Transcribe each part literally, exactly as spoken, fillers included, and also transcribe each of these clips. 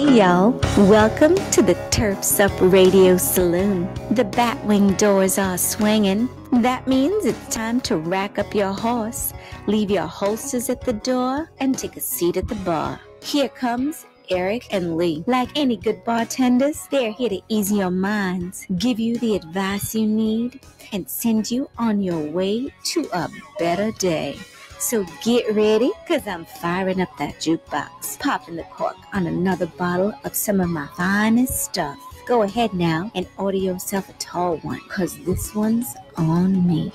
Hey y'all, welcome to the Turfs Up Radio Saloon. The Batwing doors are swinging. That means it's time to rack up your horse, leave your holsters at the door, and take a seat at the bar. Here comes Eric and Lee. Like any good bartenders, they're here to ease your minds, give you the advice you need, and send you on your way to a better day. So get ready, because I'm firing up that jukebox, popping the cork on another bottle of some of my finest stuff. Go ahead now and order yourself a tall one, because this one's on me.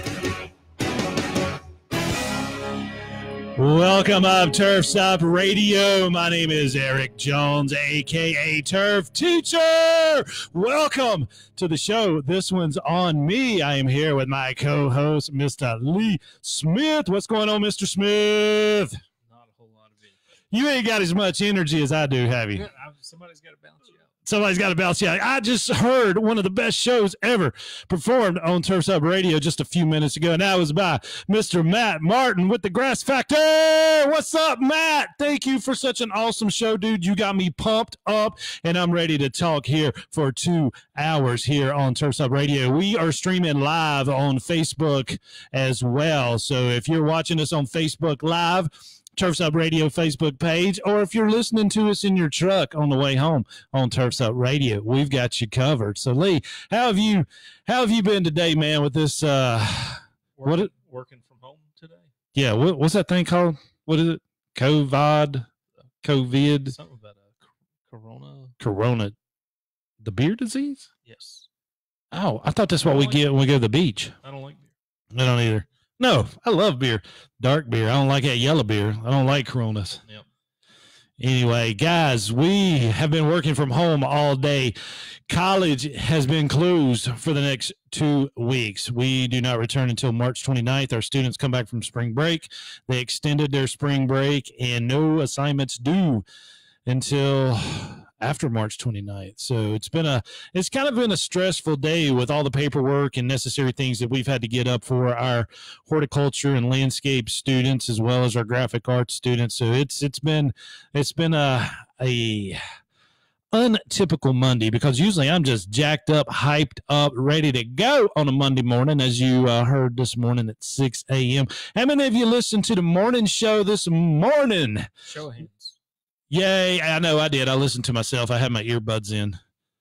Welcome up, Turf Stop Radio. My name is Eric Jones, a k a. Turf Teacher. Welcome to the show. This one's on me. I am here with my co-host, Mister Lee Smith. What's going on, Mister Smith? Not a whole lot of it. You ain't got as much energy as I do, have you? Yeah, somebody's got to balance you out. Somebody's got to bounce you out. I just heard one of the best shows ever performed on Turfs Up Radio just a few minutes ago, and that was by Mister Matt Martin with the Grass Factor. What's up, Matt? Thank you for such an awesome show, dude. You got me pumped up, and I'm ready to talk here for two hours here on Turfs Up Radio. We are streaming live on Facebook as well, so if you're watching us on Facebook Live, Turfs Up Radio Facebook page, or if you're listening to us in your truck on the way home on Turfs Up Radio, we've got you covered. So, Lee, how have you how have you been today, man, with this uh Working, what working from home today? Yeah, what, what's that thing called? What is it? COVID? COVID? Something about a corona. Corona. The beer disease? Yes. Oh, I thought that's what we like get when we go to the beach. I don't like beer. I don't either. No, I love beer. Dark beer. I don't like that yellow beer. I don't like Coronas. Yep. Anyway, guys, we have been working from home all day. College has been closed for the next two weeks. We do not return until March twenty-ninth. Our students come back from spring break. They extended their spring break, and no assignments due until after March twenty-ninth. So it's been a, it's kind of been a stressful day with all the paperwork and necessary things that we've had to get up for our horticulture and landscape students, as well as our graphic arts students. So it's, it's been, it's been a, a untypical Monday, because usually I'm just jacked up, hyped up, ready to go on a Monday morning, as you uh, heard this morning at six a.m. How many of you listened to the morning show this morning? Show of hands. Yay, I know I did. I listened to myself. I had my earbuds in.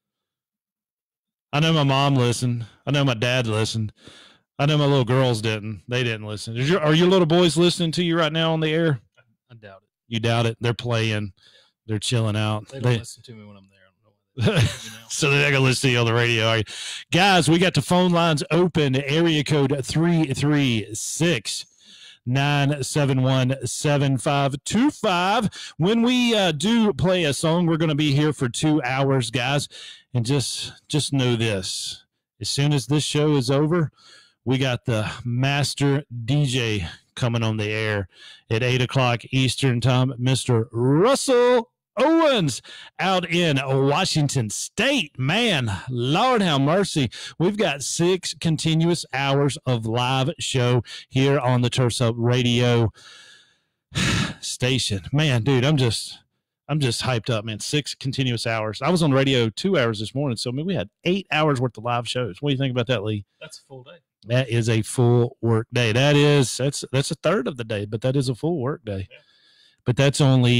I know my mom listened. I know my dad listened. I know my little girls didn't. They didn't listen. Is your, are your little boys listening to you right now on the air? I doubt it. You doubt it? They're playing. They're chilling out. They don't they, listen to me when I'm there. I don't know why they listen to me now. So they're not going to listen to you on the radio, are you? Guys, we got the phone lines open. Area code three three six, nine seven one, seven five two five. When we uh, do play a song, we're going to be here for two hours, guys. And just just know this. As soon as this show is over, we got the master D J coming on the air at eight o'clock Eastern time, Mister Russell Owens out in Washington State. Man, Lord have mercy. We've got six continuous hours of live show here on the Turfs Up Radio station. Man, dude, I'm just I'm just hyped up, man. Six continuous hours. I was on the radio two hours this morning, so I mean we had eight hours worth of live shows. What do you think about that, Lee? That's a full day. That is a full work day. That is that's that's a third of the day, but that is a full work day. Yeah. But that's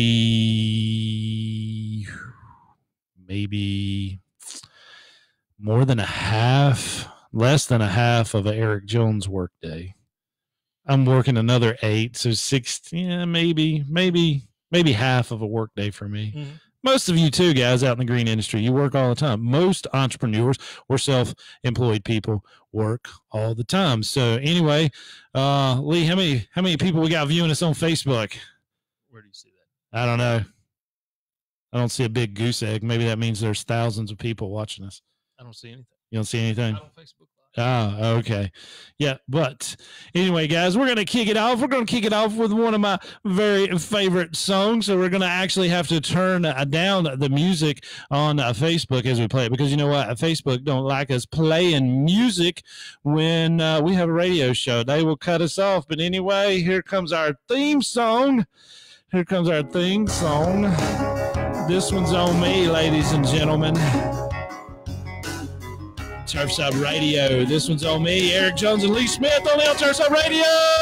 only maybe more than a half, less than a half of an Eric Jones work day. I'm working another eight, so six, yeah, maybe, maybe, maybe half of a work day for me. Mm-hmm. Most of you too, guys, out in the green industry, you work all the time. Most entrepreneurs or self-employed people work all the time. So anyway, uh, Lee, how many how many people we got viewing us on Facebook? Where do you see that? I don't know. I don't see a big goose egg. Maybe that means there's thousands of people watching us. I don't see anything. You don't see anything? I don't Facebook Live. Ah, okay. Yeah, but anyway, guys, we're going to kick it off. We're going to kick it off with one of my very favorite songs. So we're going to actually have to turn uh, down the music on uh, Facebook as we play it, because you know what? Facebook don't like us playing music when uh, we have a radio show. They will cut us off. But anyway, here comes our theme song. Here comes our theme song. This one's on me, ladies and gentlemen. Turfside Radio. This one's on me, Eric Jones and Lee Smith, only on Turfside Radio.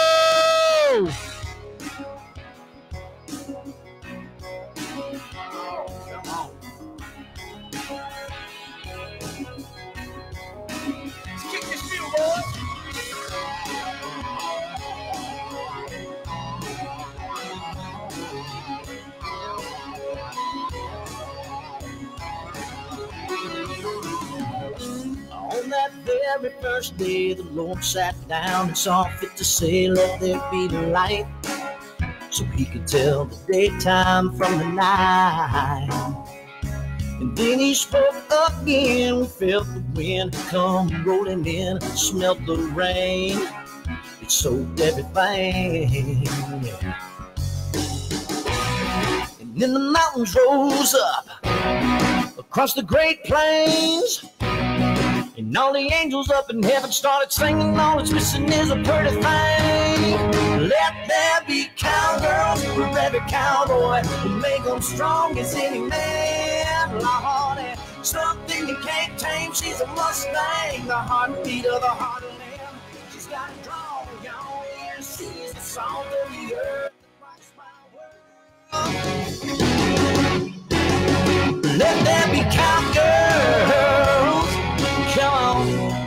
On that very first day, the Lord sat down and saw fit to say, let there be light, so he could tell the daytime from the night. And then he spoke again, we felt the wind come rolling in, smelt the rain, it soaked everything. And then the mountains rose up across the Great Plains, and all the angels up in heaven started singing, all it's missing is a pretty thing. Let there be cowgirls for every cowboy, and make them strong as any man. Lordy, something you can't tame, she's a Mustang, the heartbeat of the heartland. She's got a draw, y'all, yeah, she's the salt of the earth that rocks my world. Let there be cowgirls. Come on.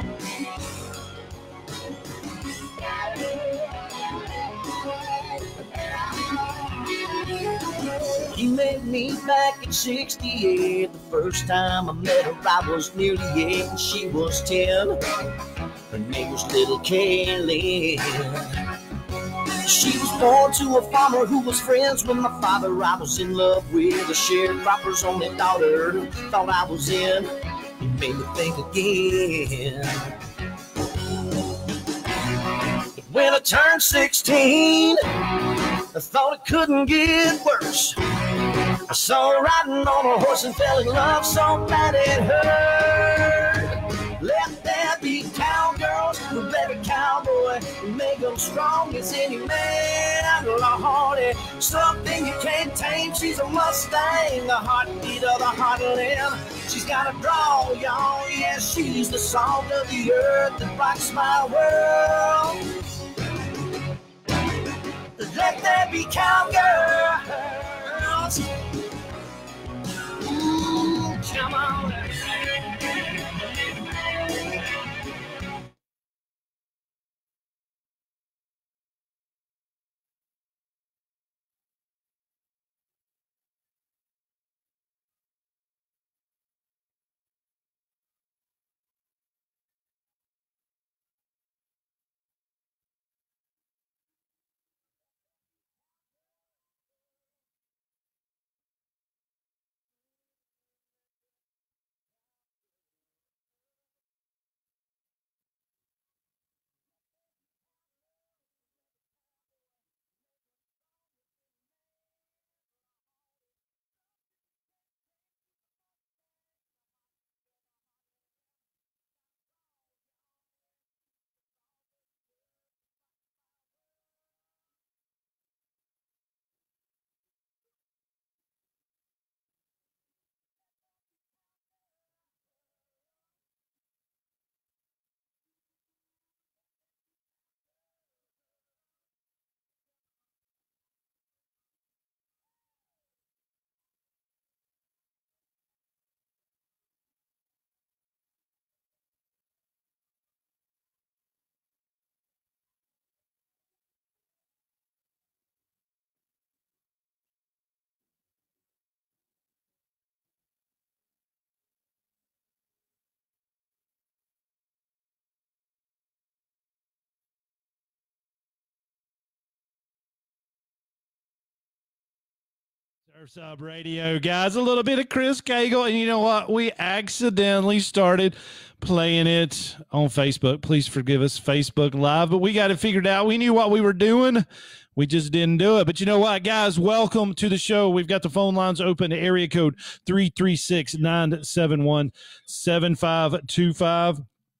He met me back at sixty-eight. The first time I met her, I was nearly eight and she was ten. Her name was Little Kaylee. She was born to a farmer who was friends with my father. I was in love with a sharecropper's only daughter. Thought I was in. It made me think again. But when I turned sixteen, I thought it couldn't get worse. I saw her riding on a horse and fell in love so bad it hurt. Let there be cowgirls with every cowboy, make them strong as any man. Lordy, something you can't tame, she's a Mustang, the heartbeat of the heartland. She's got a draw, y'all, yeah, she's the salt of the earth that rocks my world. Let there be cowgirls. Ooh, come on. Surfside Radio, guys. A little bit of Chris Cagle, and you know what? We accidentally started playing it on Facebook. Please forgive us, Facebook Live, but we got it figured out. We knew what we were doing. We just didn't do it. But you know what, guys? Welcome to the show. We've got the phone lines open. Area code three three six, nine seven one, seven five two five.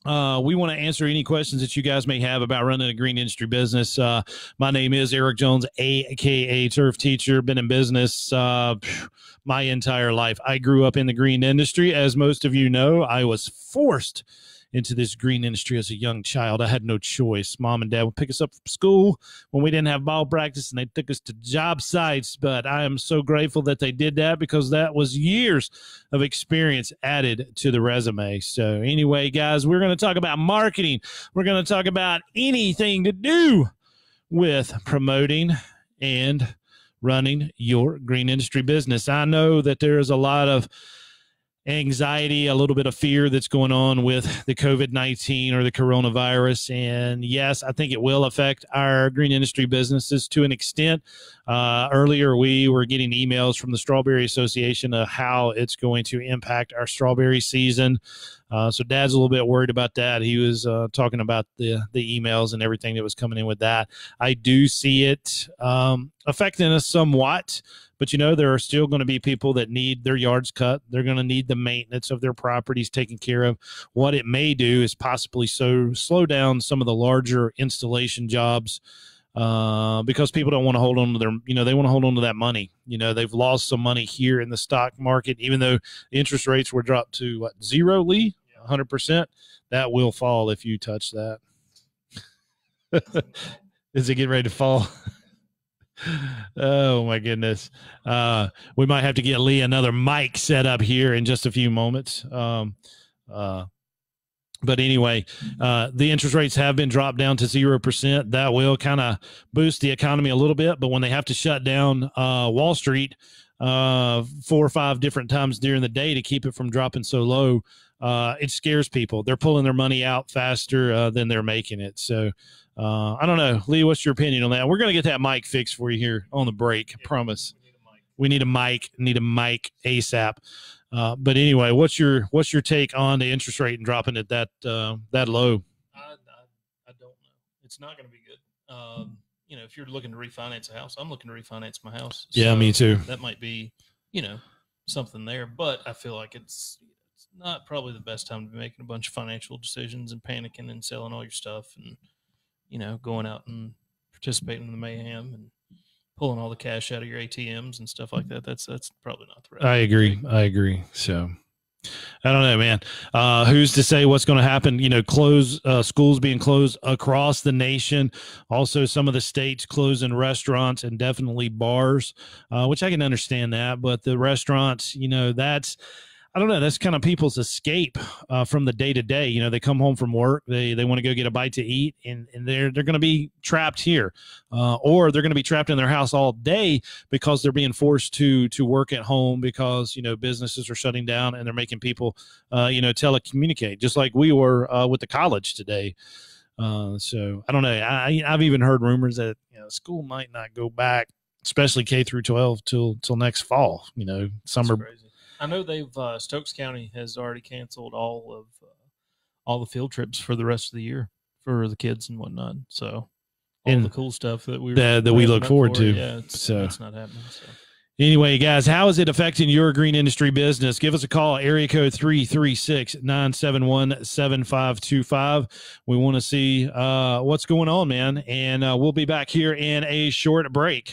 Uh, we want to answer any questions that you guys may have about running a green industry business. Uh, my name is Eric Jones, a k a. Turf Teacher. Been in business uh, my entire life. I grew up in the green industry. As most of you know, I was forced into this green industry as a young child. I had no choice. Mom and Dad would pick us up from school when we didn't have ball practice, and they took us to job sites. But I am so grateful that they did that, because that was years of experience added to the resume. So anyway, guys, we're going to talk about marketing. We're going to talk about anything to do with promoting and running your green industry business. I know that there is a lot of anxiety, a little bit of fear that's going on with the COVID nineteen or the coronavirus. And yes, I think it will affect our green industry businesses to an extent. Uh, earlier, we were getting emails from the Strawberry Association of how it's going to impact our strawberry season. Uh, so Dad's a little bit worried about that. He was uh, talking about the, the emails and everything that was coming in with that. I do see it um, affecting us somewhat. But, you know, there are still going to be people that need their yards cut. They're going to need the maintenance of their properties taken care of. What it may do is possibly so slow down some of the larger installation jobs uh, because people don't want to hold on to their, you know, they want to hold on to that money. You know, they've lost some money here in the stock market, even though the interest rates were dropped to what, zero, Lee? one hundred percent. That will fall if you touch that. Is it getting ready to fall? Oh my goodness. Uh, we might have to get Lee another mic set up here in just a few moments. Um, uh, but anyway, uh, the interest rates have been dropped down to zero percent. That will kind of boost the economy a little bit, but when they have to shut down uh, Wall Street uh, four or five different times during the day to keep it from dropping so low, uh, it scares people. They're pulling their money out faster uh, than they're making it. So, Uh, I don't know. Lee, what's your opinion on that? We're going to get that mic fixed for you here on the break. I promise. We need a mic. Need a mic ASAP. Uh, but anyway, what's your what's your take on the interest rate and dropping it that uh, that low? I, I, I don't know. It's not going to be good. Um, you know, if you're looking to refinance a house, I'm looking to refinance my house. Yeah, so me too. That might be, you know, something there. But I feel like it's it's not probably the best time to be making a bunch of financial decisions and panicking and selling all your stuff and, you know, going out and participating in the mayhem and pulling all the cash out of your A T Ms and stuff like that. That's that's probably not the right. I agree. I agree. So I don't know, man. Uh, who's to say what's going to happen? You know, close uh, schools being closed across the nation. Also, some of the states closing restaurants and definitely bars, uh, which I can understand that. But the restaurants, you know, that's. I don't know. That's kind of people's escape uh, from the day to day. You know, they come home from work, they they want to go get a bite to eat, and, and they're they're going to be trapped here, uh, or they're going to be trapped in their house all day because they're being forced to to work at home because you know businesses are shutting down and they're making people uh, you know telecommunicate just like we were uh, with the college today. Uh, so I don't know. I I've even heard rumors that you know school might not go back, especially K through twelve till till next fall. You know, summer. I know they've uh, Stokes County has already canceled all of uh, all the field trips for the rest of the year for the kids and whatnot. So all and the cool stuff that we that, that we look forward for, to. Yeah, it's, so it's not happening. So. Anyway, guys, how is it affecting your green industry business? Give us a call, area code three three six, nine seven one, seven five two five. We want to see uh, what's going on, man, and uh, we'll be back here in a short break.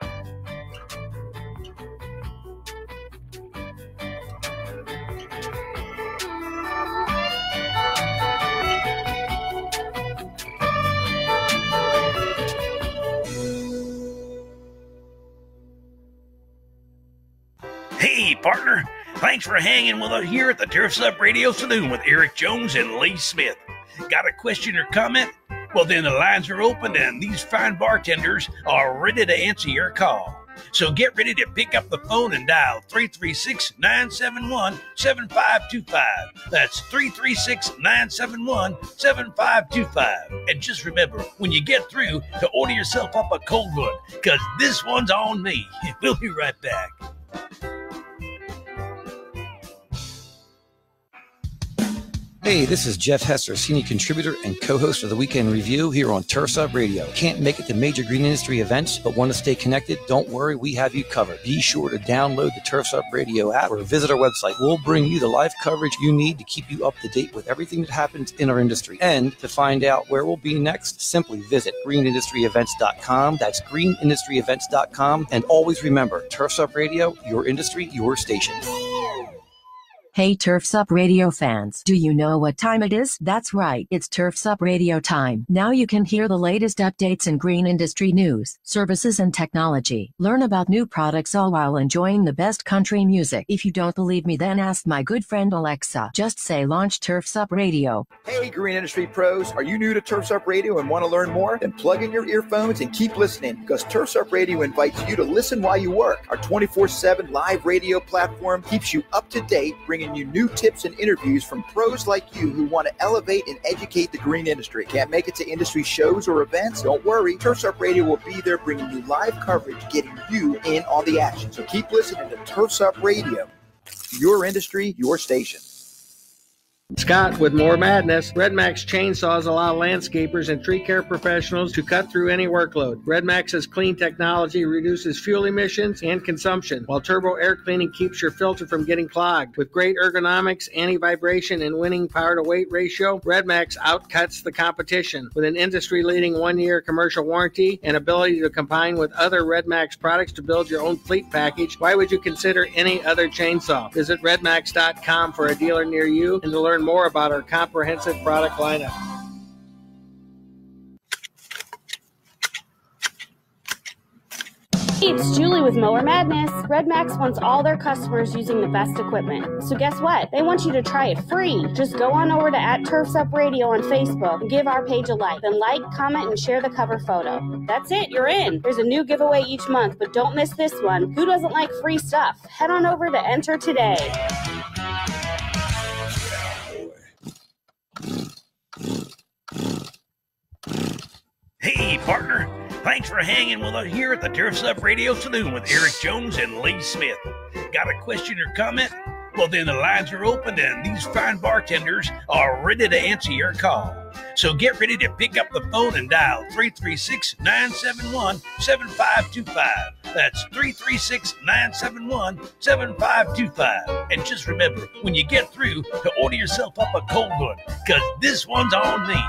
Hey, partner. Thanks for hanging with us here at the Turf's Up Radio Saloon with Eric Jones and Lee Smith. Got a question or comment? Well, then the lines are open and these fine bartenders are ready to answer your call. So get ready to pick up the phone and dial three three six, nine seven one, seven five two five. That's three three six, nine seven one, seven five two five. And just remember, when you get through, to order yourself up a cold one, because this one's on me. We'll be right back. Hey, this is Jeff Hester, senior contributor and co-host of the Weekend Review here on Turfs Up Radio. Can't make it to major green industry events, but want to stay connected? Don't worry, we have you covered. Be sure to download the Turfs Up Radio app or visit our website. We'll bring you the live coverage you need to keep you up to date with everything that happens in our industry. And to find out where we'll be next, simply visit green industry events dot com. That's green industry events dot com. And always remember, Turfs Up Radio, your industry, your station. Hey Turfs Up Radio fans, do you know what time it is? That's right, it's Turfs Up Radio time. Now you can hear the latest updates in green industry news, services and technology. Learn about new products all while enjoying the best country music. If you don't believe me, then ask my good friend Alexa. Just say launch Turfs Up Radio. Hey green industry pros, are you new to Turfs Up Radio and want to learn more? Then plug in your earphones and keep listening, because Turfs Up Radio invites you to listen while you work. Our twenty-four seven live radio platform keeps you up to date, bringing you new tips and interviews from pros like you who want to elevate and educate the green industry. Can't make it to industry shows or events? Don't worry. Turfs Up Radio will be there bringing you live coverage, getting you in on the action. So keep listening to Turfs Up Radio. Your industry, your station. Scott with More Madness. Redmax chainsaws allow landscapers and tree care professionals to cut through any workload. Redmax's clean technology reduces fuel emissions and consumption, while turbo air cleaning keeps your filter from getting clogged. With great ergonomics, anti-vibration, and winning power-to-weight ratio, Redmax outcuts the competition. With an industry-leading one-year commercial warranty and ability to combine with other Redmax products to build your own fleet package, why would you consider any other chainsaw? Visit redmax dot com for a dealer near you and to learn more about our comprehensive product lineup. It's Julie with Mower Madness. Redmax wants all their customers using the best equipment. So guess what? They want you to try it free. Just go on over to at Turfs Up Radio on Facebook and give our page a like. Then like, comment, and share the cover photo. That's it. You're in. There's a new giveaway each month, but don't miss this one. Who doesn't like free stuff? Head on over to enter today. Hey, partner. Thanks for hanging with us here at the Turfs Up Radio Saloon with Eric Jones and Lee Smith. Got a question or comment? Well, then the lines are open and these fine bartenders are ready to answer your call. So get ready to pick up the phone and dial three three six, nine seven one, seven five two five. That's three three six, nine seven one, seven five two five. And just remember, when you get through, to order yourself up a cold one, because this one's on me.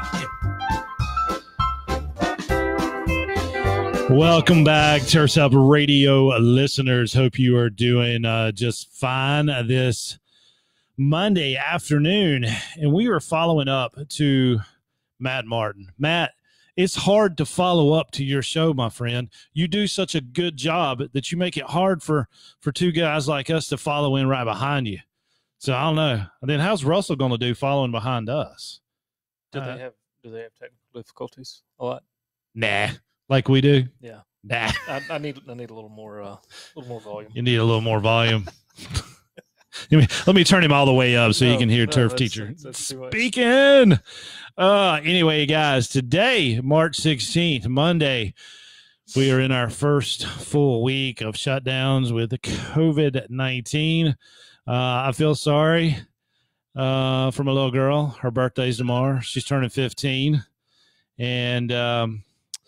Welcome back, Turfs Up Radio listeners. Hope you are doing uh, just fine this Monday afternoon. And we were following up to Matt Martin. Matt, it's hard to follow up to your show, my friend. You do such a good job that you make it hard for, for two guys like us to follow in right behind you. So I don't know. And then how's Russell going to do following behind us? Do Uh, they have do they have technical difficulties a lot? Nah. Like we do? Yeah. Nah. I, I need I need a little more uh, a little more volume. You need a little more volume. Let me, let me turn him all the way up so No, you can hear no, Turf that's- Teacher that's too much. speaking. Uh, anyway, guys, today, March sixteenth, Monday, we are in our first full week of shutdowns with the COVID nineteen. Uh, I feel sorry uh, for my little girl. Her birthday's tomorrow. She's turning fifteen. And um,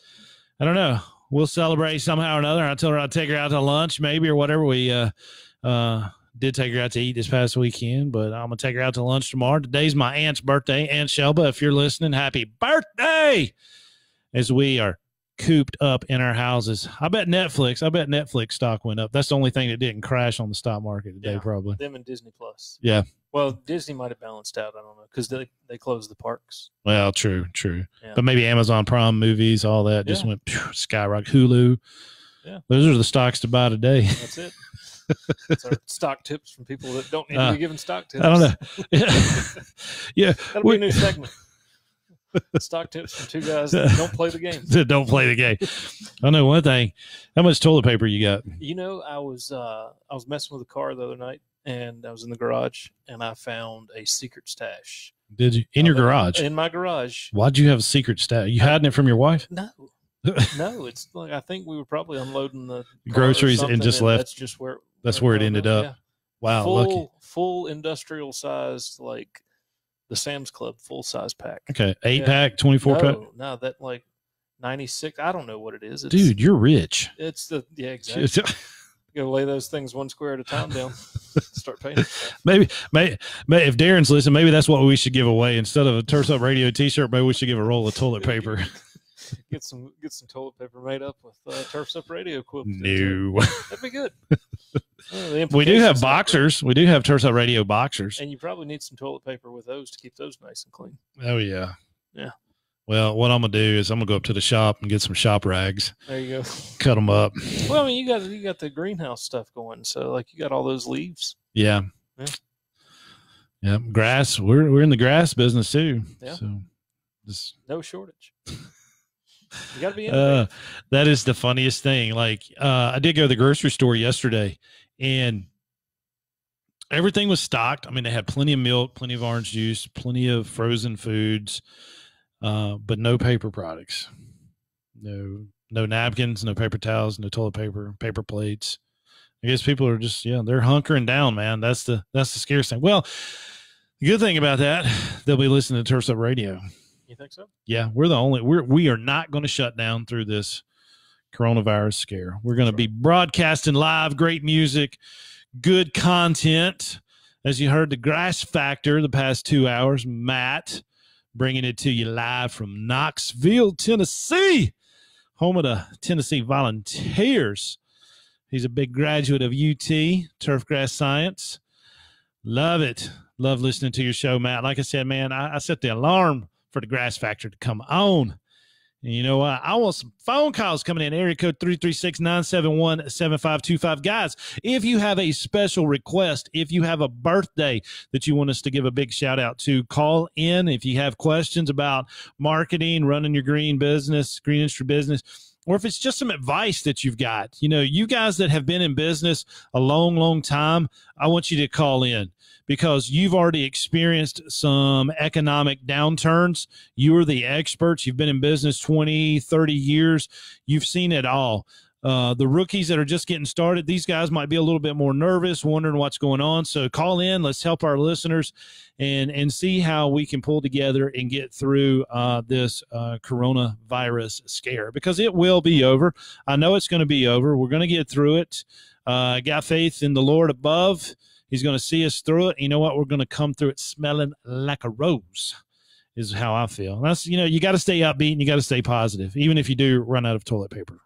I don't know. We'll celebrate somehow or another. I told her I'd take her out to lunch maybe or whatever. We uh, uh, did take her out to eat this past weekend, but I'm going to take her out to lunch tomorrow. Today's my aunt's birthday. Aunt Shelba, if you're listening, happy birthday! As we are cooped up in our houses. I bet Netflix, I bet Netflix stock went up. That's the only thing that didn't crash on the stock market today, Yeah, probably. Them and Disney Plus. Yeah. Well, Disney might have balanced out. I don't know because they they closed the parks. Well, true, true. Yeah. But maybe Amazon Prime movies, all that just Yeah. went phew, skyrocket. Hulu. Yeah. Those are the stocks to buy today. That's it. That's our stock tips from people that don't need Uh, to be given stock tips. I don't know. Yeah. yeah. That'll we- be a new segment. Stock tips from two guys that don't play the game. that don't play the game. I know one thing. How much toilet paper you got? You know, I was uh, I was messing with a car the other night, and I was in the garage, and I found a secret stash Did you in your Uh, garage? in my garage. Why'd you have a secret stash? You hiding it from your wife? No, no, it's like I think we were probably unloading the car or Groceries and something, just left- That's just where That's where it I ended know, up. yeah. Wow, full lucky. full industrial sized like the Sam's Club full size pack. Okay, eight Yeah. pack, twenty-four no, pack. No, that like ninety-six. I don't know what it is. It's, Dude, you're rich. It's the yeah exactly. Go lay those things one square at a time down. Start paying. maybe, maybe, maybe, if Darren's listening, maybe that's what we should give away instead of a Turfs Up Radio T-shirt. Maybe we should give a roll of toilet paper. Get some get some toilet paper made up with uh, Turfs Up Radio equipment. No, that'd be good. Well, we do have boxers. We do have Turfs Up Radio boxers, and you probably need some toilet paper with those to keep those nice and clean. Oh yeah, yeah. Well, what I'm gonna do is I'm gonna go up to the shop and get some shop rags. There you go. Cut them up. Well, I mean, you got you got the greenhouse stuff going, so like you got all those leaves. Yeah. Yeah. Yeah. Grass. We're we're in the grass business too. Yeah. So just no shortage. You got to be. Uh, that is the funniest thing. Like, uh, I did go to the grocery store yesterday, and everything was stocked. I mean, they had plenty of milk, plenty of orange juice, plenty of frozen foods, uh, but no paper products. No, no napkins, no paper towels, no toilet paper, paper plates. I guess people are just, yeah, they're hunkering down, man. That's the that's the scariest thing. Well, the good thing about that, they'll be listening to Turfs Up Radio. You think so? Yeah, we're the only we're we are not going to shut down through this coronavirus scare. We're going to be broadcasting live, great music, good content. As you heard, the Grass Factor the past two hours, Matt bringing it to you live from Knoxville, Tennessee, home of the Tennessee Volunteers. He's a big graduate of U T, Turf Grass Science. Love it. Love listening to your show, Matt. Like I said, man, I, I set the alarm for the Grass Factor to come on. And you know what? I want some phone calls coming in. Area code three three six, nine seven one, seven five two five. Guys, if you have a special request, if you have a birthday that you want us to give a big shout out to, call in. If you have questions about marketing, running your green business, green industry business, or if it's just some advice that you've got, you know, you guys that have been in business a long, long time, I want you to call in because you've already experienced some economic downturns. You are the experts. You've been in business twenty, thirty years. You've seen it all. Uh, the rookies that are just getting started, these guys might be a little bit more nervous, wondering what's going on. So call in. Let's help our listeners and and see how we can pull together and get through uh, this uh, coronavirus scare, because it will be over. I know it's going to be over. We're going to get through it. Uh, got faith in the Lord above. He's going to see us through it. You know what? We're going to come through it smelling like a rose is how I feel. That's, you know, you got to stay upbeat and you got to stay positive, even if you do run out of toilet paper.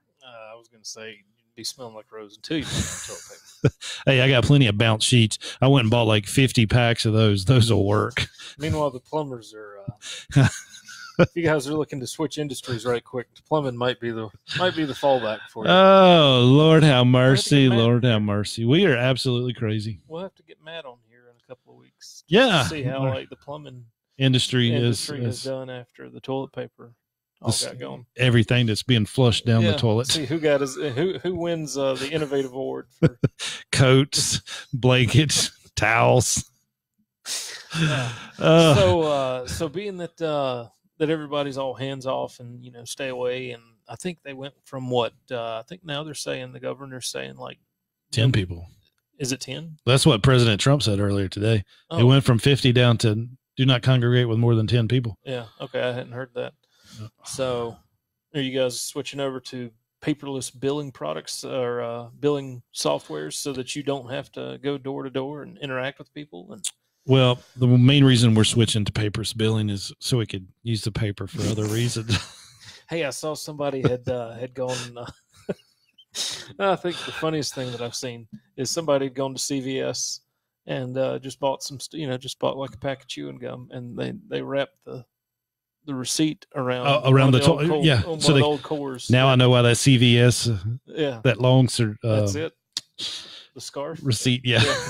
Say you'd be smelling like rose until you put toilet paper. Hey, I got plenty of bounce sheets. I went and bought like fifty packs of those. Those will work. Meanwhile, the plumbers are. Uh, if you guys are looking to switch industries right quick, plumbing might be the might be the fallback for you. Oh Lord, have mercy! Lord, have mercy! We are absolutely crazy. We'll have to get Matt on here in a couple of weeks. Yeah, to see how like the plumbing industry, industry is, is done after the toilet paper. All got going. Everything that's being flushed down yeah, the toilet. See who got his, who who wins uh, the innovative award for coats, blankets, towels. Yeah. Uh, so uh, so being that uh, that everybody's all hands off and you know stay away, and I think they went from what uh, I think now they're saying the governor's saying like ten people. Is it ten? That's what President Trump said earlier today. Oh. It went from fifty down to do not congregate with more than ten people. Yeah. Okay, I hadn't heard that. So, are you guys switching over to paperless billing products or uh, billing softwares so that you don't have to go door to door and interact with people? And well, the main reason we're switching to paperless billing is so we could use the paper for other reasons. Hey, I saw somebody had uh, had gone. Uh, I think the funniest thing that I've seen is somebody had gone to C V S and uh, just bought some, you know, just bought like a pack of chewing gum, and they they wrapped the. the receipt around uh, around the, the to- coal, yeah on so one they, of the old cores. Now I know why that C V S uh, yeah that long uh, that's it the scarf receipt yeah, yeah.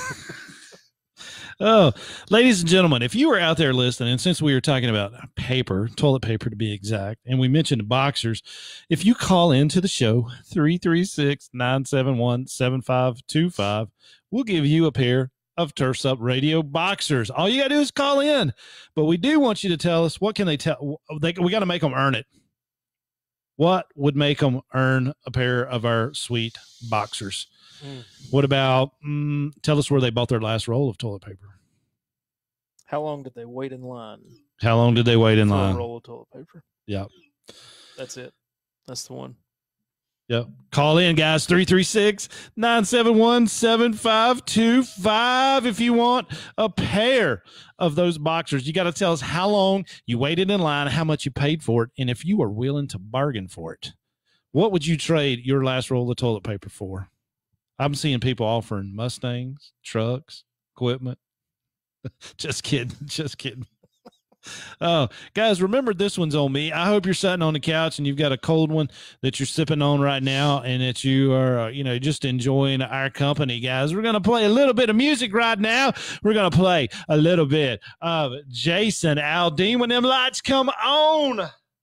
Oh, ladies and gentlemen, if you were out there listening, and since we were talking about paper, toilet paper to be exact, and we mentioned boxers, if you call into the show three three six, nine seven one, seven five two five, we'll give you a pair of Turfs Up Radio boxers. All you got to do is call in. But we do want you to tell us, what can they tell? They, we got to make them earn it. What would make them earn a pair of our sweet boxers? Mm. What about, mm, tell us where they bought their last roll of toilet paper. How long did they wait in line? How long did they wait in for line? A roll of toilet paper. Yep. That's it. That's the one. Yep. Call in, guys, three three six, nine seven one, seven five two five if you want a pair of those boxers. You got to tell us how long you waited in line, how much you paid for it, and if you are willing to bargain for it. What would you trade your last roll of toilet paper for? I'm seeing people offering Mustangs, trucks, equipment. Just kidding. Just kidding. Oh, guys, remember this one's on me. I hope you're sitting on the couch and you've got a cold one that you're sipping on right now and that you are, uh, you know, just enjoying our company, guys. We're going to play a little bit of music right now. We're going to play a little bit of Jason Aldean, When Them Lights Come On.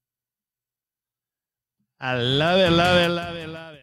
I love it, love it, love it, love it.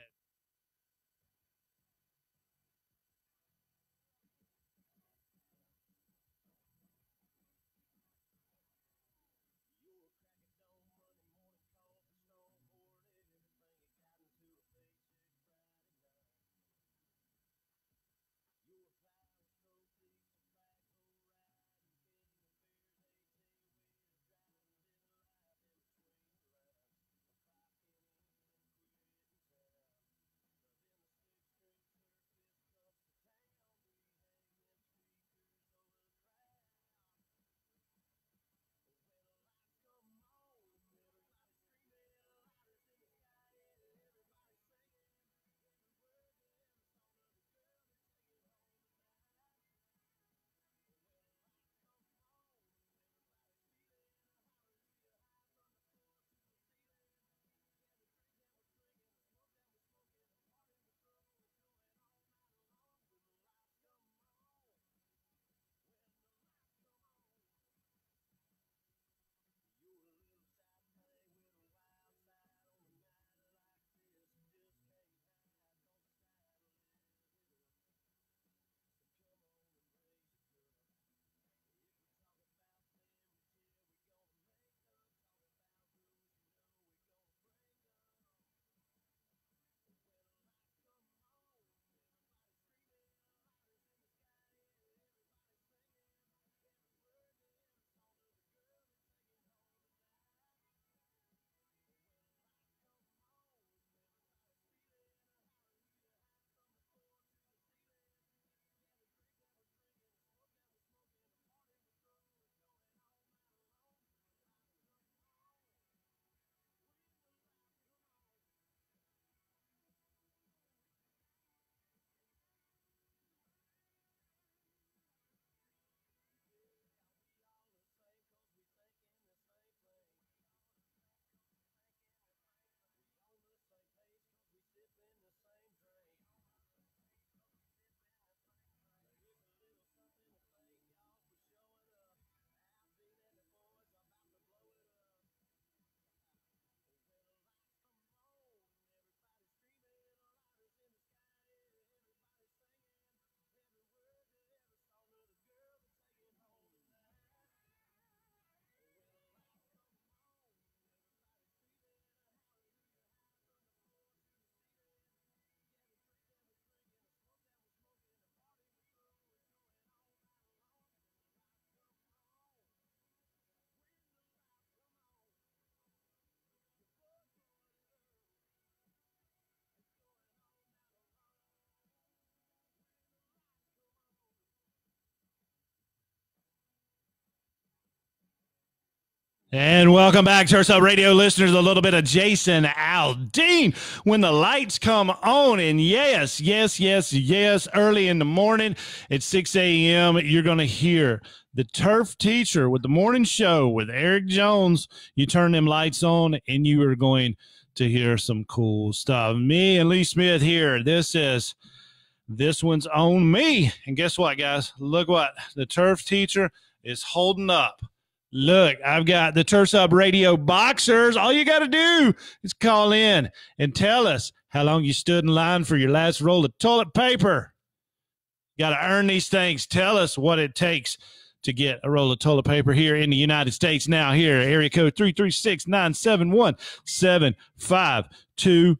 And welcome back, Turfs Up Radio listeners. A little bit of Jason Aldean, When the Lights Come On. And yes, yes, yes, yes, early in the morning at six a.m., you're going to hear the Turf Teacher with the morning show with Eric Jones. You turn them lights on, and you are going to hear some cool stuff. Me and Lee Smith here. This is, this one's on me. And guess what, guys? Look what the Turf Teacher is holding up. Look, I've got the Turfs Up Radio boxers. All you got to do is call in and tell us how long you stood in line for your last roll of toilet paper. You got to earn these things. Tell us what it takes to get a roll of toilet paper here in the United States. Now here, area code three three six, nine seven one, seven five two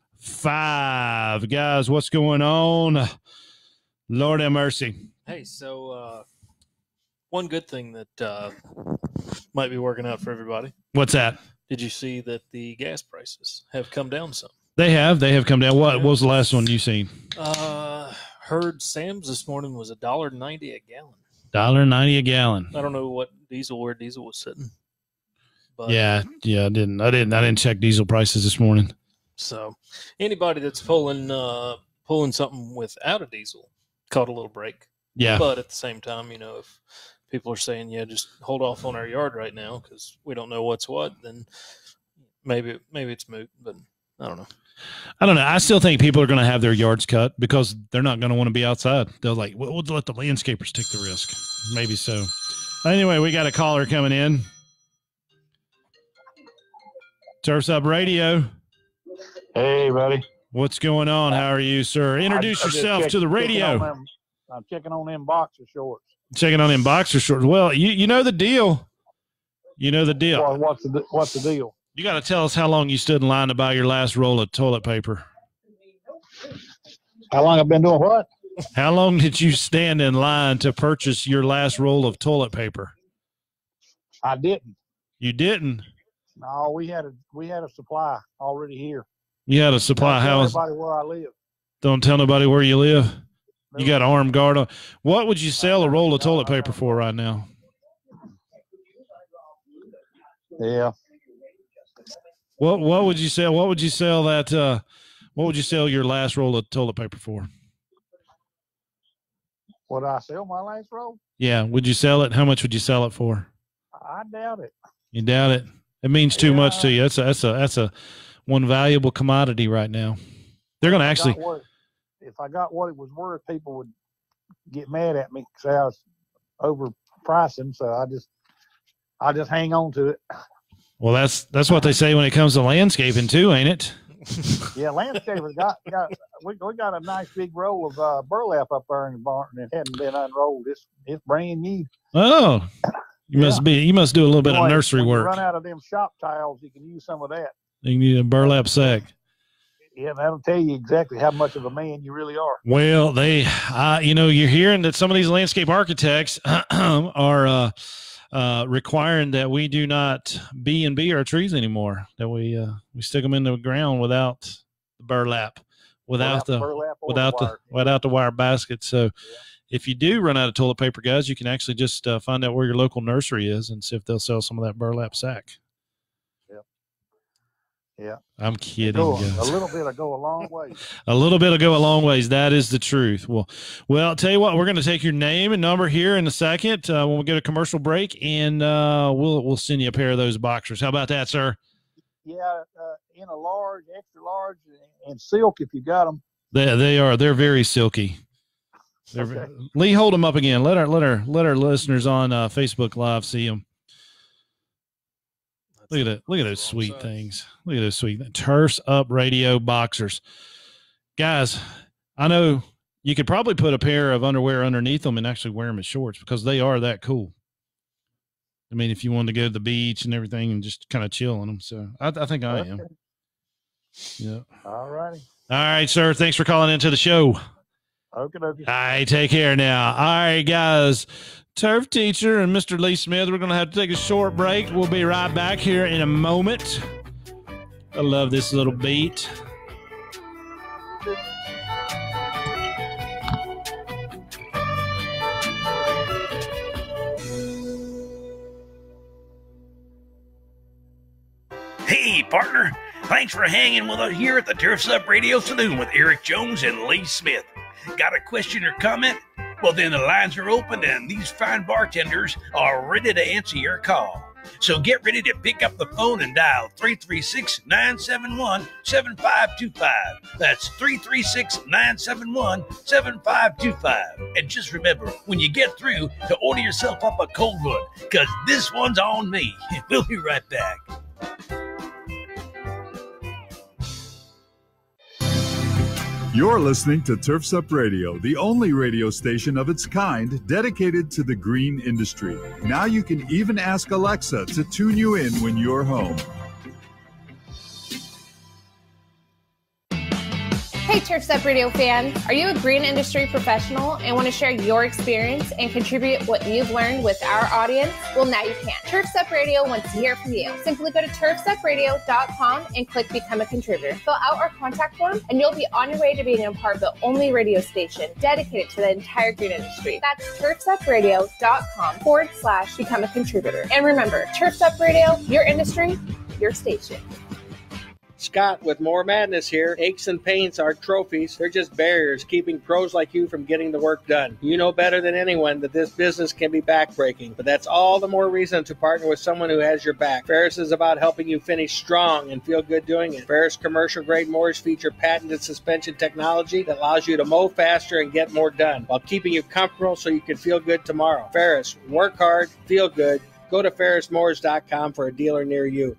five. Guys, what's going on? Lord have mercy. Hey, so uh, one good thing that uh, might be working out for everybody. What's that? Did you see that the gas prices have come down some? They have. They have come down. What, Yeah. what was the last one you seen? Uh, heard Sam's this morning was a dollar ninety a gallon. Dollar ninety a gallon. I don't know what diesel where diesel was sitting. But, Yeah, yeah. I didn't. I didn't. I didn't check diesel prices this morning. So anybody that's pulling uh, pulling something without a diesel caught a little break. Yeah. But at the same time, you know, if people are saying, yeah, just hold off on our yard right now because we don't know what's what, then maybe maybe it's moot. But I don't know. I don't know. I still think people are going to have their yards cut because they're not going to want to be outside. They'll like, we'll, we'll let the landscapers take the risk. Maybe so. Anyway, we got a caller coming in. Turfs Up Radio. Hey, buddy. What's going on? How are you, sir? Introduce I, I yourself check, to the radio. Them, I'm checking on them boxer shorts. Checking on them boxer shorts. Well, you, you know the deal. You know the deal. Well, what's the what's the deal? You got to tell us how long you stood in line to buy your last roll of toilet paper. How long I've been doing what? How long did you stand in line to purchase your last roll of toilet paper? I didn't. You didn't? No, we had a we had a supply already here. You had a supply. Don't tell How is? everybody where I live. Don't tell nobody where you live. No. You got an armed guard on. What would you sell a roll of toilet paper for right now? Yeah. What What would you sell? What would you sell that? Uh, what would you sell your last roll of toilet paper for? Would I sell my last roll? Yeah. Would you sell it? How much would you sell it for? I doubt it. You doubt it? It means too Yeah. much to you. That's a that's a that's a one valuable commodity right now. They're going to actually. If I got what- If I got what it was worth, people would get mad at me because I was overpricing. So I just, I just hang on to it. Well, that's that's what they say when it comes to landscaping too, ain't it? Yeah, landscapers got got we, we got a nice big roll of uh, burlap up there in the barn and it hadn't been unrolled. It's it's brand new. Oh, you Yeah. must be. You must do a little bit Boy, of nursery when you work. run out of them shop tiles, you can use some of that. You need a burlap sack. Yeah, that'll tell you exactly how much of a man you really are. Well, they, uh, you know, you're hearing that some of these landscape architects are uh, uh, requiring that we do not B and B our trees anymore. That we uh, we stick them in the ground without the burlap, without, Without the the burlap or without the the wire. without the wire basket. So, if you do run out of toilet paper, guys, you can actually just uh, find out where your local nursery is and see if they'll sell some of that burlap sack. Yeah. I'm kidding, Go, guys. a little bit will go a long way. A little bit will go a long ways. That is the truth. Well, well, I'll tell you what, we're going to take your name and number here in a second uh, when we get a commercial break, and uh, we'll we'll send you a pair of those boxers. How about that, sir? Yeah, uh, in a large, extra large, and silk if you got them. They they are. They're very silky. They're, Okay. Lee, hold them up again. Let our let our let our listeners on uh, Facebook Live see them. Look at that. Look at those sweet things. Look at those sweet Turfs Up Radio boxers. Guys, I know you could probably put a pair of underwear underneath them and actually wear them as shorts because they are that cool. I mean, if you wanted to go to the beach and everything and just kind of chill in them. So I, I think I am. Okay. Yeah. All righty. All right, sir. Thanks for calling into the show. Okay, okay. All right, take care now. All right, guys. Turf teacher and Mister Lee Smith, we're going to have to take a short break. We'll be right back here in a moment. I love this little beat. Hey, partner. Thanks for hanging with us here at the Turfs Up Radio Saloon with Eric Jones and Lee Smith. Got a question or comment? Well, then the lines are open and these fine bartenders are ready to answer your call. So get ready to pick up the phone and dial three three six, nine seven one, seven five two five. That's three three six, nine seven one, seven five two five. And just remember, when you get through, to order yourself up a cold one, because this one's on me. We'll be right back. You're listening to Turfs Up Radio, the only radio station of its kind dedicated to the green industry. Now you can even ask Alexa to tune you in when you're home. Hey Hey, Turf's Up Radio fans. Are you a green industry professional and want to share your experience and contribute what you've learned with our audience? Well, now you can. Turf's Up Radio wants to hear from you. Simply go to turfs up radio dot com and click Become a Contributor. Fill out our contact form, and you'll be on your way to being a part of the only radio station dedicated to the entire green industry. That's turfs up radio dot com forward slash Become a Contributor. And remember, Turf's Up Radio, your industry, your station. Scott with More Madness here. Aches and pains aren't trophies. They're just barriers keeping pros like you from getting the work done. You know better than anyone that this business can be backbreaking, but that's all the more reason to partner with someone who has your back. Ferris is about helping you finish strong and feel good doing it. Ferris commercial grade mowers feature patented suspension technology that allows you to mow faster and get more done while keeping you comfortable so you can feel good tomorrow. Ferris, work hard, feel good. Go to ferris mowers dot com for a dealer near you.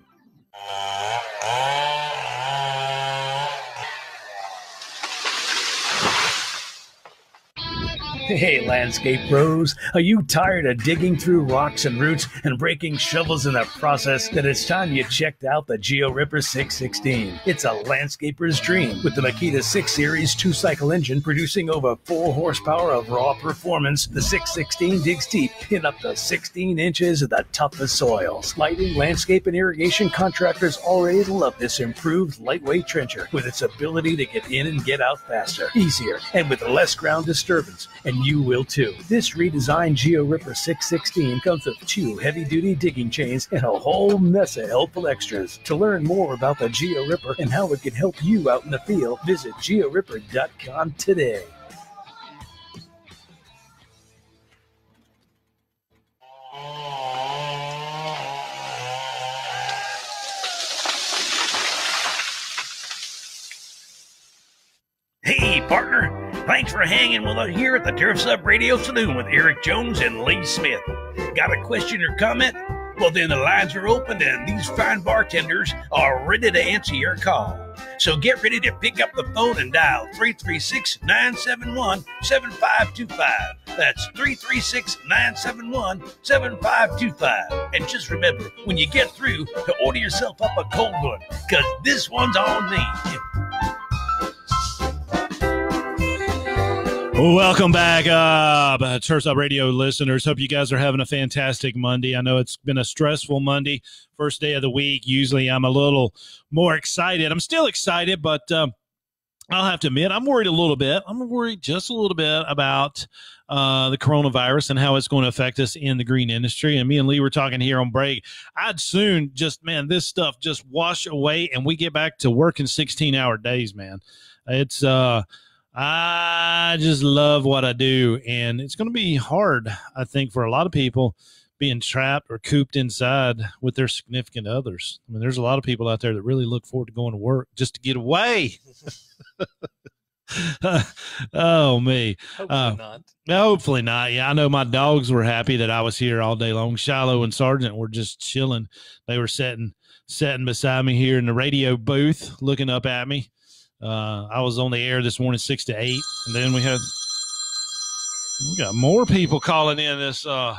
Hey, landscape pros, are you tired of digging through rocks and roots and breaking shovels in the process? Then it's time you checked out the Geo Ripper six sixteen. It's a landscaper's dream with the Makita six Series two-cycle engine producing over four horsepower of raw performance. The six sixteen digs deep in up to sixteen inches of the toughest soils. Lighting, landscape, and irrigation contractors already love this improved lightweight trencher with its ability to get in and get out faster, easier, and with less ground disturbance. And you will too. This redesigned Geo Ripper six sixteen comes with two heavy-duty digging chains and a whole mess of helpful extras. To learn more about the Geo Ripper and how it can help you out in the field, visit geo ripper dot com today. Hey, partner. Thanks for hanging with us here at the Turf's Up Radio Saloon with Eric Jones and Lee Smith. Got a question or comment? Well, then the lines are open and these fine bartenders are ready to answer your call. So get ready to pick up the phone and dial three three six, nine seven one, seven five two five. That's three three six, nine seven one, seven five two five. And just remember, when you get through, to order yourself up a cold one, because this one's on me. Welcome back up, uh, Turf's Up Radio listeners. Hope you guys are having a fantastic Monday. I know it's been a stressful Monday, first day of the week. Usually I'm a little more excited. I'm still excited, but um, I'll have to admit I'm worried a little bit. I'm worried just a little bit about uh, the coronavirus and how it's going to affect us in the green industry. And me and Lee were talking here on break. I'd soon just, man, this stuff just wash away and we get back to working sixteen-hour days, man. It's uh. I just love what I do, and it's going to be hard, I think, for a lot of people being trapped or cooped inside with their significant others. I mean, there's a lot of people out there that really look forward to going to work just to get away. Oh, me. Hopefully uh, not. Hopefully not. Yeah, I know my dogs were happy that I was here all day long. Shiloh and Sargent were just chilling. They were sitting, sitting beside me here in the radio booth looking up at me. Uh, I was on the air this morning, six to eight, and then we had we got more people calling in this uh,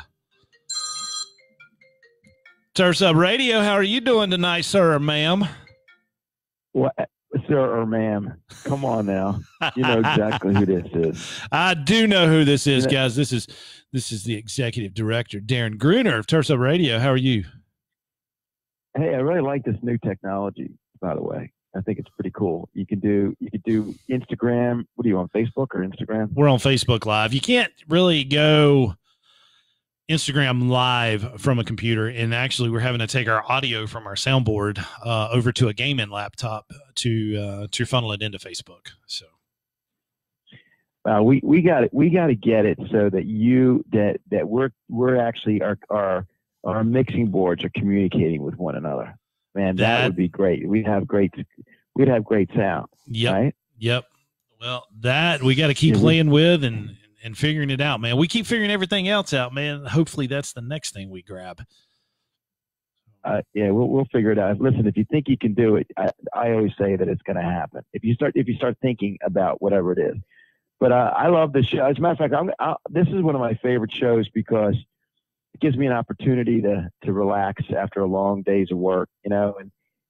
Turf's Up Radio. How are you doing tonight, sir or ma'am? What, sir or ma'am? Come on now, you know exactly who this is. I do know who this is, you know, guys. This is this is the executive director, Darren Gruner of Turf's Up Radio. How are you? Hey, I really like this new technology, by the way. I think it's pretty cool. You can do you could do Instagram. What are you on, Facebook or Instagram? We're on Facebook Live. You can't really go Instagram Live from a computer, and actually we're having to take our audio from our soundboard uh, over to a gaming laptop to uh, to funnel it into Facebook. So uh, we we got it. We got to get it so that you that that we're we're actually our our our mixing boards are communicating with one another. Man, that, that would be great. We'd have great, we'd have great sound. Yep. Right? Yep. Well, that we got to keep yeah, playing we, with and and figuring it out, man. We keep figuring everything else out, man. Hopefully, that's the next thing we grab. Uh, yeah, we'll we'll figure it out. Listen, if you think you can do it, I, I always say that it's going to happen. If you start if you start thinking about whatever it is. But uh, I love this show. As a matter of fact, I'm, I, this is one of my favorite shows because it gives me an opportunity to to relax after a long days of work, you know, and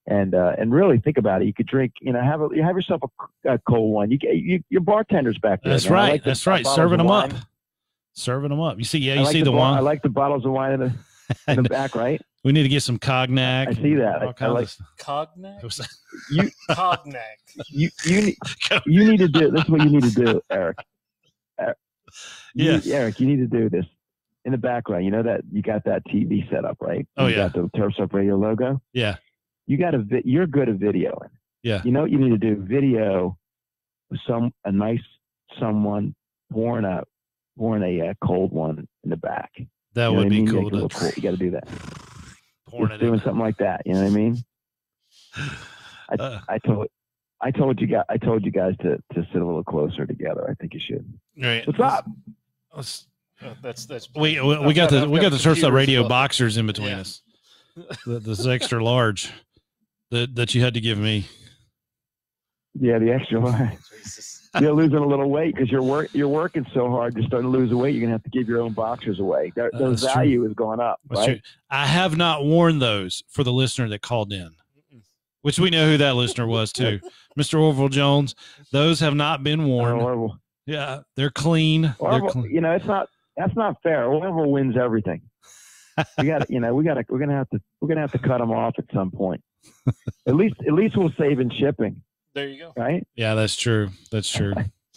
And uh, and really think about it. You could drink, you know, have a you have yourself a, a cold one. You get you, your bartenders back there. That's man. I right. like the That's right. bottles Serving of them wine. up. Serving them up. You see, yeah, I you like see the, bar- one. I like the bottles of wine in the, in the back, right? We need to get some cognac. I see that. All I, I kinds like of stuff. Cognac? you. Cognac. You you need you need to do this. Is what you need to do, Eric. Eric you, Yes. Eric, you need to do this in the background. You know that you got that T V set up, right? Oh, you yeah. got the Turfs Up Radio logo. Yeah. You got a vi- you're good at videoing. Yeah. You know what you need to do? Video some a nice someone pouring a pouring a uh, cold one in the back. That You know would what I be mean? cool. Make it To, look cool. You got to do that. pouring Just it doing in. something like that. You know what I mean? I, Uh. I told I told you guys I told you guys to to sit a little closer together. I think you should. Right. What's up? Let's- Uh, that's that's. we we, we I've got the I've we got the Turfs Up computer Radio stuff. boxers in between Yeah. us. The, this extra large that that you had to give me. Yeah, the extra line. You're losing a little weight because you're work you're working so hard. You're starting to lose the weight. You're gonna have to give your own boxers away. Their, Uh, their that's true. value is going up, That's right? true. I have not worn those for the listener that called in, which we know who that listener was too, Mister Orville Jones. Those have not been worn. Orville. Yeah, they're clean. They're Orville, clean. you know, it's not that's not fair. Orville wins everything. We got you know, we got to we're gonna have to we're gonna have to cut them off at some point. At least at least we'll save in shipping, There you go. right? Yeah, that's true. That's true.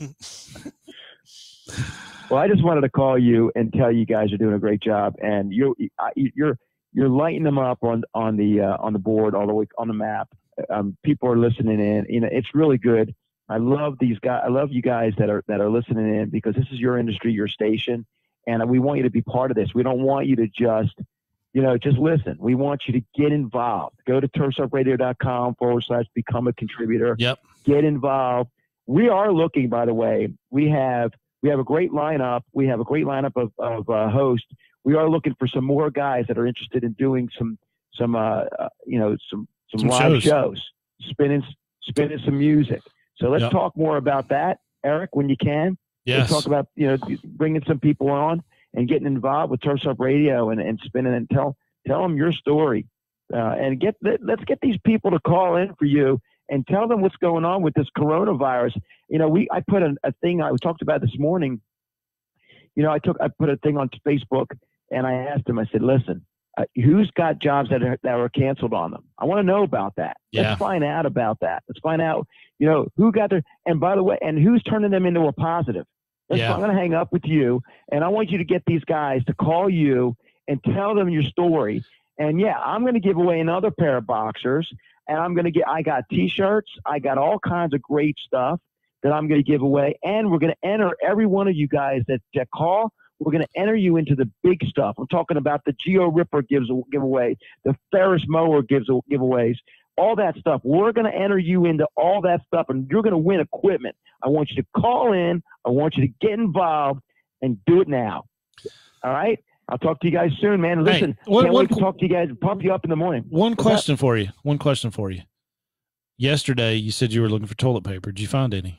Well, I just wanted to call you and tell you guys are doing a great job, and you're you're you're lighting them up on on the uh, on the board all the way on the map. Um, people are listening in. You know, it's really good. I love these guys. I love you guys that are that are listening in because this is your industry, your station, and we want you to be part of this. We don't want you to just, you know, just listen. We want you to get involved. Go to turfsupradio.com forward slash become a contributor. Yep. Get involved. We are looking, by the way. We have we have a great lineup. We have a great lineup of of uh, hosts. We are looking for some more guys that are interested in doing some some uh, uh you know some some, Some live shows. shows, spinning spinning some music. So let's Yep. talk more about that, Eric, when you can. Yes. Let's talk about, you know, bringing some people on and getting involved with Turfs Up Radio and, and spinning and tell tell them your story. Uh, and get let's get these people to call in for you and tell them what's going on with this coronavirus. You know, we I put a, a thing I talked about this morning. You know, I took I put a thing on Facebook and I asked them. I said, "Listen, uh, who's got jobs that are that were canceled on them? I want to know about that. Yeah. Let's find out about that. Let's find out, you know, who got their and by the way, and who's turning them into a positive. That's Yeah. why I'm going to hang up with you, and I want you to get these guys to call you and tell them your story. And yeah, I'm going to give away another pair of boxers, and I'm going to get. I got T-shirts. I got all kinds of great stuff that I'm going to give away, and we're going to enter every one of you guys that, that call. We're going to enter you into the big stuff. I'm talking about the Geo Ripper gives a giveaway, the Ferris mower gives a, giveaways, all that stuff. We're going to enter you into all that stuff, and you're going to win equipment. I want you to call in. I want you to get involved and do it now. All right? I'll talk to you guys soon, man. Listen, Hey, what- can't what- wait to talk to you guys and pump you up in the morning. One What's question for you. One question for you. Yesterday, you said you were looking for toilet paper. Did you find any?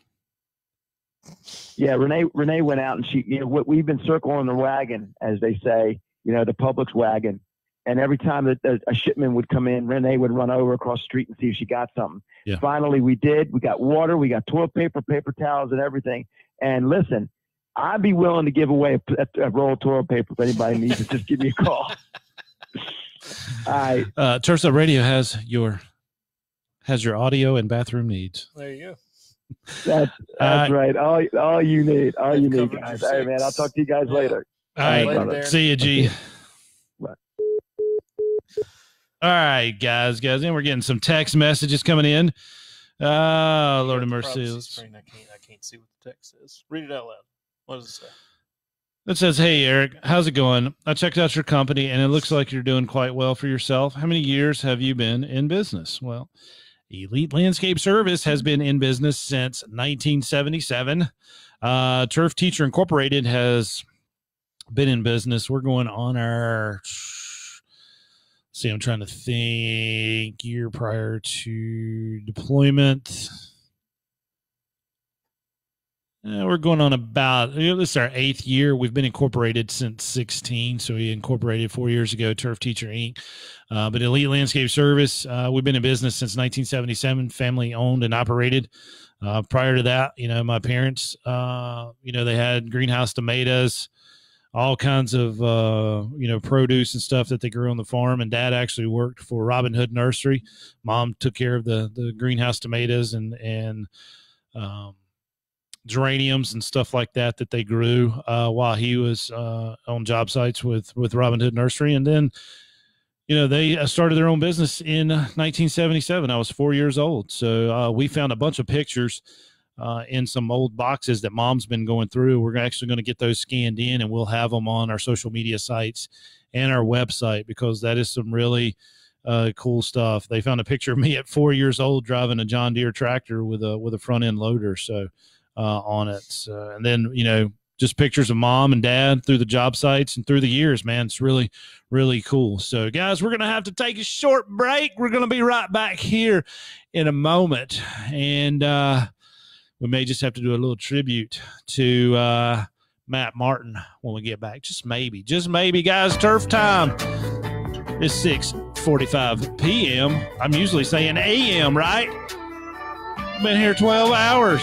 Yeah, Renee. Renee went out and she, you know, what we've been circling the wagon, as they say, you know, the Publix wagon. And every time that a, a shipment would come in, Renee would run over across the street and see if she got something. Yeah. Finally, we did. We got water, we got toilet paper, paper towels, and everything. And listen, I'd be willing to give away a, a, a roll of toilet paper if anybody needs it. Just give me a call. All right. Uh, Turfs Up Radio has your has your audio and bathroom needs. There you go. That's that's Uh, right. All all you need, all They've you need, covered guys. your All right, man. I'll six. talk to you guys Yeah. later. All right. Later, brother. Darren. See you, G. Bye. All right, guys, guys. And we're getting some text messages coming in. Uh, Lord of You got the mercy. privacy Let's- screen. I can't. I can't see what the text says. Read it out loud. What does it say? It says, "Hey, Eric, how's it going? I checked out your company, and it looks like you're doing quite well for yourself. How many years have you been in business?" Well, Elite Landscape Service has been in business since nineteen seventy-seven. Uh, Turf Teacher Incorporated has been in business. We're going on our, see, I'm trying to think, year prior to deployment. Uh, we're going on about, you know, this is our eighth year. We've been incorporated since sixteen. So we incorporated four years ago, Turf Teacher Incorporated. Uh, but Elite Landscape Service, uh, we've been in business since nineteen seventy-seven, family owned and operated. Uh, prior to that, you know, my parents, uh, you know, they had greenhouse tomatoes, all kinds of, uh, you know, produce and stuff that they grew on the farm. And Dad actually worked for Robin Hood Nursery. Mom took care of the, the greenhouse tomatoes and, and, um, geraniums and stuff like that that they grew uh, while he was uh, on job sites with with Robin Hood Nursery. And then, you know, they started their own business in nineteen seventy-seven. I was four years old. So uh, we found a bunch of pictures uh, in some old boxes that Mom's been going through. We're actually going to get those scanned in, and we'll have them on our social media sites and our website, because that is some really uh, cool stuff. They found a picture of me at four years old driving a John Deere tractor with a with a front end loader. So Uh, on it. So, and then, you know, just pictures of Mom and Dad through the job sites and through the years, man. It's really, really cool. So, guys, we're going to have to take a short break. We're going to be right back here in a moment. And uh, we may just have to do a little tribute to uh, Matt Martin when we get back. Just maybe, just maybe, guys. Turf time. It's six forty-five p.m. I'm usually saying a m, right? Been here twelve hours.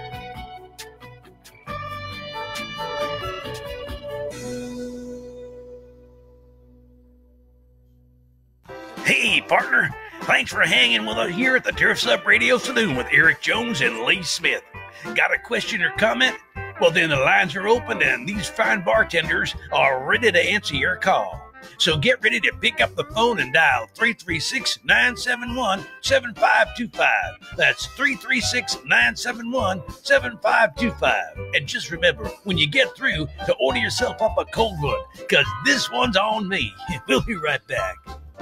Hey, partner. Thanks for hanging with us here at the Turf's Up Radio Saloon with Eric Jones and Lee Smith. Got a question or comment? Well, then the lines are open and these fine bartenders are ready to answer your call. So get ready to pick up the phone and dial three three six, nine seven one, seven five two five. That's three three six, nine seven one, seven five two five. And just remember, when you get through, to order yourself up a cold one, because this one's on me. We'll be right back.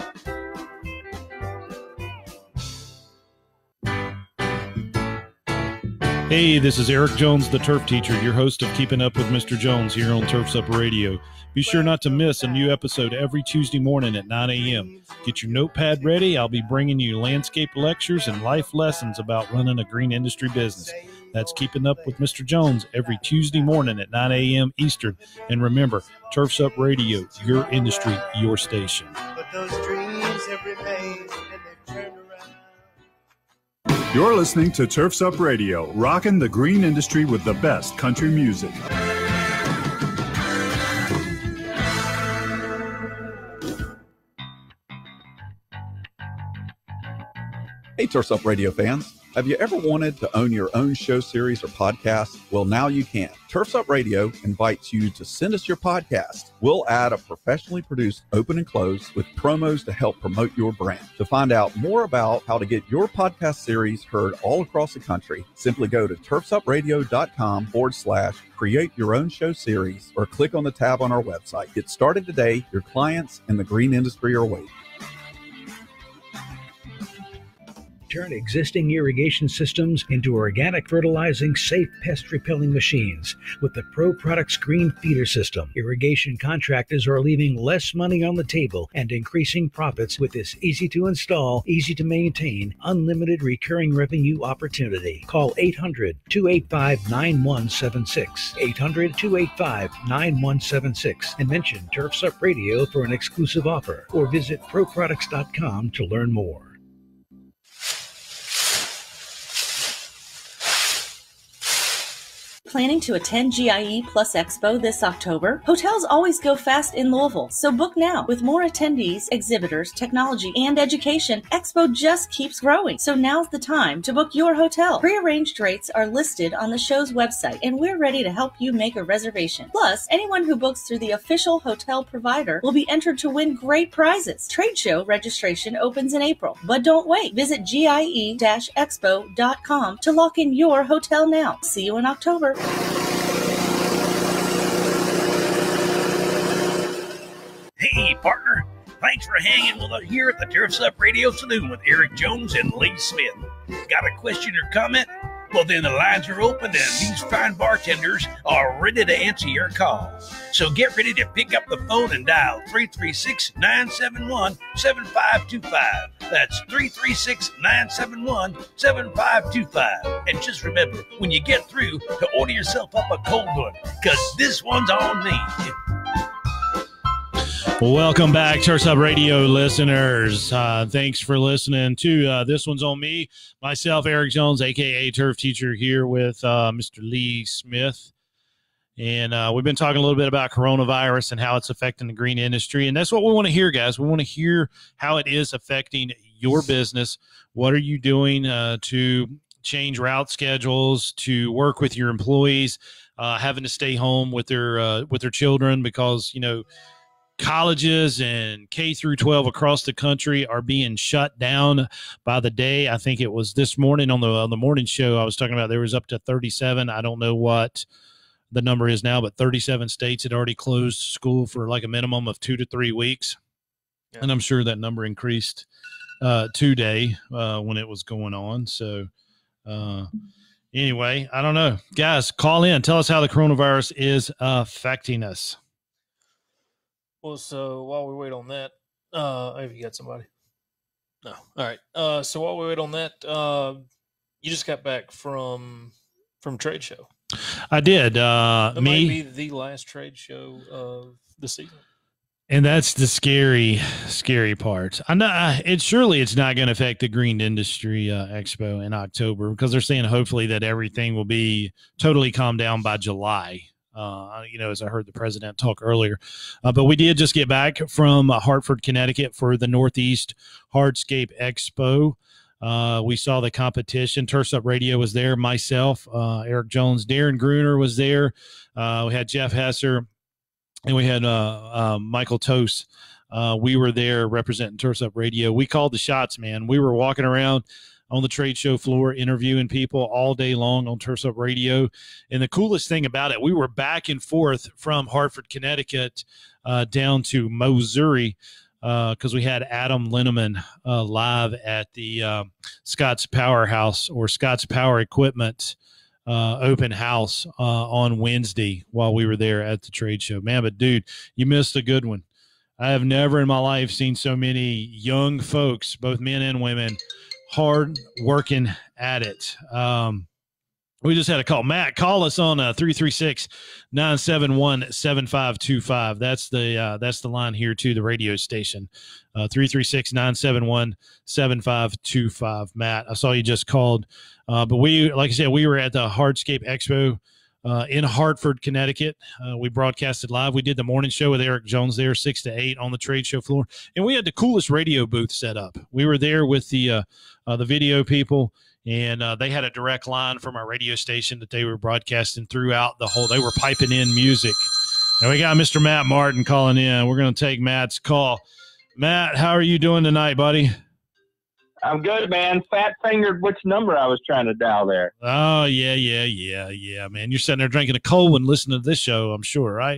Hey, this is Eric Jones, the Turf Teacher, your host of Keeping Up with Mister Jones here on Turf's Up Radio. Be sure not to miss a new episode every Tuesday morning at nine a.m. Get your notepad ready. I'll be bringing you landscape lectures and life lessons about running a green industry business. That's Keeping Up with Mister Jones every Tuesday morning at nine a.m. Eastern. And remember, Turf's Up Radio, your industry, your station. But those dreams have remained and they've turned around. You're listening to Turf's Up Radio, rocking the green industry with the best country music. Hey, Turf's Up Radio fans. Have you ever wanted to own your own show series or podcast? Well, now you can. Turf's Up Radio invites you to send us your podcast. We'll add a professionally produced open and close with promos to help promote your brand. To find out more about how to get your podcast series heard all across the country, simply go to turfsupradio.com forward slash create your own show series or click on the tab on our website. Get started today. Your clients in the green industry are waiting. Turn existing irrigation systems into organic fertilizing, safe pest repelling machines with the Pro Products Green Feeder System. Irrigation contractors are leaving less money on the table and increasing profits with this easy to install, easy to maintain, unlimited recurring revenue opportunity. Call eight hundred, two eight five, nine one seven six, eight hundred, two eight five, nine one seven six, and mention Turf's Up Radio for an exclusive offer, or visit pro products dot com to learn more. Planning to attend G I E Plus Expo this October? Hotels always go fast in Louisville, so book now. With more attendees, exhibitors, technology, and education, Expo just keeps growing. So now's the time to book your hotel. Pre-arranged rates are listed on the show's website, and we're ready to help you make a reservation. Plus, anyone who books through the official hotel provider will be entered to win great prizes. Trade show registration opens in April, but don't wait. Visit G I E expo dot com to lock in your hotel now. See you in October. Hey, partner. Thanks for hanging with us here at the Turf's Up Radio Saloon with Eric Jones and Lee Smith. Got a question or comment? Well, then the lines are open and these fine bartenders are ready to answer your call. So get ready to pick up the phone and dial three three six, nine seven one, seven five two five. That's three three six, nine seven one, seven five two five. And just remember, when you get through, to order yourself up a cold one, because this one's on me. Welcome back, Turfs Up Radio listeners. Uh, thanks for listening to uh, This One's on Me. Myself, Eric Jones, a k a. Turf Teacher, here with uh, Mister Lee Smith. And uh, we've been talking a little bit about coronavirus and how it's affecting the green industry. And that's what we want to hear, guys. We want to hear how it is affecting your business. What are you doing uh, to change route schedules, to work with your employees, uh, having to stay home with their uh, with their children because, you know, colleges and K through twelve across the country are being shut down by the day. I think it was this morning on the on the morning show I was talking about there was up to thirty-seven. I don't know what the number is now, but thirty-seven states had already closed school for like a minimum of two to three weeks. Yeah. And I'm sure that number increased uh, today uh, when it was going on. So uh, anyway, I don't know. Guys, call in. Tell us how the coronavirus is affecting us. Well, so while we wait on that, uh, have you got somebody? No. All right. Uh, so while we wait on that, uh, you just got back from from trade show. I did. Uh, that me, might be the last trade show of the season. And that's the scary, scary part. I know it. Surely it's not going to affect the Green Industry uh, Expo in October because they're saying hopefully that everything will be totally calmed down by July. Uh, you know, as I heard the president talk earlier. Uh, but we did just get back from uh, Hartford, Connecticut for the Northeast Hardscape Expo. Uh, we saw the competition. Turfs Up Radio was there. Myself, uh, Eric Jones, Darren Gruner was there. Uh, we had Jeff Hesser, and we had uh, uh, Michael Tose. Uh, we were there representing Turfs Up Radio. We called the shots, man. We were walking around on the trade show floor, interviewing people all day long on Turfs Up Radio. And the coolest thing about it, we were back and forth from Hartford, Connecticut, uh, down to Missouri, because uh, we had Adam Linneman uh, live at the uh, Scott's Powerhouse or Scott's Power Equipment uh, open house uh, on Wednesday while we were there at the trade show. Man, but dude, you missed a good one. I have never in my life seen so many young folks, both men and women, hard working at it. Um, we just had a call. Matt, call us on uh, three three six, nine seven one, seven five two five. That's the uh, that's the line here to the radio station. Uh, three three six, nine seven one, seven five two five. Matt, I saw you just called. Uh, but we, like I said, we were at the Hardscape Expo uh, in Hartford, Connecticut. Uh, we broadcasted live. We did the morning show with Eric Jones there, six to eight on the trade show floor. And we had the coolest radio booth set up. We were there with the uh, uh, the video people, and uh, they had a direct line from our radio station that they were broadcasting throughout the whole. They were piping in music. And we got Mister Matt Martin calling in. We're going to take Matt's call. Matt, how are you doing tonight, buddy? I'm good, man. Fat fingered which number I was trying to dial there. Oh, yeah, yeah, yeah, yeah, man. You're sitting there drinking a cold one listening to this show, I'm sure, right?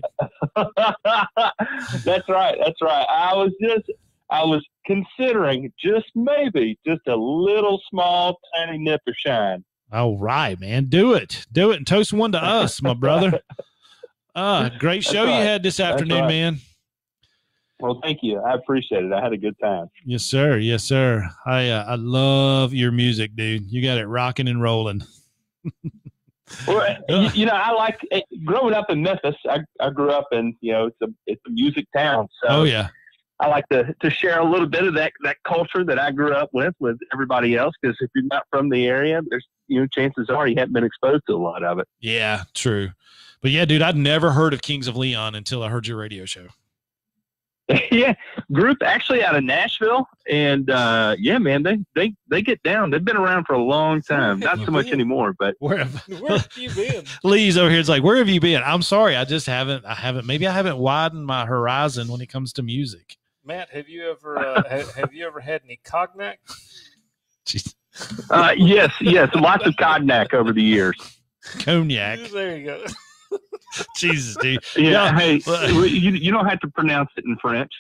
That's right. That's right. I was just, I was considering just maybe just a little small, tiny nip of shine. All right, man. Do it. Do it and toast one to us, my brother. Uh, great show right. you had this afternoon, right. man. Well, thank you. I appreciate it. I had a good time. Yes, sir. Yes, sir. I uh, I love your music, dude. You got it rocking and rolling. Well, you, you know, I like growing up in Memphis. I, I grew up in, you know, it's a it's a music town. So oh yeah. I like to, to share a little bit of that, that culture that I grew up with with everybody else. Because if you're not from the area, there's you know chances are you haven't been exposed to a lot of it. Yeah, true. But yeah, dude, I'd never heard of Kings of Leon until I heard your radio show. Yeah, group actually out of Nashville, and uh, yeah, man, they, they they get down. They've been around for a long time, not so much anymore. But where have, where have you been? Lee's over here. It's like, where have you been? I'm sorry, I just haven't. I haven't. Maybe I haven't widened my horizon when it comes to music. Matt, have you ever uh, have, have you ever had any cognac? Jeez. Uh, yes, yes, lots of cognac over the years. Cognac. There you go. Jesus, dude. Yeah, yeah. Hey, you, you don't have to pronounce it in French.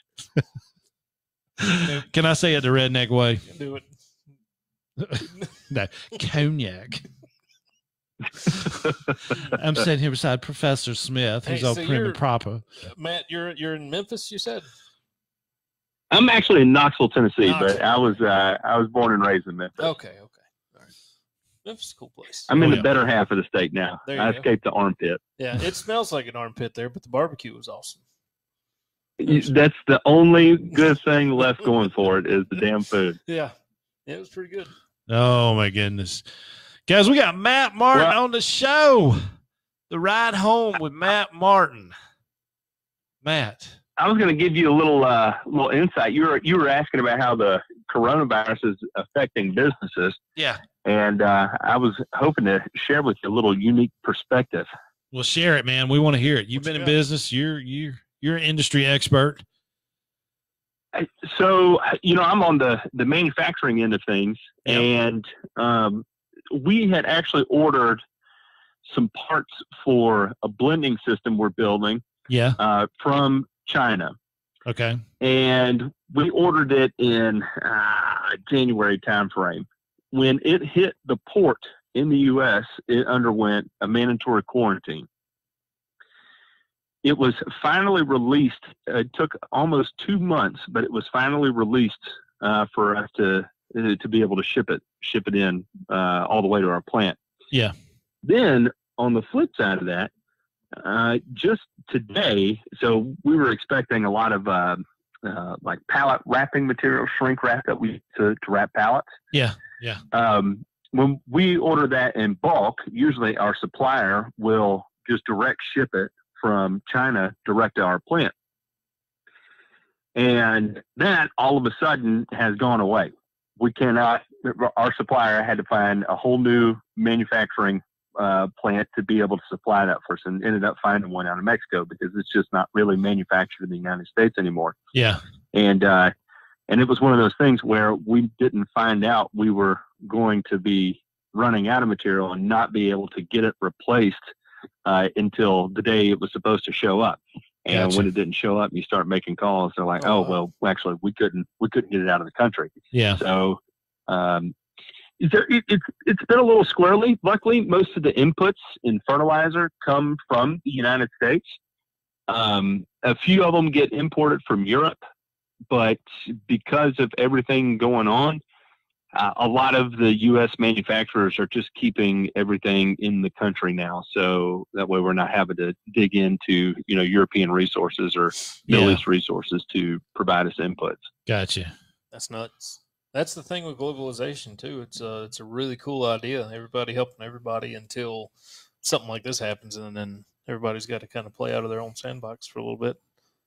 Can I say it the redneck way? Do it. No, cognac. I'm sitting here beside Professor Smith, who's Hey, all so prim you're- and proper. Matt, you're you're in Memphis, you said? I'm actually in Knoxville, Tennessee, Knoxville. but I was uh, I was born and raised in Memphis. Okay, okay. All right. Memphis is a cool place. I'm in Oh, the yeah. better half of the state now. There you I go. escaped the armpit. Yeah, it smells like an armpit there, but the barbecue was awesome. That's the only good thing left going for it is the damn food. Yeah. Yeah, it was pretty good. Oh my goodness, guys, we got Matt Martin Well- on the show. The Ride Home with Matt Martin. Matt. I was going to give you a little uh, little insight. You were you were asking about how the coronavirus is affecting businesses, Yeah. and uh, I was hoping to share with you a little unique perspective. Well, share it, man. We want to hear it. You've been in business. You're you're you're an industry expert. So, you know, I'm on the, the manufacturing end of things, Yep. and um, we had actually ordered some parts for a blending system we're building Yeah. uh, from China. Okay. And we ordered it in uh, January timeframe. When it hit the port in the U S, it underwent a mandatory quarantine. It was finally released. It took almost two months, but it was finally released uh, for us to uh, to be able to ship it ship it in uh, all the way to our plant. Yeah. Then on the flip side of that, uh, just today, so we were expecting a lot of uh, uh, like pallet wrapping material, shrink wrap that we to, to wrap pallets. Yeah. Yeah. Um, when we order that in bulk, usually our supplier will just direct ship it from China direct to our plant. And that all of a sudden has gone away. We cannot, our supplier had to find a whole new manufacturing uh, plant to be able to supply that for us, and ended up finding one out of Mexico because it's just not really manufactured in the United States anymore. Yeah. And, uh, and it was one of those things where we didn't find out we were going to be running out of material and not be able to get it replaced uh, until the day it was supposed to show up. And Gotcha. when it didn't show up, you start making calls. They're like, "Oh, well, actually, we couldn't, we couldn't get it out of the country." Yeah. So, um, is there, it, it's it's been a little squirrely. Luckily, most of the inputs in fertilizer come from the United States. Um, a few of them get imported from Europe, but because of everything going on, uh, a lot of the U S manufacturers are just keeping everything in the country now. So that way we're not having to dig into, you know, European resources or Middle Yeah. East resources to provide us inputs. Gotcha. That's nuts. That's the thing with globalization too. It's a it's a really cool idea. Everybody helping everybody until something like this happens, and then everybody's got to kind of play out of their own sandbox for a little bit.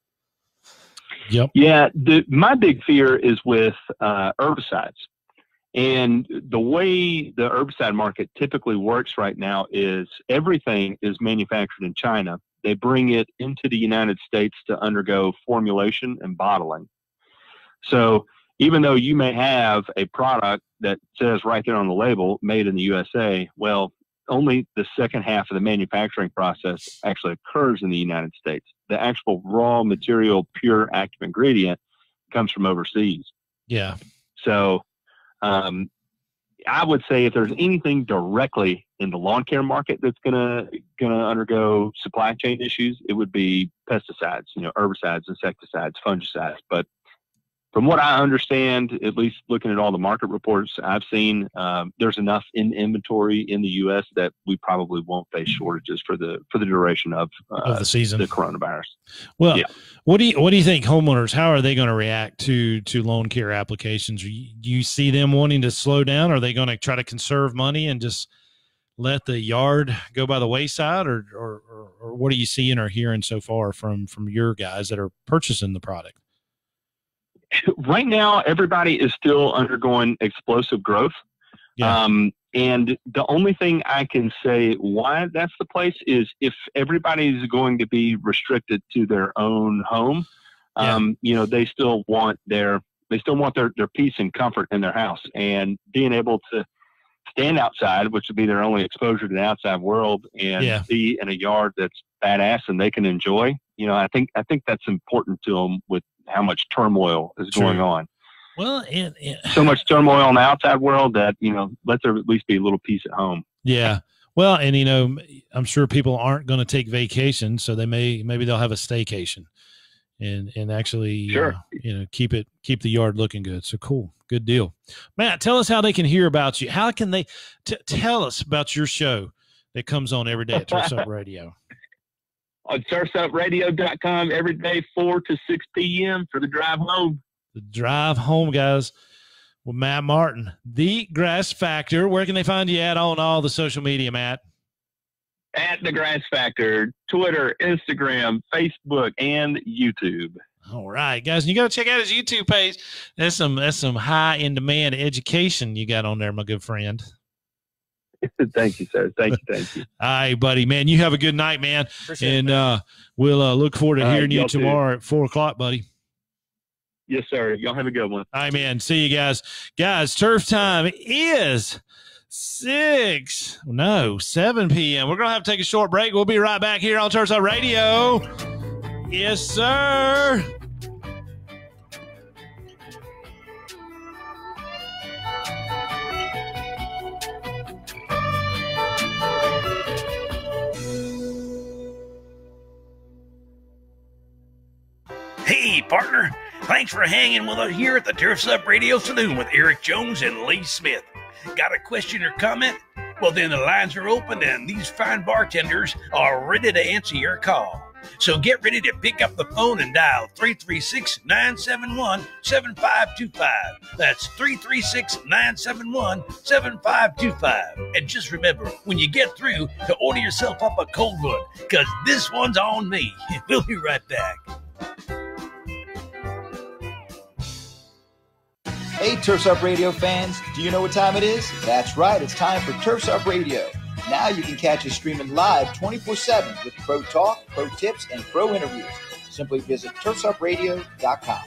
Yep. Yeah. The, my big fear is with uh, herbicides. And the way the herbicide market typically works right now is everything is manufactured in China. They bring it into the United States to undergo formulation and bottling. So even though you may have a product that says right there on the label, made in the U S A, well, only the second half of the manufacturing process actually occurs in the United States. The actual raw material, pure active ingredient comes from overseas. Yeah. So um, I would say if there's anything directly in the lawn care market that's gonna gonna undergo supply chain issues, it would be pesticides, you know, herbicides, insecticides, fungicides. But from what I understand, at least looking at all the market reports I've seen, um, there's enough in inventory in the U S that we probably won't face shortages for the for the duration of, uh, Of the season. the coronavirus. Well, Yeah. what do you what do you think homeowners, how are they going to react to to lawn care applications? Do you, do you see them wanting to slow down? Are they going to try to conserve money and just let the yard go by the wayside, or or, or, or what are you seeing or hearing so far from from your guys that are purchasing the product? Right now, everybody is still undergoing explosive growth. Yeah. Um, and the only thing I can say why that's the place is if everybody's going to be restricted to their own home, um, you know, they still want their, they still want their, their peace and comfort in their house, and being able to stand outside, which would be their only exposure to the outside world, and Yeah. be in a yard that's badass and they can enjoy. You know, I think, I think that's important to them with how much turmoil is True. going on. Well, and, and So much turmoil in the outside world that, you know, let there at least be a little peace at home. yeah. Well, and, you know, I'm sure people aren't going to take vacation, so they may, maybe they'll have a staycation and, and actually, Sure. uh, you know, keep it, keep the yard looking good. So cool. Good deal. Matt, tell us how they can hear about you. How can they t- tell us about your show that comes on every day at Turfs Up Radio? On turfs up radio dot com every day, four to six p.m. for the drive home. The drive home, guys, with Matt Martin, the Grass Factor. Where can they find you at on all the social media, Matt? At the Grass Factor, Twitter, Instagram, Facebook, and YouTube. All right, guys, and you got to check out his YouTube page. That's some that's some high in demand education you got on there, my good friend. Thank you, sir. Thank you, thank you. All right, buddy, man. You have a good night, man. Appreciate and it, uh, we'll uh, look forward to All right, hearing you y'all too. tomorrow at four o'clock, buddy. Yes, sir. Y'all have a good one. All right, man. See you guys. Guys, turf time is six, no, seven p.m. We're going to have to take a short break. We'll be right back here on Turfs Up Radio. Yes, sir. Hey, partner. Thanks for hanging with us here at the Turfs Up Radio Saloon with Eric Jones and Lee Smith. Got a question or comment? Well, then the lines are open and these fine bartenders are ready to answer your call. So get ready to pick up the phone and dial three three six, nine seven one, seven five two five. That's three three six, nine seven one, seven five two five. And just remember, when you get through, to order yourself up a cold one, because this one's on me. We'll be right back. Hey, Turfs Up Radio fans, do you know what time it is? That's right, it's time for Turfs Up Radio. Now you can catch us streaming live twenty-four seven with pro talk, pro tips, and pro interviews. Simply visit turfs up radio dot com.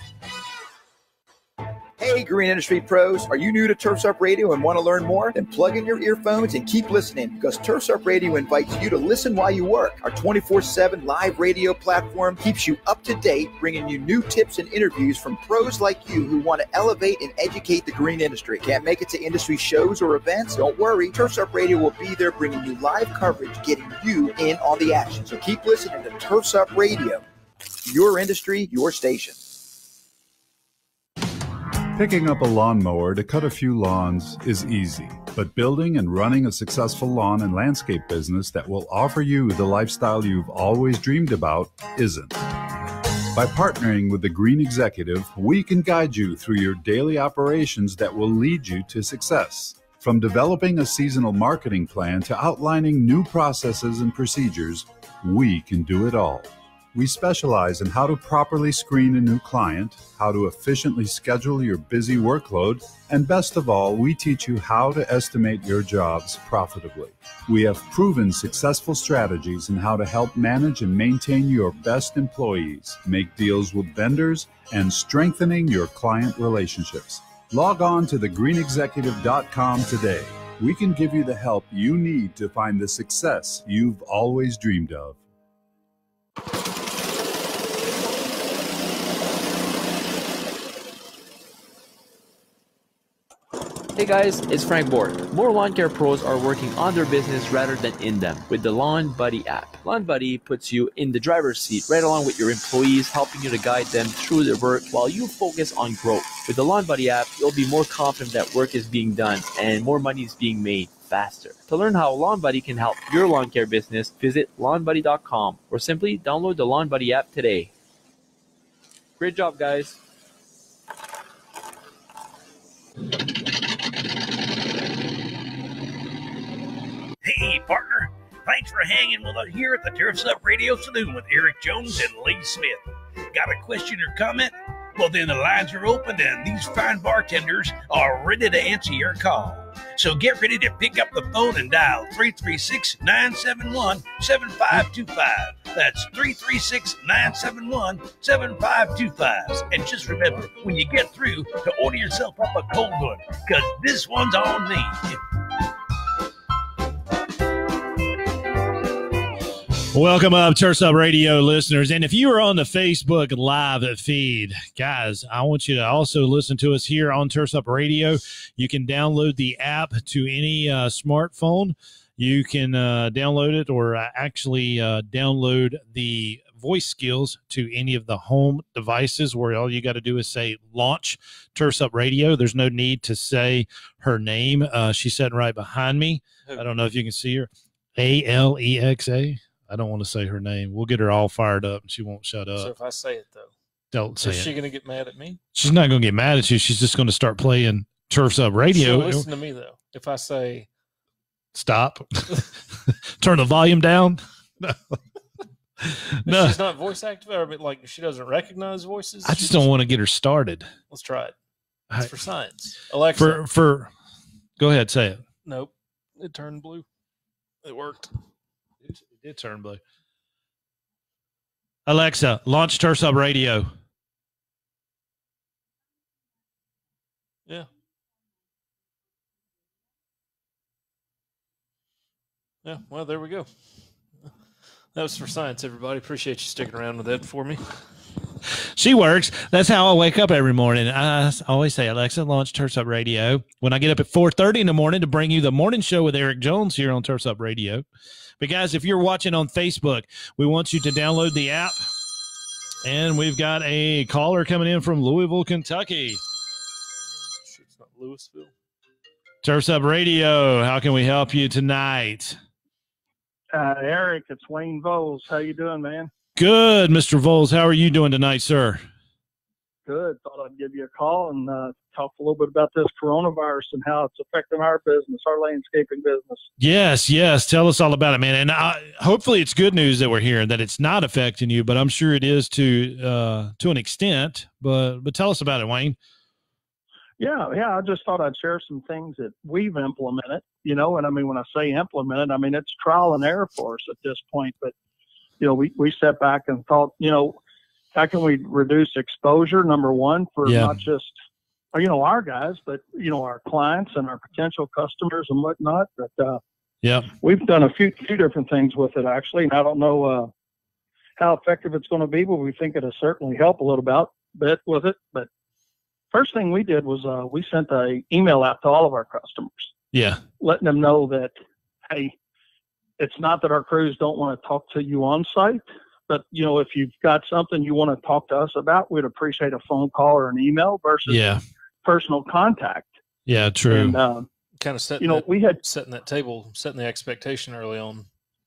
Hey, Green Industry pros, are you new to Turfs Up Radio and want to learn more? Then plug in your earphones and keep listening, because Turfs Up Radio invites you to listen while you work. Our twenty-four seven live radio platform keeps you up to date, bringing you new tips and interviews from pros like you who want to elevate and educate the green industry. Can't make it to industry shows or events? Don't worry. Turfs Up Radio will be there bringing you live coverage, getting you in on the action. So keep listening to Turfs Up Radio. Your industry, your station. Picking up a lawnmower to cut a few lawns is easy, but building and running a successful lawn and landscape business that will offer you the lifestyle you've always dreamed about isn't. By partnering with the Green Executive, we can guide you through your daily operations that will lead you to success. From developing a seasonal marketing plan to outlining new processes and procedures, we can do it all. We specialize in how to properly screen a new client, how to efficiently schedule your busy workload, and best of all, we teach you how to estimate your jobs profitably. We have proven successful strategies in how to help manage and maintain your best employees, make deals with vendors, and strengthening your client relationships. Log on to the green executive dot com today. We can give you the help you need to find the success you've always dreamed of. Hey guys, it's Frank Borg. More lawn care pros are working on their business rather than in them with the Lawn Buddy app. Lawn Buddy puts you in the driver's seat right along with your employees, helping you to guide them through their work while you focus on growth. With the Lawn Buddy app, you'll be more confident that work is being done and more money is being made faster. To learn how Lawn Buddy can help your lawn care business, visit lawn buddy dot com or simply download the Lawn Buddy app today. Great job, guys. Hey, partner. Thanks for hanging with us here at the Turfs Up Radio Saloon with Eric Jones and Lee Smith. Got a question or comment? Well, then the lines are open and these fine bartenders are ready to answer your call. So get ready to pick up the phone and dial three three six, nine seven one, seven five two five. That's three three six, nine seven one, seven five two five. And just remember, when you get through, to order yourself up a cold one, because this one's on me. Welcome up, Turfs Up Radio listeners. And if you are on the Facebook live feed, guys, I want you to also listen to us here on Turfs Up Radio. You can download the app to any uh, smartphone. You can uh, download it or uh, actually uh, download the voice skills to any of the home devices where all you got to do is say launch Turfs Up Radio. There's no need to say her name. Uh, she's sitting right behind me. I don't know if you can see her. A L E X A. I don't want to say her name. We'll get her all fired up and she won't shut up. So if I say it, though, don't say is it. she going to get mad at me? She's not going to get mad at you. She's just going to start playing Turfs Up Radio. So listen to me, though. If I say stop, turn the volume down. No. No. She's not voice active, or like she doesn't recognize voices. I just don't want to get her started. Let's try it. It's for science. Alexa. For for, go ahead, say it. Nope, it turned blue. It worked. It, it did turn blue. Alexa, launch Turfs Up Radio. Yeah. Yeah. Well, there we go. That was for science, everybody. Appreciate you sticking around with that for me. She works. That's how I wake up every morning. I always say, Alexa, launch Turfs Up Radio. When I get up at four thirty in the morning to bring you the morning show with Eric Jones here on Turfs Up Radio. But, guys, if you're watching on Facebook, we want you to download the app. And we've got a caller coming in from Louisville, Kentucky. It's not Louisville. Turfs Up Radio, how can we help you tonight? Uh, Eric, it's Wayne Voles. How you doing, man? Good, Mister Voles. How are you doing tonight, sir? Good. Thought I'd give you a call and uh, talk a little bit about this coronavirus and how it's affecting our business, our landscaping business. Yes, yes. Tell us all about it, man. And I, hopefully it's good news that we're hearing, that it's not affecting you, but I'm sure it is to uh, to an extent. But but tell us about it, Wayne. Yeah, yeah. I just thought I'd share some things that we've implemented, you know, and I mean, when I say implemented, I mean, it's trial and error for us at this point, but, you know, we, we stepped back and thought, you know, how can we reduce exposure, number one, for yeah. not just, you know, our guys, but, you know, our clients and our potential customers and whatnot. But uh, yeah, we've done a few, few different things with it, actually. And I don't know uh, how effective it's going to be, but we think it'll certainly help a little bit, bit with it. But first thing we did was uh, we sent an email out to all of our customers. Yeah. Letting them know that, hey, it's not that our crews don't want to talk to you on site, but, you know, if you've got something you want to talk to us about, we'd appreciate a phone call or an email versus yeah. personal contact. Yeah, true. And, uh, kind of setting, you know, that, we had setting that table, setting the expectation early on.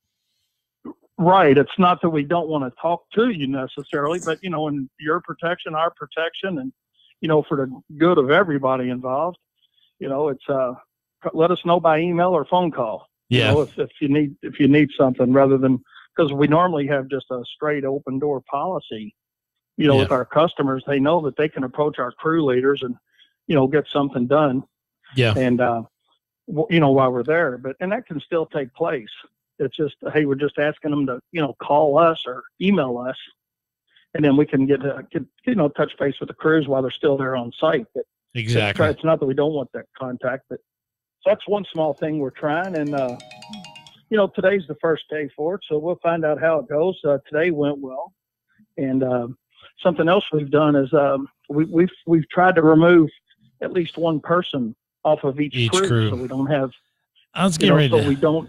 Right. It's not that we don't want to talk to you necessarily, but, you know, in your protection, our protection, and, you know, for the good of everybody involved, you know, it's, uh, let us know by email or phone call. Yeah. You know, if, if you need, if you need something rather than, because we normally have just a straight open door policy, you know, yeah. with our customers, they know that they can approach our crew leaders and, you know, get something done. Yeah. And, uh, w- you know, while we're there, but, and that can still take place. It's just, hey, we're just asking them to, you know, call us or email us, and then we can get, uh, get you know, touch base with the crews while they're still there on site. But exactly. It's, it's not that we don't want that contact, but so that's one small thing we're trying. And, uh, you know, today's the first day for it, so we'll find out how it goes. Uh, today went well. And uh, something else we've done is um, we, we've, we've tried to remove at least one person off of each, each crew, crew, so we don't have, I was you getting know, ready so to, we don't,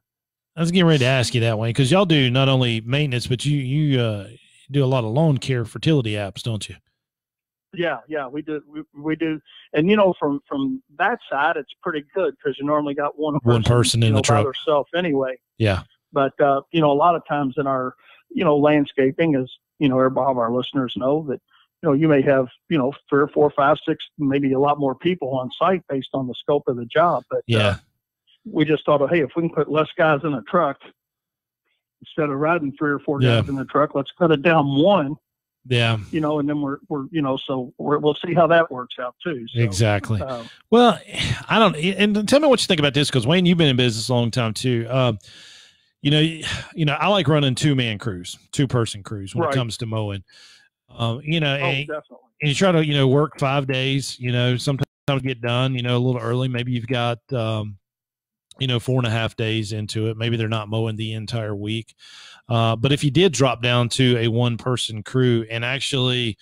I was getting ready to ask you that, Wayne, because y'all do not only maintenance, but you, you uh, do a lot of lawn care fertility apps, don't you? Yeah, yeah, we do. We, we do. And, you know, from, from that side, it's pretty good because you normally got one person, one person in you know, the truck by herself anyway. Yeah. But, uh, you know, a lot of times in our, you know, landscaping, as, you know, everybody of our listeners know that, you know, you may have, you know, three or four, five, six, maybe a lot more people on site based on the scope of the job. But yeah, uh, we just thought, hey, if we can put less guys in a truck, instead of riding three or four yeah. guys in the truck, let's cut it down one. Yeah. You know, and then we're, we're, you know, so we're, we'll see how that works out too. So, exactly. Um, well, I don't, and tell me what you think about this, because Wayne, you've been in business a long time too. Um, you know, you know, I like running two man crews, two person crews when right. it comes to mowing. Um, you know, oh, and, definitely. and you try to, you know, work five days, you know, sometimes get done, you know, a little early. Maybe you've got, um, you know, four and a half days into it. Maybe they're not mowing the entire week. Uh, but if you did drop down to a one person crew and actually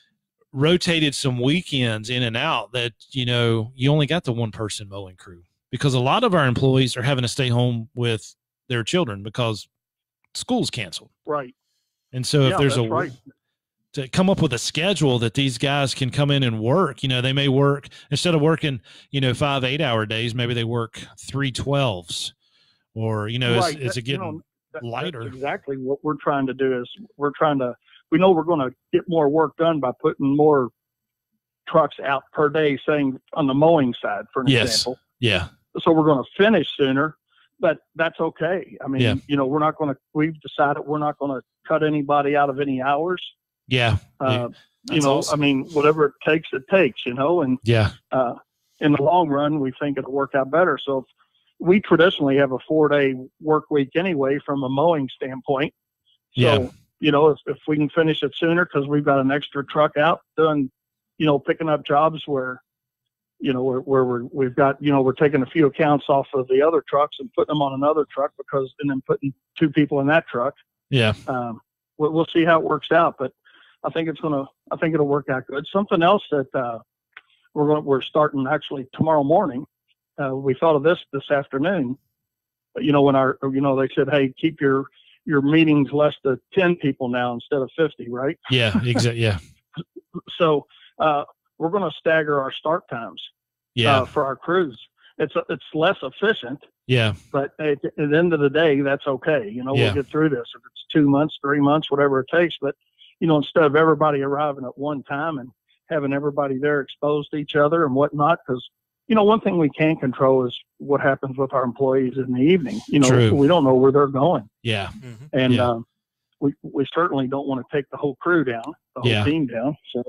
rotated some weekends in and out, that, you know, you only got the one person mowing crew, because a lot of our employees are having to stay home with their children because school's canceled. Right. And so if Yeah, there's a that's right. to come up with a schedule that these guys can come in and work, you know, they may work instead of working, you know, five, eight hour days, maybe they work three twelves or, you know, Right. is, is That- it getting you know, that- lighter? That's exactly what we're trying to do is we're trying to, we know we're going to get more work done by putting more trucks out per day, saying on the mowing side, for an Yes. example. Yeah. So we're going to finish sooner, but that's okay. I mean, Yeah. you know, we're not going to, we've decided we're not going to cut anybody out of any hours. Yeah. Uh, you That's know, awesome. I mean, whatever it takes, it takes, you know, and Yeah. uh, in the long run, we think it'll work out better. So if we traditionally have a four day work week anyway, from a mowing standpoint. So, Yeah. you know, if, if we can finish it sooner, cause we've got an extra truck out doing, you know, picking up jobs where, you know, where, where we're, we've got, you know, we're taking a few accounts off of the other trucks and putting them on another truck because, and then putting two people in that truck. Yeah. Um, we'll, we'll see how it works out, but I think it's going to, I think it'll work out good. Something else that, uh, we're going, we're starting actually tomorrow morning. Uh, we thought of this this afternoon, but you know, when our, you know, they said, hey, keep your, your meetings less than ten people now instead of fifty, right? Yeah. Exactly. Yeah. So, uh, we're going to stagger our start times. Yeah. Uh, for our crews. It's, it's less efficient, Yeah. but at, at the end of the day, that's okay. You know, Yeah. we'll get through this. If it's two months, three months, whatever it takes, but you know, instead of everybody arriving at one time and having everybody there exposed to each other and whatnot, because, you know, one thing we can control is what happens with our employees in the evening. You know, True. we don't know where they're going. Yeah. And, Yeah. um, we, we certainly don't want to take the whole crew down, the whole Yeah. team down. So,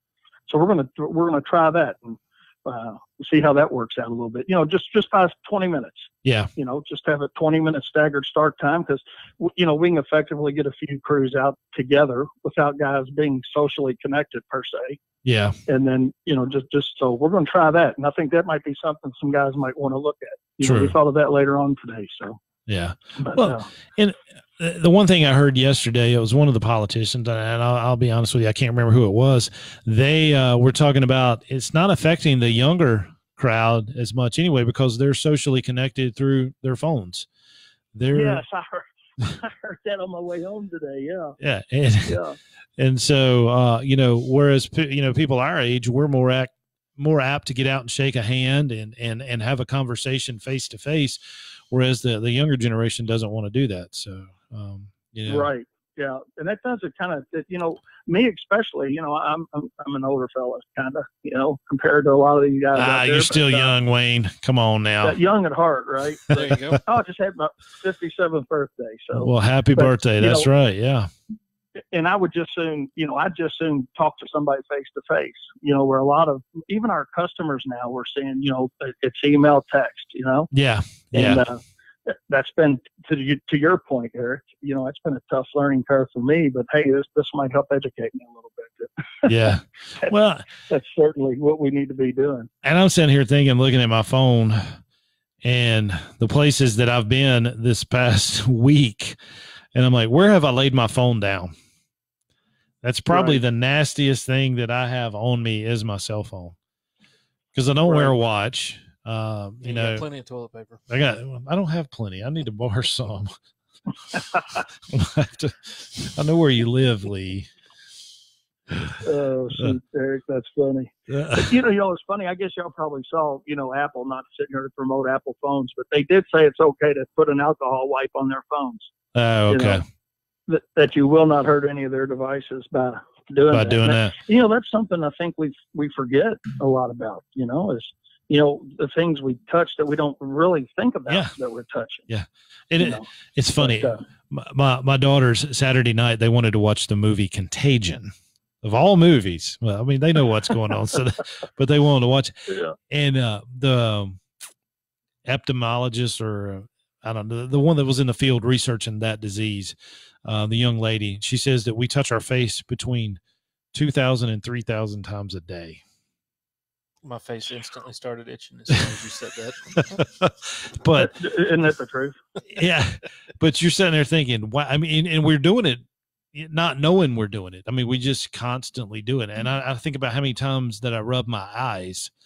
so we're going to, we're going to try that and, uh, see how that works out a little bit, you know, just, just past twenty minutes, Yeah. you know, just have a twenty minute staggered start time. Cause you know, we can effectively get a few crews out together without guys being socially connected per se. Yeah. And then, you know, just, just so we're going to try that. And I think that might be something some guys might want to look at. You know, True. we thought of that later on today. So, Yeah. but, Well, uh, and uh, the one thing I heard yesterday, it was one of the politicians, and I'll, I'll be honest with you, I can't remember who it was. They uh, were talking about it's not affecting the younger crowd as much anyway because they're socially connected through their phones. They're yes, I heard, I heard that on my way home today. Yeah. yeah, and, Yeah. and so uh, you know, whereas pe- you know people our age, we're more act more apt to get out and shake a hand and and and have a conversation face to face, whereas the the younger generation doesn't want to do that. So um, you know, Right. Yeah. And that does it kind of, you know, me especially, you know, I'm, I'm, I'm an older fella kind of, you know, compared to a lot of these guys. ah, out there, you're still but, uh, young, Wayne. Come on now. that young at heart, right? There you go. Oh, I just had my fifty-seventh birthday. So, Well, happy but, birthday. you That's know, right. Yeah. And I would just soon, you know, I'd just soon talk to somebody face to face, you know, where a lot of, even our customers now we're seeing, you know, it's email, text, you know? Yeah. Yeah. And, uh, that's been to you, to your point, Eric, you know, it's been a tough learning curve for me, but hey, this, this might help educate me a little bit. Yeah. that's, Well, that's certainly what we need to be doing. and I'm sitting here thinking, looking at my phone and the places that I've been this past week. And I'm like, where have I laid my phone down? That's probably Right. the nastiest thing that I have on me is my cell phone. Because I don't wear a Right. watch. Um, you You know, got plenty of toilet paper. I got, I don't have plenty. I need to borrow some. I'll have to- I know where you live, Lee. Oh, shoot, Eric, that's funny. But, you know, you know, it's funny. I guess y'all probably saw, you know, Apple not sitting here to promote Apple phones, but they did say it's okay to put an alcohol wipe on their phones. Oh, You know, okay. that, that you will not hurt any of their devices by doing By that. doing And that. You know, that's something I think we we forget a lot about. You know, is you know the things we touch that we don't really think about Yeah. that we're touching. Yeah. And You it, know, it's funny. but, uh, my, my, my daughter's Saturday night, they wanted to watch the movie Contagion. Of all movies, well, I mean, they know what's going on, so they, but they wanted to watch. Yeah. And uh, the epidemiologist, or uh, I don't know, the one that was in the field researching that disease, uh, the young lady, she says that we touch our face between two thousand and three thousand times a day. My face instantly started itching as soon as you said that. But isn't that the truth? yeah, but you're sitting there thinking, why? I mean, and, and we're doing it, not knowing we're doing it. I mean, we just constantly do it. And I, I think about how many times that I rub my eyes,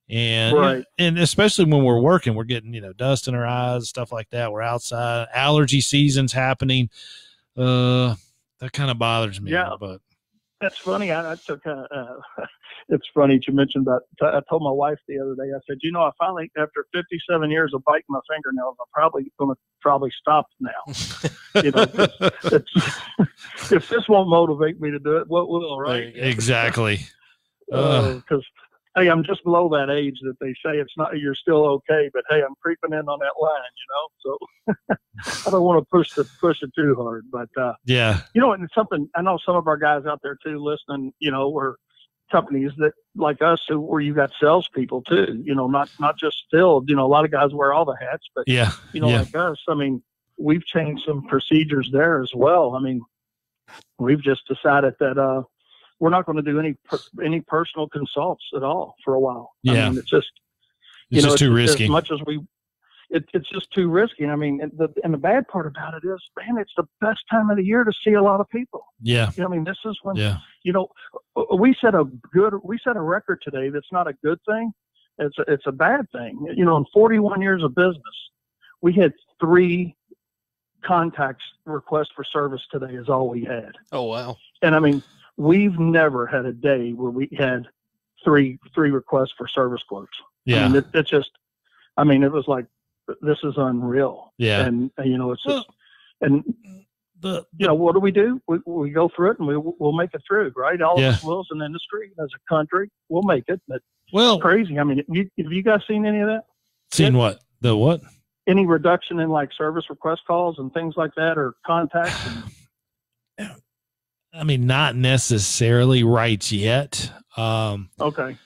And, Right. and especially when we're working, we're getting, you know, dust in our eyes, stuff like that. We're outside, allergy season's happening. Uh, that kind of bothers me, Yeah. but That's funny. I, I took a, uh, it's funny that you mentioned that. I told my wife the other day, I said, you know, I finally, after fifty-seven years of biting my fingernails, I'm probably going to probably stop now. You know, it's, it's, if this won't motivate me to do it, what will, right? Exactly. Because, uh, hey, I'm just below that age that they say it's not, you're still okay, but hey, I'm creeping in on that line, you know, so I don't want to push the, push it too hard, but, uh, yeah, you know, and it's something, I know some of our guys out there too, listening, you know, were companies that like us who, where you got salespeople too, you know, not, not just still, you know, a lot of guys wear all the hats, but yeah, you know, yeah. like us, I mean, we've changed some procedures there as well. I mean, we've just decided that, uh, we're not going to do any per, any personal consults at all for a while. Yeah, I mean, it's just it's you know, just too it's, risky. As much as we, it, it's just too risky. I mean, and the and the bad part about it is, man, it's the best time of the year to see a lot of people. Yeah, you know, I mean, this is when yeah. you know we set a good we set a record today. That's not a good thing. It's a, it's a bad thing. You know, in forty-one years of business, we had three contacts requests for service today. Is all we had. Oh wow! And I mean. We've never had a day where we had three three requests for service quotes. Yeah, I mean, it, it's just, I mean, it was like, this is unreal. Yeah, and, and you know, it's just, and the, you know, what do we do? We we go through it and we we'll make it through, right? All Yeah. of us will as an industry, as a country, we'll make it. But well, it's crazy. I mean, you, have you guys seen any of that? Seen what? The what? Any reduction in like service request calls and things like that, or contacts? And, I mean, not necessarily right yet. Um, okay.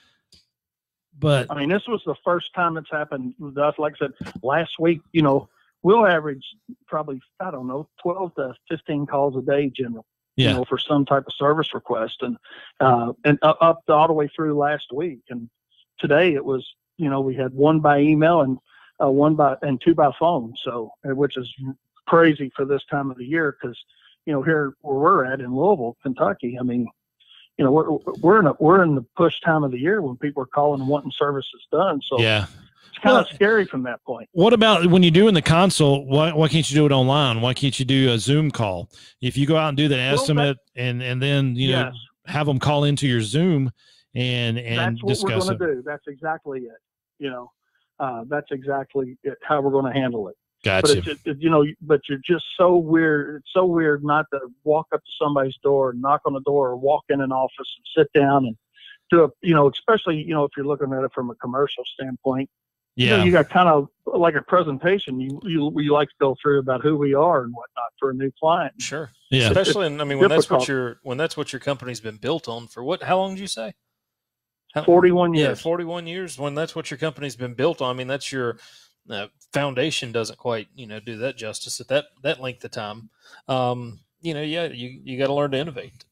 But I mean, this was the first time it's happened with us. Like I said, last week, you know, we'll average probably, I don't know, twelve to fifteen calls a day, general, Yeah. you know, for some type of service request. And, uh, and up, up all the way through last week. And today it was, you know, we had one by email and uh, one by, and two by phone. So, which is crazy for this time of the year. Cause, you know, here where we're at in Louisville, Kentucky, I mean, you know, we're, we're in a, we're in the push time of the year when people are calling and wanting services done. So yeah, it's kind Well, of scary from that point. what about when you do in the console? Why why can't you do it online? Why can't you do a Zoom call? If you go out and do the Well, estimate and and then you know Yes. have them call into your Zoom and and That's what discuss we're it. going to do. That's exactly it. You know, uh, that's exactly it, how we're going to handle it. Gotcha. But it's just, it, you know, but you're just so weird. It's so weird not to walk up to somebody's door, knock on the door, or walk in an office and sit down and do a, you know, especially, you know, if you're looking at it from a commercial standpoint. You know, Yeah. you got kind of like a presentation you, you you like to go through about who we are and whatnot for a new client. Sure. Yeah. Especially, It's in, I mean, when that's what difficult. your when that's what your company's been built on for what? How long did you say? How, forty-one Yeah, years. forty-one years. When that's what your company's been built on, I mean, that's your uh, foundation. Doesn't quite, you know, do that justice at that that length of time. Um, you know, yeah, you you got to learn to innovate.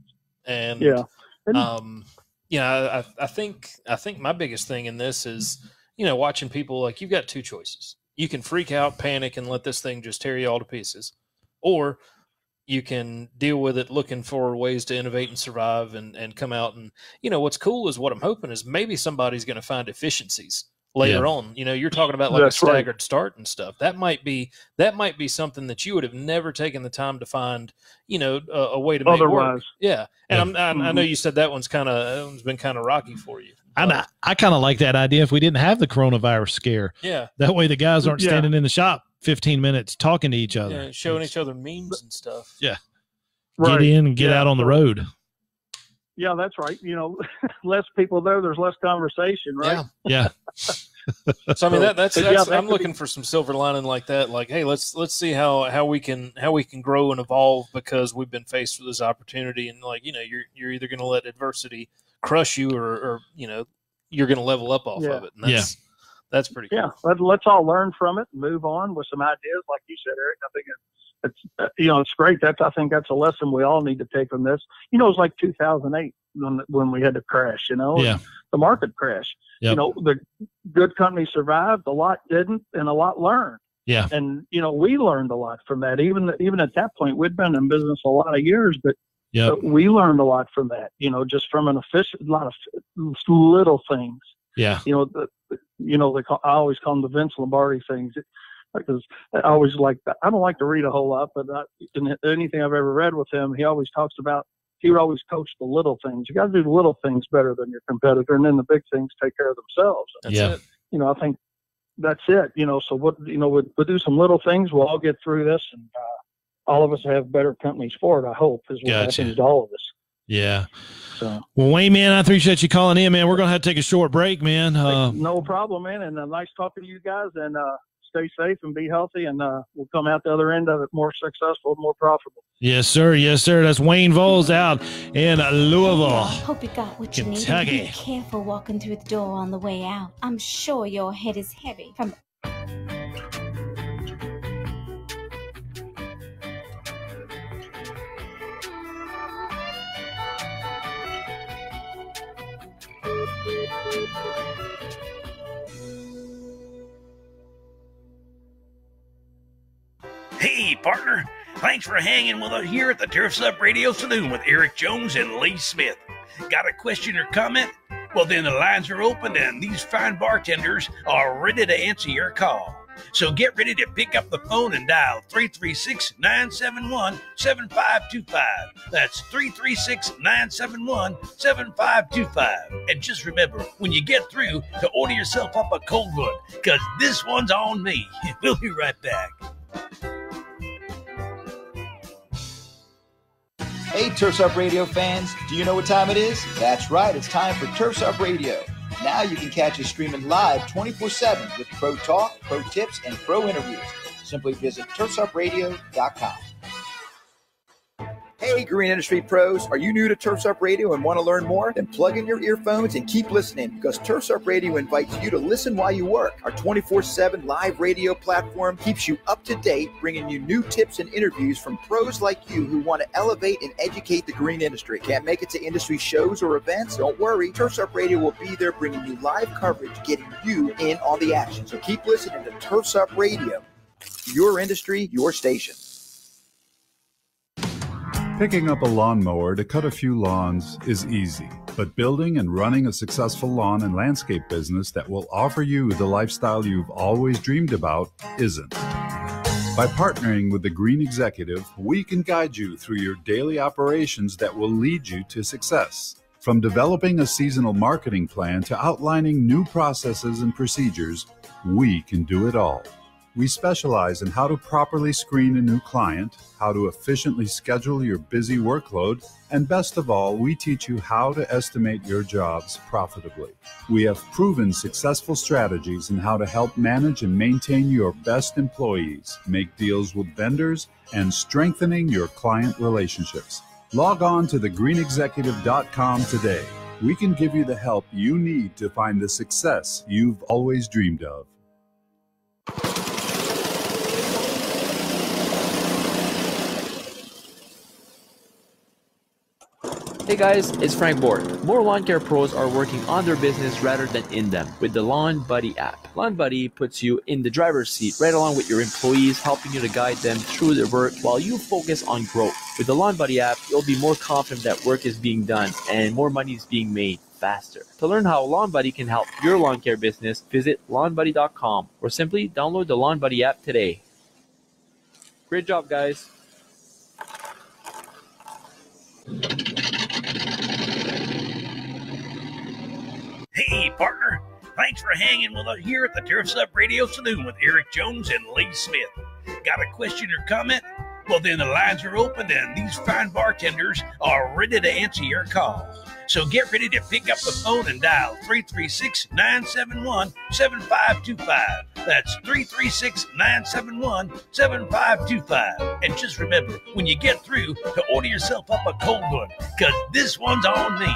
And Yeah. And- um, yeah, I, I think I think my biggest thing in this is, you know, watching people, like, you've got two choices. You can freak out, panic, and let this thing just tear you all to pieces, or you can deal with it looking for ways to innovate and survive and, and come out. And, you know, what's cool is what I'm hoping is maybe somebody's going to find efficiencies later Yeah. on. You know, you're talking about like That's a right. staggered start and stuff. That might be, that might be something that you would have never taken the time to find, you know, a, a way to make work. Otherwise. Yeah. And Yeah. I'm, I, I know you said that one's kind of, that one's been kind of rocky for you. I I, I kind of like that idea. If we didn't have the coronavirus scare, Yeah. that way the guys aren't Yeah. standing in the shop fifteen minutes talking to each other. Yeah, showing each other memes and stuff. Yeah. Right. Get in and get Yeah. out on the road. Yeah, that's right. You know, less people there, there's less conversation, right? Yeah. Yeah. So I mean, that, that's, But yeah, that's that I'm could looking for some silver lining like that. Like, hey, let's let's see how, how we can how we can grow and evolve because we've been faced with this opportunity. And like, you know, you're you're either going to let adversity crush you, or, or you know, you're going to level up off Yeah. of it. And that's that's pretty cool. Yeah, let, let's all learn from it and move on with some ideas, like you said, Eric. I think it's, it's uh, you know, it's great. That's I think that's a lesson we all need to take from this. You know, it's like two thousand eight when when we had the crash. You know, Yeah. the market crash. Yep. You know, the good companies survived, a lot didn't, and a lot learned. Yeah. And you know, we learned a lot from that. Even even at that point, we'd been in business a lot of years, but Yep. but we learned a lot from that. You know, just from an efficient, a lot of little things Yeah. You know, the, you know, they call, I always call them the Vince Lombardi things. Because I always like, I don't like to read a whole lot, but I, in anything I've ever read with him, he always talks about, he would always coach the little things. You got to do the little things better than your competitor, and then the big things take care of themselves. That's yeah. It. You know, I think that's it. You know, so what, you know, we'll, we'll do some little things. We'll all get through this, and uh, all of us have better companies for it, I hope, is what gotcha. happens to all of us. Yeah. So, well, Wayne, man, I appreciate you calling in, man. We're going to have to take a short break, man. Uh, no problem, man. And uh, nice talking to you guys, and uh, stay safe and be healthy, and uh, we'll come out the other end of it more successful, more profitable. Yes, sir. Yes, sir. That's Wayne Voles out in Louisville, Hope you got what you need. Kentucky. Be careful walking through the door on the way out. I'm sure your head is heavy from. Hey, partner. Thanks for hanging with us here at the Turfs Up Radio Saloon with Eric Jones and Lee Smith. Got a question or comment? Well, then the lines are open and these fine bartenders are ready to answer your call. So get ready to pick up the phone and dial three three six, nine seven one, seven five two five. That's three three six, nine seven one, seven five two five. And just remember, when you get through, to order yourself up a cold one, because this one's on me. We'll be right back. Hey, Turfs Up Radio fans, do you know what time it is? That's right, it's time for Turfs Up Radio. Now you can catch us streaming live twenty-four seven with pro talk, pro tips, and pro interviews. Simply visit turfs up radio dot com. Hey, Green Industry pros, are you new to Turfs Up Radio and want to learn more? Then plug in your earphones and keep listening, because Turfs Up Radio invites you to listen while you work. Our twenty-four seven live radio platform keeps you up to date, bringing you new tips and interviews from pros like you who want to elevate and educate the green industry. Can't make it to industry shows or events? Don't worry. Turfs Up Radio will be there bringing you live coverage, getting you in on the action. So keep listening to Turfs Up Radio. Your industry, your station. Picking up a lawnmower to cut a few lawns is easy, but building and running a successful lawn and landscape business that will offer you the lifestyle you've always dreamed about isn't. By partnering with the Green Executive, we can guide you through your daily operations that will lead you to success. From developing a seasonal marketing plan to outlining new processes and procedures, we can do it all. We specialize in how to properly screen a new client, how to efficiently schedule your busy workload, and best of all, we teach you how to estimate your jobs profitably. We have proven successful strategies in how to help manage and maintain your best employees, make deals with vendors, and strengthening your client relationships. Log on to the green executive dot com today. We can give you the help you need to find the success you've always dreamed of. Hey guys, it's Frank Bort. More lawn care pros are working on their business rather than in them with the Lawn Buddy app. Lawn Buddy puts you in the driver's seat right along with your employees, helping you to guide them through their work while you focus on growth. With the Lawn Buddy app, you'll be more confident that work is being done and more money is being made faster. To learn how Lawn Buddy can help your lawn care business, visit lawn buddy dot com or simply download the Lawn Buddy app today. Great job, guys. Hey, partner. Thanks for hanging with us here at the Turfs Up Radio Saloon with Eric Jones and Lee Smith. Got a question or comment? Well, then the lines are open and these fine bartenders are ready to answer your call. So get ready to pick up the phone and dial three three six, nine seven one, seven five two five. That's three three six, nine seven one, seven five two five. And just remember, when you get through, to order yourself up a cold one, because this one's on me.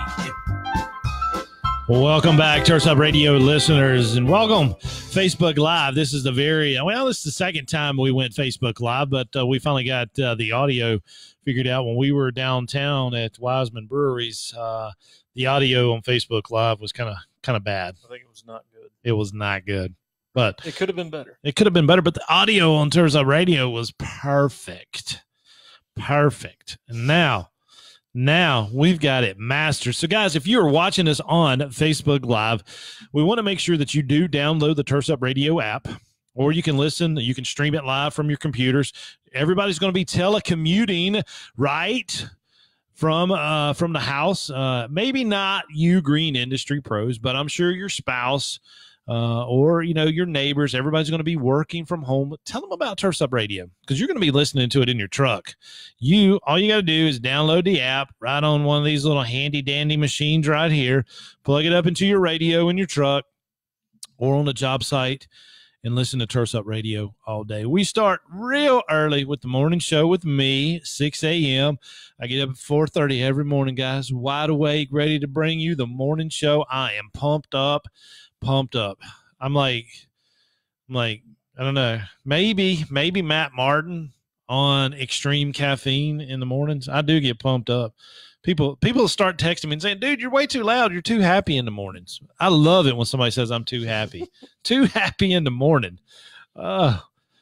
Welcome back, Turfs Up Radio listeners, and welcome Facebook Live. This is the very, well, this is the second time we went Facebook Live, but uh, we finally got uh, the audio figured out. When we were downtown at Wiseman Breweries, uh, the audio on Facebook Live was kind of kind of bad. I think it was not good. It was not good, but it could have been better. It could have been better, but the audio on Turfs Up Radio was perfect. Perfect. And now, Now we've got it mastered. So, guys, if you're watching us on Facebook Live, we want to make sure that you do download the Turfs Up Radio app, or you can listen. You can stream it live from your computers. Everybody's going to be telecommuting, right? From uh, from the house. Uh, maybe not you green industry pros, but I'm sure your spouse uh, or, you know, your neighbors, everybody's going to be working from home. Tell them about Turfs Up Radio, because you're going to be listening to it in your truck. You All you got to do is download the app right on one of these little handy-dandy machines right here, plug it up into your radio in your truck or on a job site, and listen to Turfs Up Radio all day. We start real early with the morning show with me, six a.m. I get up at four thirty every morning, guys, wide awake, ready to bring you the morning show. I am pumped up, pumped up. I'm like, I'm like, I don't know, maybe, maybe Matt Martin on extreme caffeine in the mornings. I do get pumped up. People people start texting me and saying, dude, you're way too loud. You're too happy in the mornings. I love it when somebody says I'm too happy. Too happy in the morning. Uh,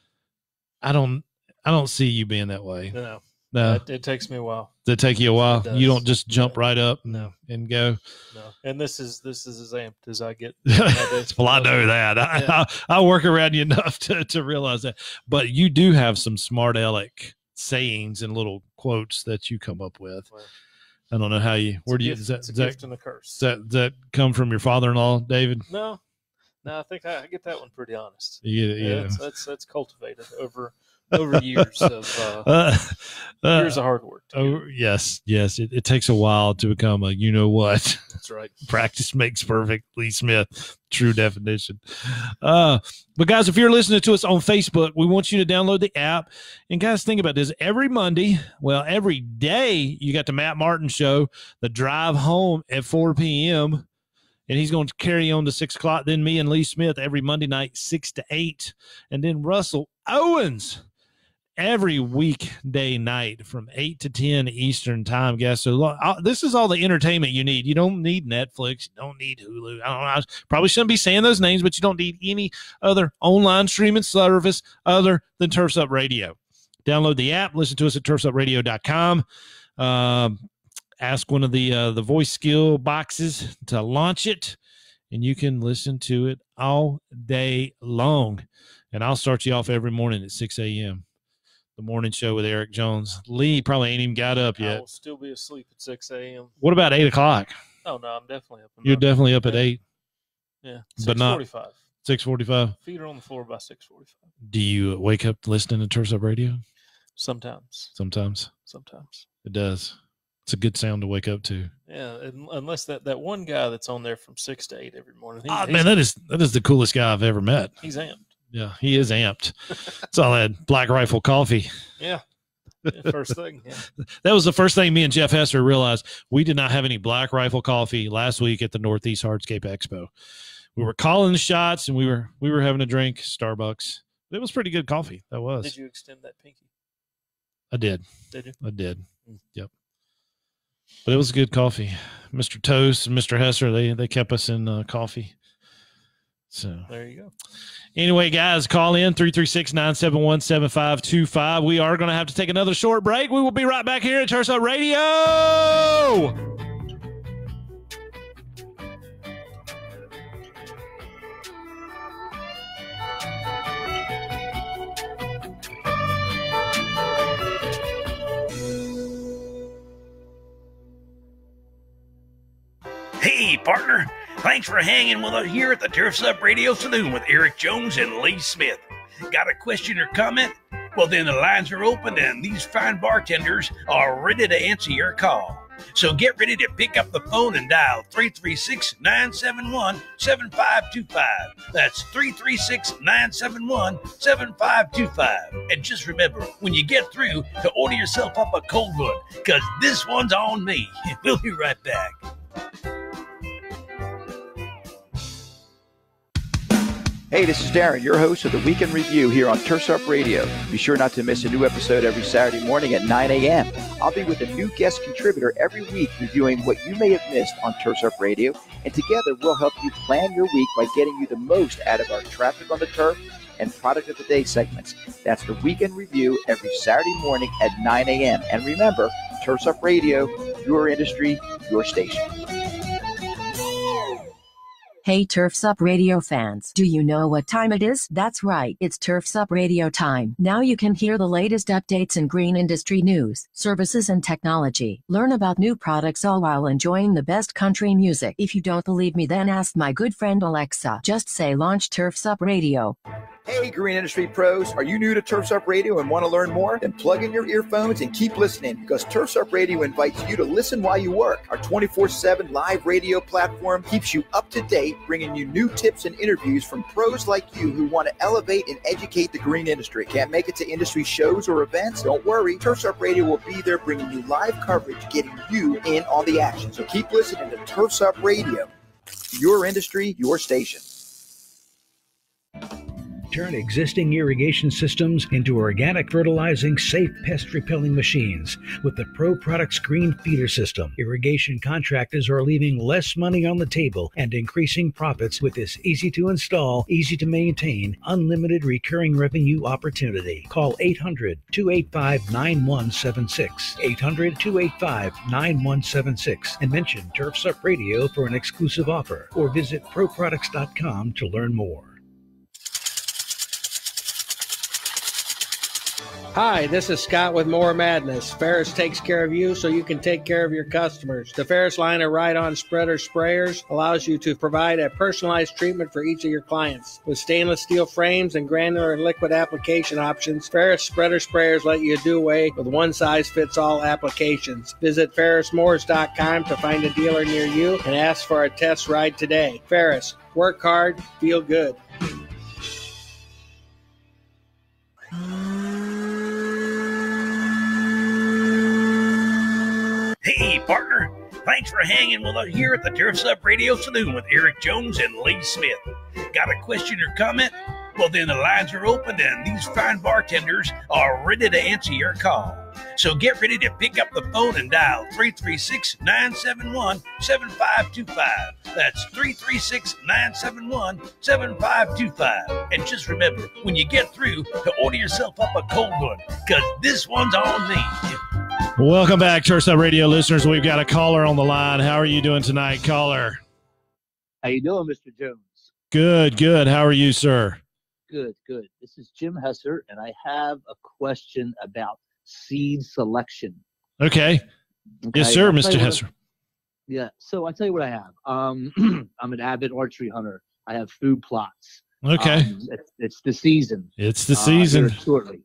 I don't I don't see you being that way. No. No. It, it takes me a while. Does it take you a while? It does. You don't just jump No. right up and, No. and go? No. And this is this is as amped as I get. Well, I know that. I, Yeah. I, I work around you enough to, to realize that. But you do have some smart aleck sayings and little quotes that you come up with. Well, I don't know how you. Where a do you? gift- Does that, it's a does that- gift and a curse. Does that, does that come from your father-in-law, David? No, no, I think I, I get that one pretty honest. Yeah, yeah. That's, that's that's cultivated over over years of uh, Uh, uh, years of hard work. Oh, yes, yes. It, it takes a while to become a you know what. That's right. Practice makes perfect. Lee Smith, true definition. Uh, but guys, if you're listening to us on Facebook, we want you to download the app. And guys, think about this. Every Monday, well, every day, you got the Matt Martin show, the drive home at four p.m., and he's going to carry on to six o'clock. Then me and Lee Smith every Monday night, six to eight. And then Russell Owens every weekday night from eight to ten Eastern time, guys. So uh, this is all the entertainment you need. You don't need Netflix. You don't need Hulu. I don't know. I probably shouldn't be saying those names, but you don't need any other online streaming service other than Turfs Up Radio. Download the app. Listen to us at turfs up radio dot com. Um, ask one of the uh, the voice skill boxes to launch it, and you can listen to it all day long. And I'll start you off every morning at six a.m. The morning show with Eric Jones. Lee probably ain't even got up I yet. will still be asleep at six a.m. What about eight o'clock? Oh no, I'm definitely up. You're definitely up at Yeah. eight. Yeah, But not six forty-five. six forty-five. Feet are on the floor by six forty-five. Do you wake up listening to Turfs Up Radio? Sometimes. Sometimes. Sometimes. It does. It's a good sound to wake up to. Yeah, un- unless that, that one guy that's on there from six to eight every morning. He, Oh, he's- man, that is that is the coolest guy I've ever met. He's amped. Yeah, he is amped. It's all that Black Rifle coffee. Yeah. Yeah, first thing. Yeah. That was the first thing me and Jeff Hester realized. We did not have any Black Rifle coffee last week at the Northeast Hardscape Expo. We were calling the shots and we were we were having a drink, Starbucks. It was pretty good coffee. That was. Did you extend that pinky? I did. Did you? I did. Yep. But it was good coffee. Mister Toast and Mister Hester, they they kept us in uh, coffee. So There you go. anyway, guys, call in three three six, nine seven one, seven five two five. We are going to have to take another short break. We will be right back here at Turfs Up Radio. Hey, partner. Thanks for hanging with us here at the Turfs Up Radio Saloon with Eric Jones and Lee Smith. Got a question or comment? Well, then the lines are open and these fine bartenders are ready to answer your call. So get ready to pick up the phone and dial three three six, nine seven one, seven five two five. That's three three six, nine seven one, seven five two five. And just remember, when you get through, to order yourself up a cold one, because this one's on me. We'll be right back. Hey, this is Darren, your host of the Weekend Review here on Turfs Up Radio. Be sure not to miss a new episode every Saturday morning at nine a.m. I'll be with a new guest contributor every week reviewing what you may have missed on Turfs Up Radio, and together we'll help you plan your week by getting you the most out of our Traffic on the Turf and Product of the Day segments. That's the Weekend Review every Saturday morning at nine a.m. And remember, Turfs Up Radio, your industry, your station. Hey Turfs Up Radio fans, do you know what time it is? That's right, it's Turfs Up Radio time. Now you can hear the latest updates in green industry news, services and technology. Learn about new products all while enjoying the best country music. If you don't believe me, then ask my good friend Alexa. Just say launch Turfs Up Radio. Hey, green industry pros, are you new to Turfs Up Radio and want to learn more? Then plug in your earphones and keep listening, because Turfs Up Radio invites you to listen while you work. Our twenty-four seven live radio platform keeps you up to date, bringing you new tips and interviews from pros like you who want to elevate and educate the green industry. Can't make it to industry shows or events? Don't worry. Turfs Up Radio will be there bringing you live coverage, getting you in on the action. So keep listening to Turfs Up Radio. Your industry, your station. Turn existing irrigation systems into organic fertilizing, safe pest repelling machines with the Pro Products Green Feeder System. Irrigation contractors are leaving less money on the table and increasing profits with this easy to install, easy to maintain, unlimited recurring revenue opportunity. Call eight hundred, two eight five, nine one seven six, eight hundred, two eight five, nine one seven six, and mention Turfs Up Radio for an exclusive offer, or visit pro products dot com to learn more. Hi, this is Scott with More Madness. Ferris takes care of you so you can take care of your customers. The Ferris line of ride-on spreader sprayers allows you to provide a personalized treatment for each of your clients. With stainless steel frames and granular and liquid application options, Ferris spreader sprayers let you do away with one-size-fits-all applications. Visit ferris moores dot com to find a dealer near you and ask for a test ride today. Ferris, work hard, feel good. Hey, partner. Thanks for hanging with us here at the Turfs Up Radio Saloon with Eric Jones and Lee Smith. Got a question or comment? Well, then the lines are open and these fine bartenders are ready to answer your call. So get ready to pick up the phone and dial three three six, nine seven one, seven five two five. That's three three six, nine seven one, seven five two five. And just remember, when you get through, to order yourself up a cold one, because this one's on me. Welcome back, Turfs Up Radio listeners. We've got a caller on the line. How are you doing tonight, caller? How you doing, Mister Jones? Good, good. How are you, sir? Good, good. This is Jim Hesser, and I have a question about seed selection. Okay. Okay, Yes, sir, I'll Mister tell you what- Hesser. Yeah, so I'll tell you what I have. Um, I'm an avid archery hunter. I have food plots. Okay. Um, it's, it's the season. It's the uh, season. here shortly.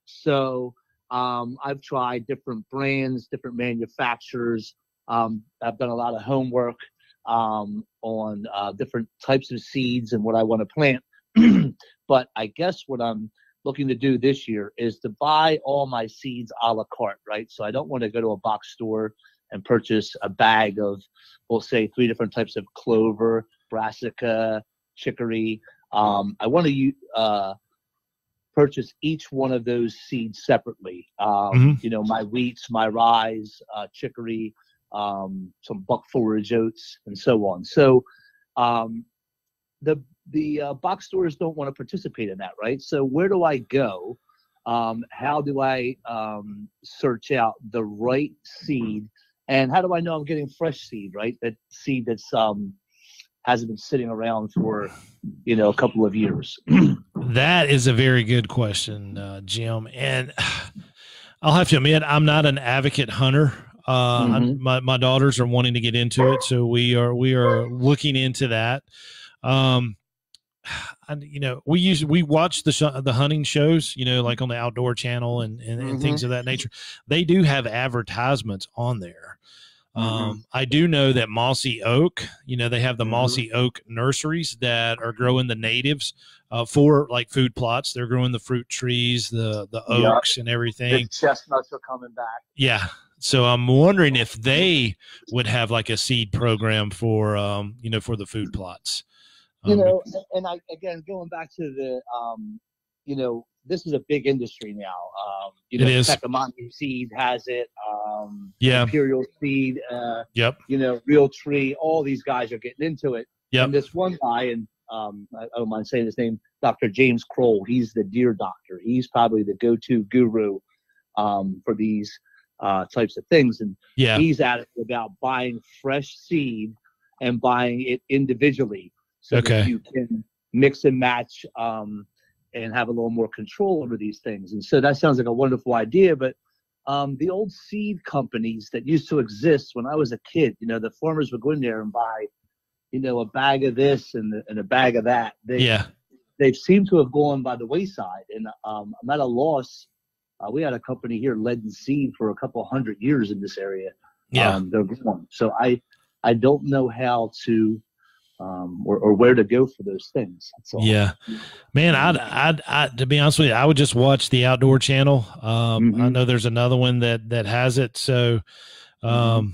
So um, I've tried different brands, different manufacturers. Um, I've done a lot of homework um, on uh, different types of seeds and what I want to plant. But I guess what I'm looking to do this year is to buy all my seeds a la carte, right? So I don't want to go to a box store and purchase a bag of, we'll say, three different types of clover, brassica, chicory. Um, I want to uh, purchase each one of those seeds separately. Um, Mm-hmm. You know, my wheats, my rye, uh, chicory, um, some buck forage oats, and so on. So um, the the uh, box stores don't want to participate in that, right? So where do I go? Um, how do I um, search out the right seed? And how do I know I'm getting fresh seed, right? That seed that's um, hasn't been sitting around for, you know, a couple of years. That is a very good question, uh, Jim. And I'll have to admit, I'm not an advocate hunter. Uh, Mm-hmm. I'm- my my daughters are wanting to get into it, so we are we are looking into that. Um, and you know, we use we watch the sh- the hunting shows, you know, like on the Outdoor Channel and and, and things Mhm. of that nature. They do have advertisements on there. Mm-hmm. Um, I do know that Mossy Oak, you know, they have the Mhm. Mossy Oak nurseries that are growing the natives uh, for like food plots. They're growing the fruit trees, the the Yeah. oaks, and everything. The chestnuts are coming back. Yeah. So I'm wondering if they would have like a seed program for, um, you know, for the food plots. You Um, know, and I, again, going back to the, um, you know, this is a big industry now. Um, you It know, is. Pecamani Seed has it. Um, Yeah. Imperial Seed. Uh, Yep. You know, Real Tree. All these guys are getting into it. Yep. And this one guy, and um, I, I don't mind saying his name, Doctor James Kroll. He's the deer doctor. He's probably the go-to guru um, for these uh, types of things. And Yeah. he's at it about buying fresh seed and buying it individually so Okay. that you can mix and match um, and have a little more control over these things. And so that sounds like a wonderful idea, but um, the old seed companies that used to exist when I was a kid, you know, the farmers would go in there and buy, you know, a bag of this and, and a bag of that. They, Yeah. They've seemed to have gone by the wayside. And um, I'm at a loss. Uh, we had a company here, Lead and Seed, for a couple hundred years in this area. Yeah. Um, they're gone. So I, I don't know how to um, or, or where to go for those things. That's all. Yeah, man. I'd, I'd, I, to be honest with you, I would just watch the Outdoor Channel. Um, Mm-hmm. I know there's another one that, that has it. So, um, mm-hmm.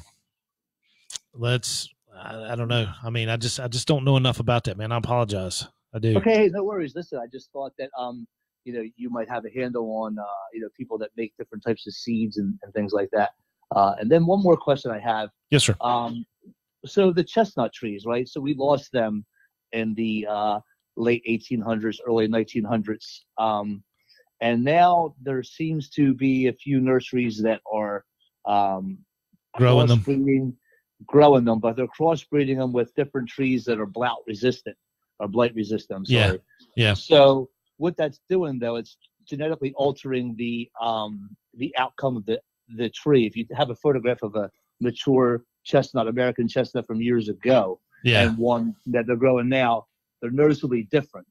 let's, I, I don't know. I mean, I just, I just don't know enough about that, man. I apologize. I do. Okay. Hey, no worries. Listen, I just thought that, um, you know, you might have a handle on, uh, you know, people that make different types of seeds and, and things like that. Uh, and then one more question I have. Yes, sir. Um, so the chestnut trees, right? So we lost them in the uh, late eighteen hundreds, early nineteen hundreds. Um, and now there seems to be a few nurseries that are um, growing them. growing them, but they're crossbreeding them with different trees that are blight resistant or blight resistant. I'm sorry. Yeah. Yeah. So what that's doing, though, it's genetically altering the um, the outcome of the, the tree. If you have a photograph of a mature chestnut, American chestnut from years ago, yeah. and one that they're growing now, they're noticeably different.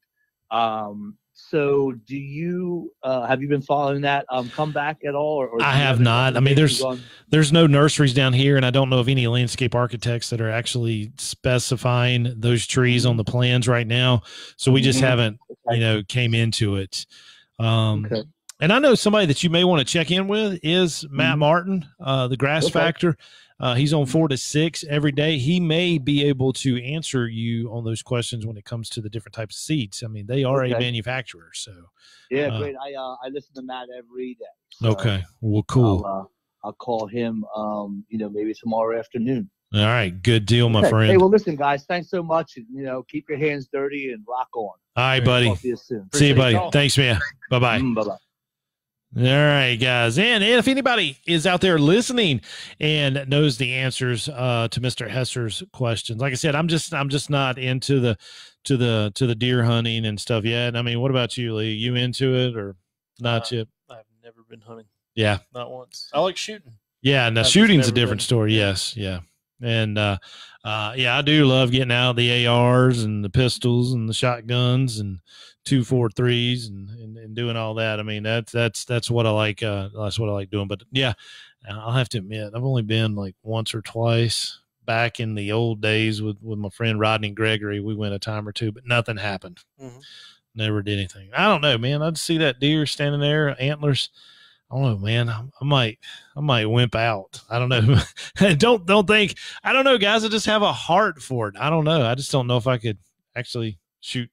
Um, so do you, uh, have you been following that um, comeback at all? Or, or I have not. I mean, there's, on? there's no nurseries down here, and I don't know of any landscape architects that are actually specifying those trees on the plans right now. So we just Mm-hmm. haven't, okay. you know, came into it. Um, okay. And I know somebody that you may want to check in with is Matt Mm-hmm. Martin, uh, the Grass Okay. Factor. Uh, he's on four to six every day. He may be able to answer you on those questions when it comes to the different types of seeds. I mean, they are Okay. a manufacturer. So yeah, uh, great. I uh, I listen to Matt every day. So okay. Well, cool. I'll, uh, I'll call him, um, you know, maybe tomorrow afternoon. All right. Good deal, my okay. friend. Hey, well, listen, guys, thanks so much. You know, keep your hands dirty and rock on. All right, buddy. Talk to you soon. See you, Appreciate buddy. it. Thanks, man. Bye-bye. Mm, bye-bye. All right, guys. And if anybody is out there listening and knows the answers uh, to Mister Hesser's questions, like I said, I'm just I'm just not into the to the to the deer hunting and stuff yet. I mean, what about you, Lee? You into it or not uh, yet? I've never been hunting. Yeah, not once. I like shooting. Yeah, now I've shooting's a never different been- story. Yes, yeah. And uh, uh, yeah, I do love getting out the A Rs and the pistols and the shotguns and two four threes and, and, and doing all that. I mean, that's that's that's what I like. Uh, that's what I like doing. But yeah, I'll have to admit, I've only been like once or twice back in the old days with, with my friend Rodney Gregory. We went a time or two, but nothing happened. Mhm. Never did anything. I don't know, man. I just see that deer standing there, antlers. I don't know, man. I, I might, I might wimp out. I don't know. don't, don't think. I don't know, guys. I just have a heart for it. I don't know. I just don't know if I could actually shoot,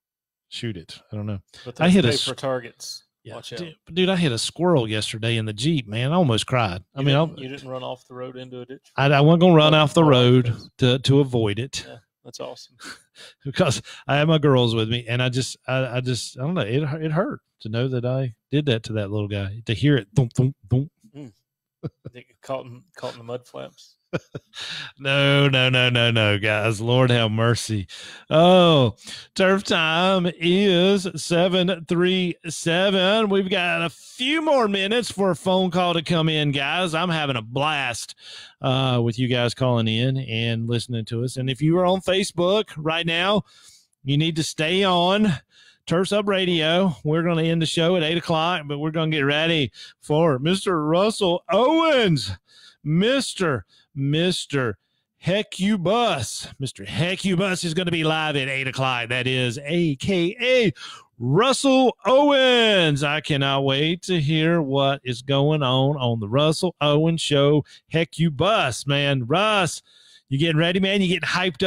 shoot it. I don't know. But I hit a pay s- for targets. yeah, Watch out. dude, dude. I hit a squirrel yesterday in the Jeep. Man, I almost cried. I You mean, didn't, I, you didn't run off the road into a ditch. I, I wasn't gonna run Oh, off the oh, road okay. to to avoid it. Yeah, that's awesome. Because I had my girls with me, and I just, I, I just, I don't know, it it hurt to know that I did that to that little guy. To hear it, thump, thump, thump. Mm. They get caught in caught in the mud flaps. No, no, no, no, no, guys. Lord have mercy. Oh, turf time is seven three seven. We've got a few more minutes for a phone call to come in, guys. I'm having a blast uh, with you guys calling in and listening to us. And if you are on Facebook right now, you need to stay on Turfs Up Radio. We're going to end the show at eight o'clock, but we're going to get ready for Mister Russell Owens. Mister Mister Heck You Bus. Mister Heck You Bus is going to be live at eight o'clock. That is A K A Russell Owens. I cannot wait to hear what is going on on the Russell Owens Show. Heck You Bus, man. Russ, you getting ready, man? You getting hyped up?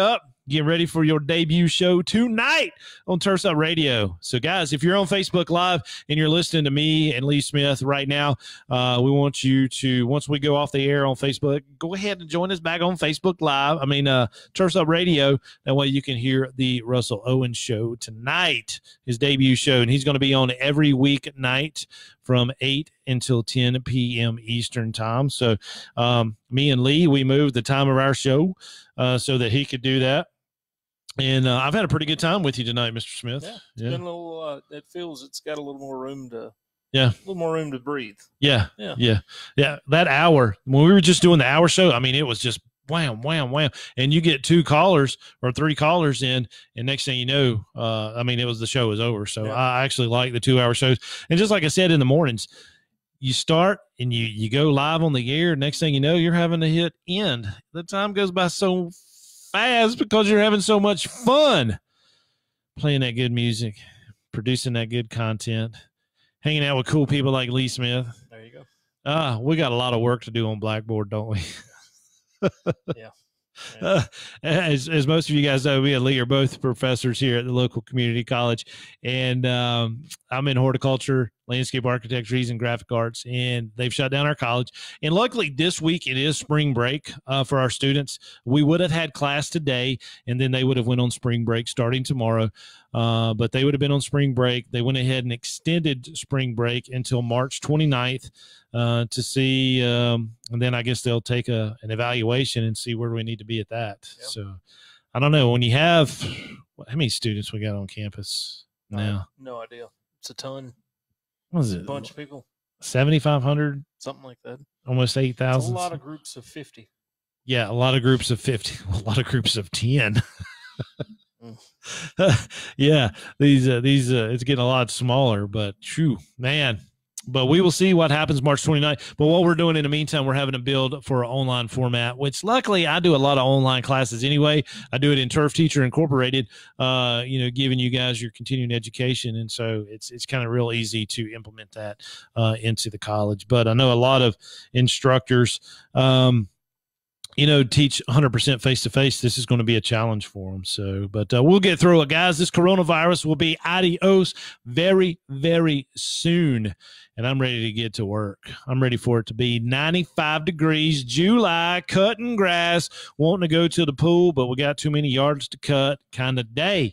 Get ready for your debut show tonight on Turfs Up Radio. So, guys, if you're on Facebook Live and you're listening to me and Lee Smith right now, uh, we want you to, once we go off the air on Facebook, go ahead and join us back on Facebook Live. I mean, uh, Turfs Up Radio. That way you can hear the Russell Owens show tonight, his debut show. And he's going to be on every weeknight from eight until ten p.m. Eastern time. So, um, me and Lee, we moved the time of our show uh, so that he could do that. And uh, I've had a pretty good time with you tonight, Mister Smith. Yeah, it's yeah. been a little. Uh, it feels it's got a little more room to. Yeah, a little more room to breathe. Yeah, yeah, yeah, yeah. That hour when we were just doing the hour show, I mean, it was just wham, wham, wham, and you get two callers or three callers in, and next thing you know, uh, I mean, it was the show was over. So yeah. I actually like the two hour shows, and just like I said in the mornings, you start and you you go live on the air. Next thing you know, you're having to hit end. The time goes by so fast because you're having so much fun playing that good music, producing that good content, hanging out with cool people like Lee Smith. There you go. Ah, uh, we got a lot of work to do on Blackboard, don't we? yeah. yeah. Uh, as, as most of you guys know, me and Lee are both professors here at the local community college, and um, I'm in horticulture, landscape architecture, trees, and graphic arts, and they've shut down our college. And luckily this week it is spring break uh, for our students. We would have had class today, and then they would have went on spring break starting tomorrow. Uh, but they would have been on spring break. They went ahead and extended spring break until March twenty-ninth uh, to see, um, and then I guess they'll take a, an evaluation and see where we need to be at that. Yep. So I don't know. When you have, how many students we got on campus now? No idea. It's a ton. What is it's it? A bunch of people. seventy-five hundred? Something like that. Almost eight thousand. A lot of groups of fifty. Yeah, a lot of groups of fifty. A lot of groups of ten. yeah, these uh, these uh, it's getting a lot smaller, but true, man. But we will see what happens March twenty-ninth. But what we're doing in the meantime, we're having to build for an online format, which luckily I do a lot of online classes anyway. I do it in Turf Teacher Incorporated, uh, you know, giving you guys your continuing education. And so it's it's kind of real easy to implement that uh, into the college. But I know a lot of instructors, um, you know, teach one hundred percent face-to-face. This is going to be a challenge for them. So, but uh, we'll get through it, guys. This coronavirus will be adios very, very soon. And I'm ready to get to work. I'm ready for it to be ninety-five degrees, July, cutting grass, wanting to go to the pool, but we got too many yards to cut kind of day.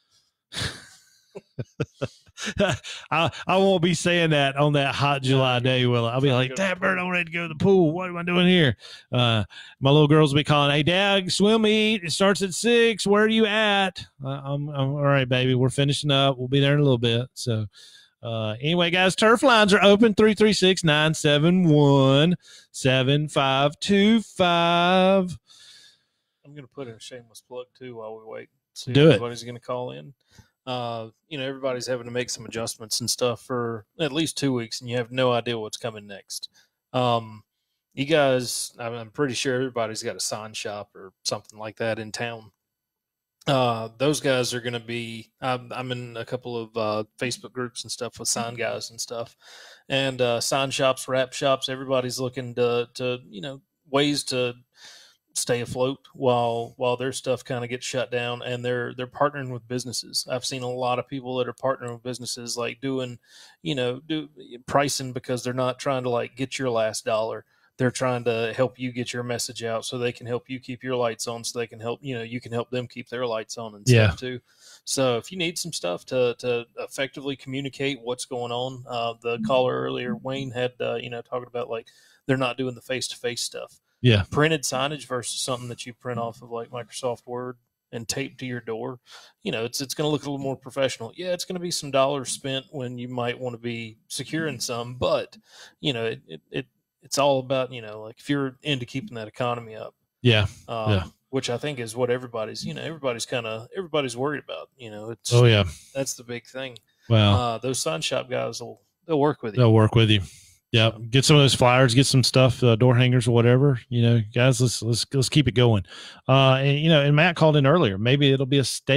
I, I won't be saying that on that hot July day, will I? I'll be like, Dad, Bird, I'm ready to go to the pool. What am I doing here? Uh, my little girls will be calling, hey, Dad, swim meet. It starts at six. Where are you at? Uh, I'm, I'm all right, baby. We're finishing up. We'll be there in a little bit. So uh, anyway, guys, turf lines are open, three three six, nine seven one, seven five two five. I'm going to put in a shameless plug, too, while we wait. See Do if it. Everybody's going to call in. Uh, you know, everybody's having to make some adjustments and stuff for at least two weeks, and you have no idea what's coming next. Um, you guys, I'm pretty sure everybody's got a sign shop or something like that in town. Uh, those guys are going to be, I'm, I'm in a couple of uh, Facebook groups and stuff with sign guys and stuff, and uh, sign shops, wrap shops, everybody's looking to, to, you know, ways to stay afloat while while their stuff kind of gets shut down, and they're they're partnering with businesses. I've seen a lot of people that are partnering with businesses, like doing, you know, do pricing because they're not trying to like get your last dollar. They're trying to help you get your message out so they can help you keep your lights on, so they can help, you know, you can help them keep their lights on and Yeah. stuff too. So if you need some stuff to to effectively communicate what's going on, uh, the caller earlier, Wayne, had, uh, you know, talking about like they're not doing the face-to-face stuff. Yeah. Printed signage versus something that you print off of like Microsoft Word and tape to your door. You know, it's it's going to look a little more professional. Yeah, it's going to be some dollars spent when you might want to be securing some, but you know, it, it, it it's all about, you know, like if you're into keeping that economy up. Yeah. Um, yeah. Which I think is what everybody's, you know, everybody's kind of, everybody's worried about, you know, it's, Oh, yeah. that's the big thing. Wow. Uh, those sign shop guys will, they'll work with you. They'll work with you. Yeah, get some of those flyers, get some stuff, uh, door hangers or whatever. You know, guys, let's let's let's keep it going. Uh, and you know, and Matt called in earlier. Maybe it'll be a staycation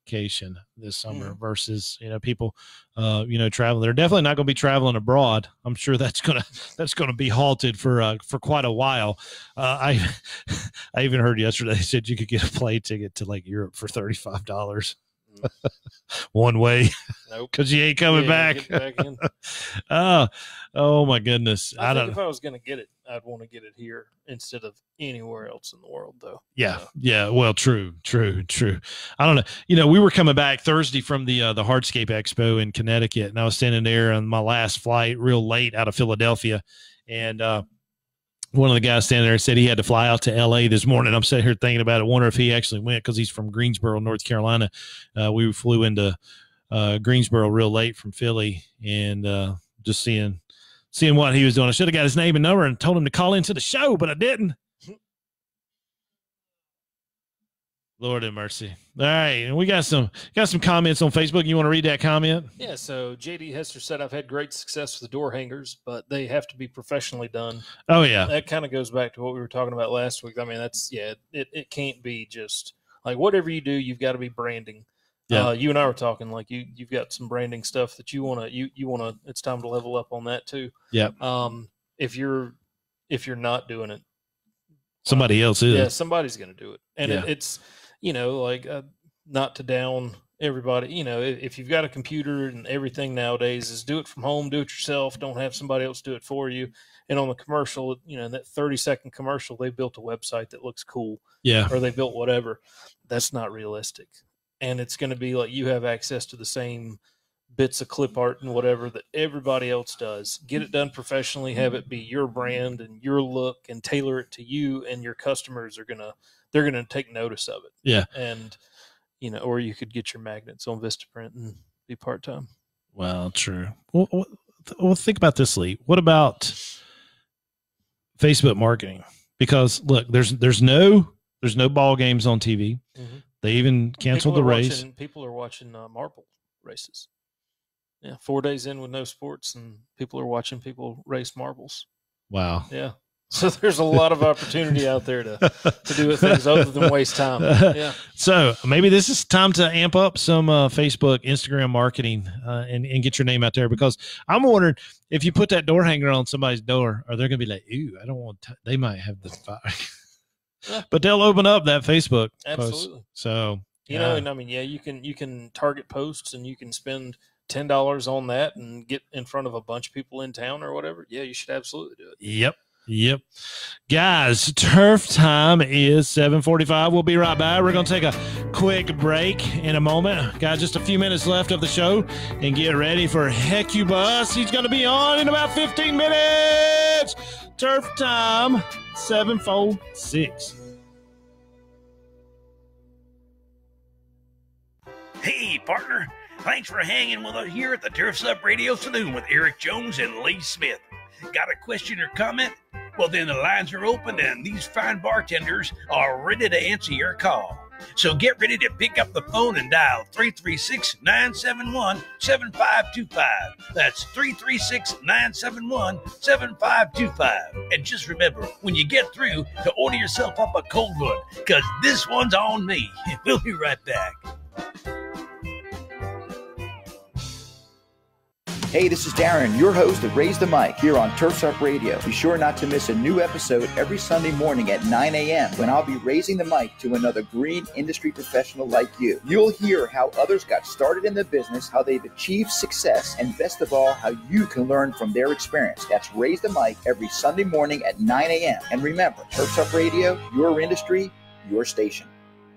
vacation this summer Mhm. versus, you know, people, uh, you know, traveling. They're definitely not going to be traveling abroad. I'm sure that's going to, that's going to be halted for, uh, for quite a while. Uh, I, I even heard yesterday they said you could get a plane ticket to like Europe for thirty-five dollars one way. Nope. Cause you ain't coming Yeah, back. get back in. oh, oh my goodness. I, I, think don't if I was going to get it, I'd want to get it here instead of anywhere else in the world, though. Yeah. Yeah. Well, true, true, true. I don't know. You know, we were coming back Thursday from the, uh, the Hardscape Expo in Connecticut, and I was standing there on my last flight real late out of Philadelphia. And, uh, one of the guys standing there said he had to fly out to L A this morning. I'm sitting here thinking about it. Wonder if he actually went, because he's from Greensboro, North Carolina. Uh, we flew into uh, Greensboro real late from Philly, and uh, just seeing seeing what he was doing. I should have got his name and number and told him to call into the show, but I didn't. Lord have mercy. All right, and we got some got some comments on Facebook. You want to read that comment? Yeah, so J D Hester said, I've had great success with the door hangers, but they have to be professionally done. Oh, yeah. That kind of goes back to what we were talking about last week. I mean, that's, yeah, it, it can't be just, like, whatever you do, you've got to be branding. Yeah. Uh, you and I were talking, like, you, you've got some branding stuff that you want to, you, you want to, it's time to level up on that, too. Yep. Um, if you're, if you're not doing it, Somebody else is. yeah, somebody's going to do it. And Yeah. it, it's, you know, like, uh, not to down everybody, you know, if, if you've got a computer and everything nowadays is do it from home, do it yourself, don't have somebody else do it for you. And on the commercial, you know, that thirty second commercial, they built a website that looks cool. Yeah. Or they built whatever. That's not realistic. And it's going to be like you have access to the same bits of clip art and whatever that everybody else does. Get it done professionally, have it be your brand and your look, and tailor it to you, and your customers are going to, they're going to take notice of it. Yeah. And, you know, or you could get your magnets on Vistaprint and be part-time. Well, true. Well, well, well, think about this, Lee. What about Facebook marketing? Because look, there's there's no there's no ball games on T V. Mhm. They even canceled People the are race. Watching, people are watching uh, marble races. Yeah, four days in with no sports, and people are watching people race marbles. Wow. Yeah. So there's a lot of opportunity out there to, to do things other than waste time. Yeah. So maybe this is time to amp up some uh, Facebook, Instagram marketing uh, and, and get your name out there, because I'm wondering if you put that door hanger on somebody's door, are they going to be like, ooh, I don't want to, they might have the fire. Yeah. But they'll open up that Facebook Absolutely. post. So, You know, and I mean, yeah, you can you can target posts and you can spend ten dollars on that and get in front of a bunch of people in town or whatever. Yeah, you should absolutely do it. Yep. Yep. Guys, turf time is seven forty-five. We'll be right back. We're going to take a quick break in a moment. Got just a few minutes left of the show, and get ready for Hecubus. He's going to be on in about fifteen minutes. Turf time, seven four six. Hey, partner. Thanks for hanging with us here at the Turf's Up Radio Saloon with Eric Jones and Lee Smith. Got a question or comment? Well, then the lines are open and these fine bartenders are ready to answer your call. So get ready to pick up the phone and dial three three six, nine seven one, seven five two five. That's three three six, nine seven one, seven five two five. And just remember, when you get through, to order yourself up a cold one, because this one's on me. We'll be right back. Hey, this is Darren, your host of Raise the Mic here on Turf's Up Radio. Be sure not to miss a new episode every Sunday morning at nine a.m. when I'll be raising the mic to another green industry professional like you. You'll hear how others got started in the business, how they've achieved success, and best of all, how you can learn from their experience. That's Raise the Mic every Sunday morning at nine a.m. And remember, Turf's Up Radio, your industry, your station.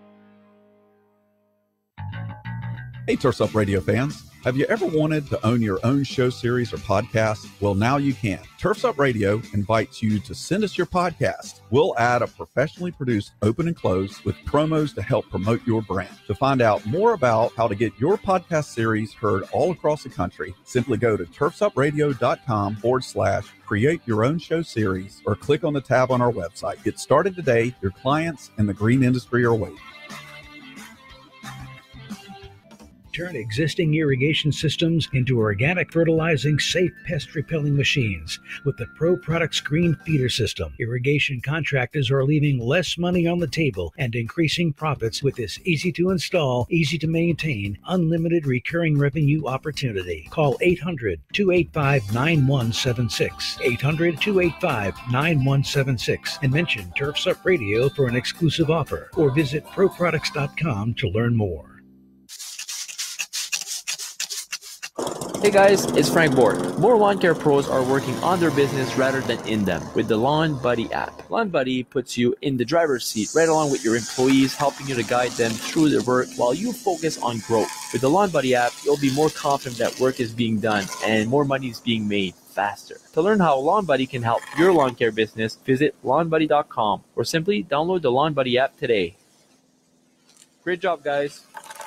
Hey, Turf's Up Radio fans. Have you ever wanted to own your own show series or podcast? Well, now you can. Turf's Up Radio invites you to send us your podcast. We'll add a professionally produced open and close with promos to help promote your brand. To find out more about how to get your podcast series heard all across the country, simply go to turfsupradio.com forward slash create your own show series or click on the tab on our website. Get started today. Your clients and the green industry are waiting. Turn existing irrigation systems into organic fertilizing, safe pest repelling machines with the Pro Products Green Feeder System. Irrigation contractors are leaving less money on the table and increasing profits with this easy to install, easy to maintain, unlimited recurring revenue opportunity. Call eight hundred, two eight five, nine one seven six, eight hundred, two eight five, nine one seven six, and mention Turfs Up Radio for an exclusive offer, or visit pro products dot com to learn more. Hey guys, it's Frank Borg. More lawn care pros are working on their business rather than in them with the Lawn Buddy app. Lawn Buddy puts you in the driver's seat right along with your employees, helping you to guide them through their work while you focus on growth. With the Lawn Buddy app, you'll be more confident that work is being done and more money is being made faster. To learn how Lawn Buddy can help your lawn care business, visit lawn buddy dot com or simply download the Lawn Buddy app today. Great job, guys.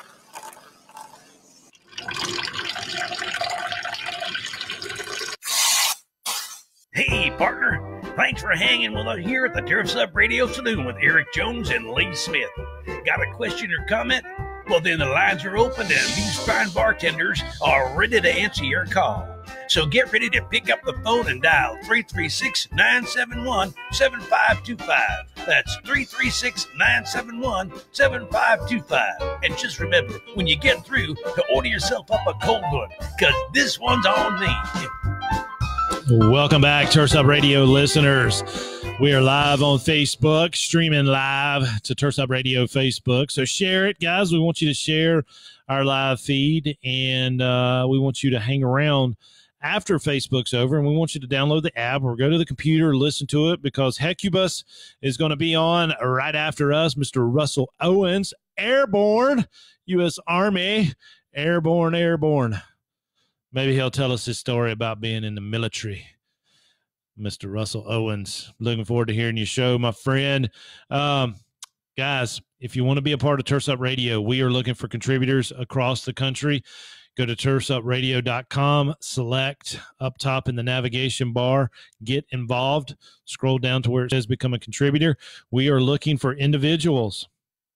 Hey, partner. Thanks for hanging with us here at the Turfs Up Radio Saloon with Eric Jones and Lee Smith. Got a question or comment? Well, then the lines are open and these fine bartenders are ready to answer your call. So get ready to pick up the phone and dial three three six, nine seven one, seven five two five. That's three three six, nine seven one, seven five two five. And just remember, when you get through, to order yourself up a cold one, because this one's on me. Welcome back, Turfs Up Radio listeners. We are live on Facebook, streaming live to Turfs Up Radio Facebook. So share it, guys. We want you to share our live feed, and uh, we want you to hang around after Facebook's over, and we want you to download the app or go to the computer, listen to it, because Hecubus is going to be on right after us. Mister Russell Owens, airborne, U S Army, airborne, airborne. Maybe he'll tell us his story about being in the military. Mister Russell Owens, looking forward to hearing your show, my friend. Um, guys, if you want to be a part of Turfs Up Radio, we are looking for contributors across the country. Go to turfs up radio dot com, select up top in the navigation bar, get involved, scroll down to where it says become a contributor. We are looking for individuals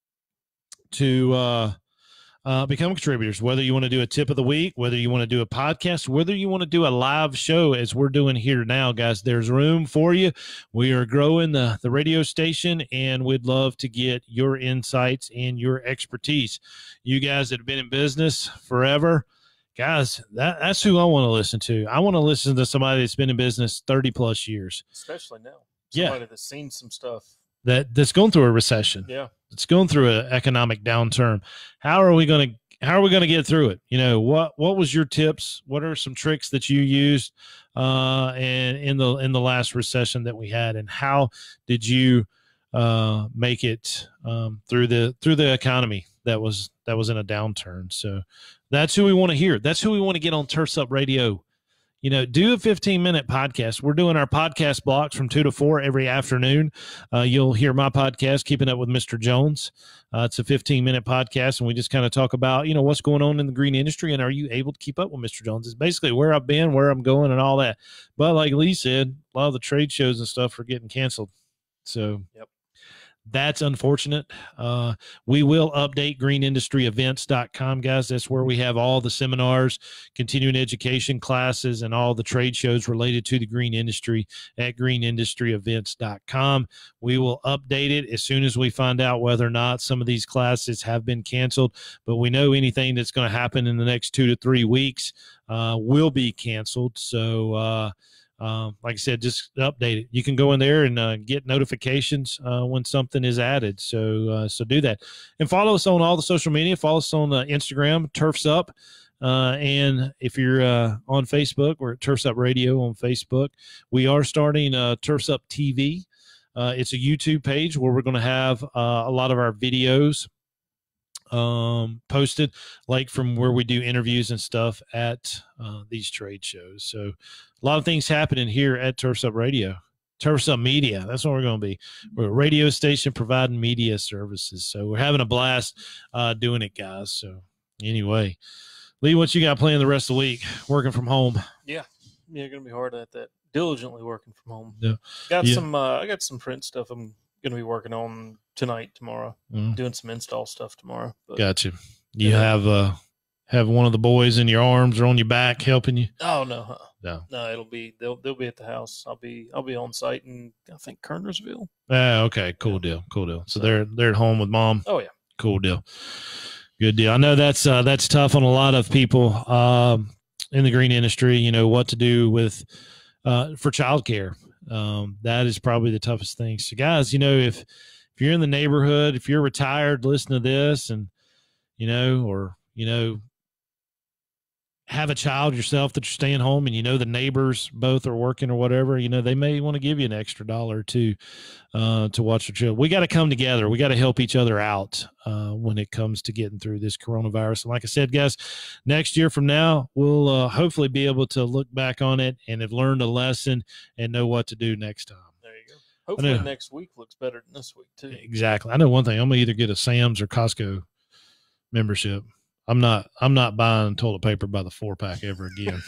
to uh, uh, become contributors, whether you want to do a tip of the week, whether you want to do a podcast, whether you want to do a live show as we're doing here now, guys. There's room for you. We are growing the, the radio station, and we'd love to get your insights and your expertise. You guys that have been in business forever, guys, that, that's who I want to listen to. I want to listen to somebody that's been in business thirty plus years. Especially now. Yeah. Somebody that's seen some stuff. That, that's going through a recession. Yeah. It's going through an economic downturn. How are we going to, how are we going to get through it? You know, what, what was your tips? What are some tricks that you used uh, and in the, in the last recession that we had, and how did you uh, make it um, through the, through the economy that was, that was in a downturn? So that's who we want to hear. That's who we want to get on Turfs Up Radio. You know, do a fifteen minute podcast. We're doing our podcast blocks from two to four every afternoon. Uh, you'll hear my podcast, Keeping Up with Mister Jones. Uh, it's a fifteen minute podcast, and we just kind of talk about, you know, what's going on in the green industry, and are you able to keep up with Mister Jones? It's basically where I've been, where I'm going, and all that. But like Lee said, a lot of the trade shows and stuff are getting canceled. So yep. That's unfortunate. Uh, we will update green industry events dot com, guys. That's where we have all the seminars, continuing education classes, and all the trade shows related to the green industry at green industry events dot com. We will update it as soon as we find out whether or not some of these classes have been canceled. But we know anything that's going to happen in the next two to three weeks uh, will be canceled. So, uh, Uh, like I said, just update it. You can go in there and uh, get notifications uh, when something is added. So, uh, so do that, and follow us on all the social media. Follow us on uh, Instagram, Turfs Up, uh, and if you're uh, on Facebook, we're at Turfs Up Radio on Facebook. We are starting uh, Turfs Up T V. Uh, it's a YouTube page where we're going to have uh, a lot of our videos um posted, like from where we do interviews and stuff at uh, these trade shows. So a lot of things happening here at Turfs Up Radio. Turfs Up Media, that's what we're going to be. We're a radio station providing media services. So we're having a blast uh doing it, guys. So anyway, Lee, what you got planned the rest of the week, working from home? Yeah. Yeah, going to be hard at that. Diligently working from home. Yeah. Got yeah. some uh, I got some print stuff I'm going to be working on tonight, tomorrow. Mm. Doing some install stuff tomorrow. But Gotcha. You yeah. have uh have one of the boys in your arms or on your back helping you? Oh no, huh? No. No, it'll be they'll they'll be at the house. I'll be I'll be on site in I think Kernersville. Ah, okay, cool deal, cool deal. So they're they're at home with mom. Oh yeah, cool deal, good deal. I know that's uh, that's tough on a lot of people um, in the green industry. You know what to do with uh, for childcare. Um, that is probably the toughest thing. So, guys, you know if if you're in the neighborhood, if you're retired, listen to this, and you know, or you know. have a child yourself that you're staying home and you know the neighbors both are working or whatever, you know, they may want to give you an extra dollar or two uh, to watch your children. We got to come together. We got to help each other out uh, when it comes to getting through this coronavirus. And like I said, guys, next year from now, we'll uh, hopefully be able to look back on it and have learned a lesson and know what to do next time. there you go. Hopefully next week looks better than this week too. Exactly. I know one thing. I'm going to either get a Sam's or Costco membership. I'm not I'm not buying toilet paper by the four pack ever again.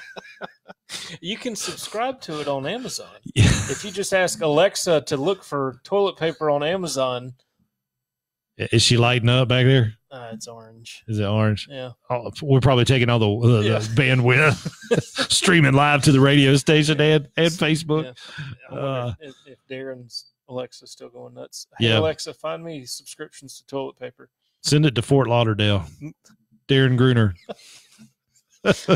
You can subscribe to it on Amazon. If you just ask Alexa to look for toilet paper on Amazon. Is she lighting up back there? Uh, it's orange. Is it orange? Yeah. Oh, we're probably taking all the, the, Yeah. the bandwidth, streaming live to the radio station and, and Facebook. Yeah. I wonder Uh, if, if Darren's Alexa's still going nuts. Hey, Yeah. Alexa, find me subscriptions to toilet paper. Send it to Fort Lauderdale. Darren Gruner. Uh,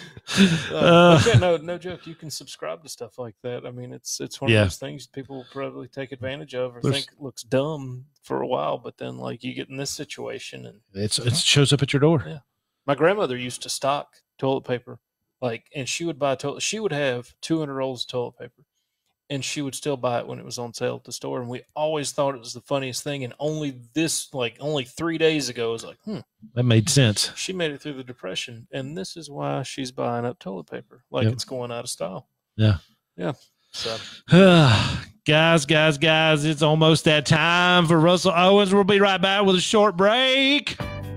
Uh, but yeah, no, no joke. You can subscribe to stuff like that. I mean, it's it's one Yeah. of those things people will probably take advantage of or There's- think looks dumb for a while, but then like you get in this situation and It's it shows up at your door. yeah. My grandmother used to stock toilet paper, like, and she would buy toilet. She would have two hundred rolls of toilet paper, and she would still buy it when it was on sale at the store. And we always thought it was the funniest thing. And only this, like, only three days ago, it was like, hmm, That made sense. she made it through the depression, and this is why she's buying up toilet paper, like Yep. it's going out of style. Yeah. Yeah. So guys, guys, guys, it's almost that time for Russell Owens. We'll be right back with a short break.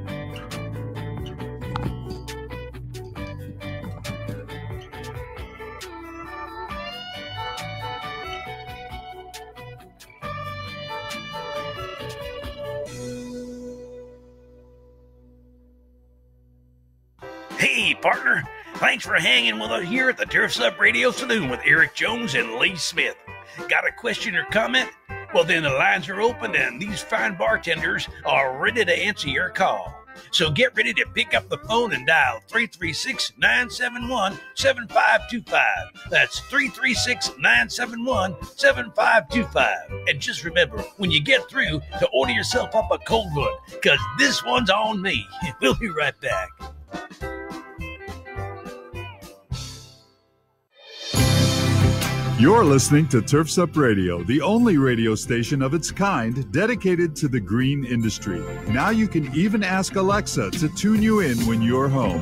Hey, partner. Thanks for hanging with us here at the Turfs Up Radio Saloon with Eric Jones and Lee Smith. Got a question or comment? Well, then the lines are open and these fine bartenders are ready to answer your call. So get ready to pick up the phone and dial three three six, nine seven one, seven five two five. That's three three six, nine seven one, seven five two five. And just remember, when you get through, to order yourself up a cold one, because this one's on me. We'll be right back. You're listening to Turfs Up Radio, the only radio station of its kind dedicated to the green industry. Now you can even ask Alexa to tune you in when you're home.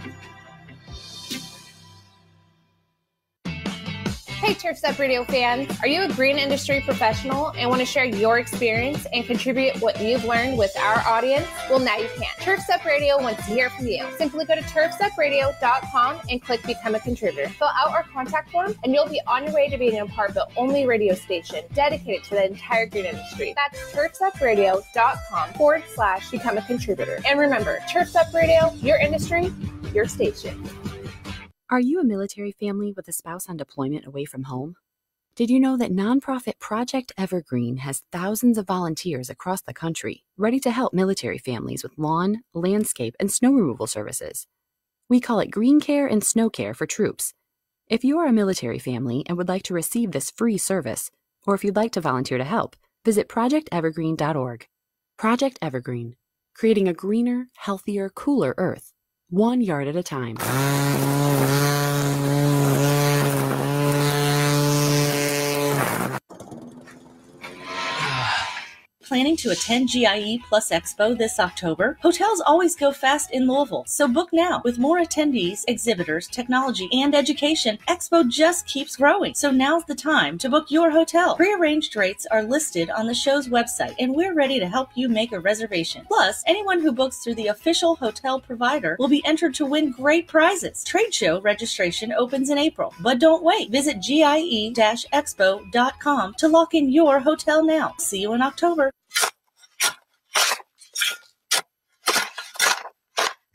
Hey, Turfs Up Radio fans. Are you a green industry professional and want to share your experience and contribute what you've learned with our audience? Well, now you can. Turfs Up Radio wants to hear from you. Simply go to turfs up radio dot com and click Become a Contributor. Fill out our contact form, and you'll be on your way to being a part of the only radio station dedicated to the entire green industry. That's turfs up radio dot com forward slash Become a Contributor. And remember, Turfs Up Radio, your industry, your station. Are you a military family with a spouse on deployment away from home? Did you know that nonprofit Project Evergreen has thousands of volunteers across the country ready to help military families with lawn, landscape, and snow removal services? We call it Green Care and Snow Care for troops. If you are a military family and would like to receive this free service, or if you'd like to volunteer to help, visit project evergreen dot org. Project Evergreen, creating a greener, healthier, cooler Earth, one yard at a time. Planning to attend G I E Plus Expo this October? Hotels always go fast in Louisville, so book now. With more attendees, exhibitors, technology, and education, Expo just keeps growing. So now's the time to book your hotel. Prearranged rates are listed on the show's website, and we're ready to help you make a reservation. Plus, anyone who books through the official hotel provider will be entered to win great prizes. Trade show registration opens in April, but don't wait. Visit G I E expo dot com to lock in your hotel now. See you in October.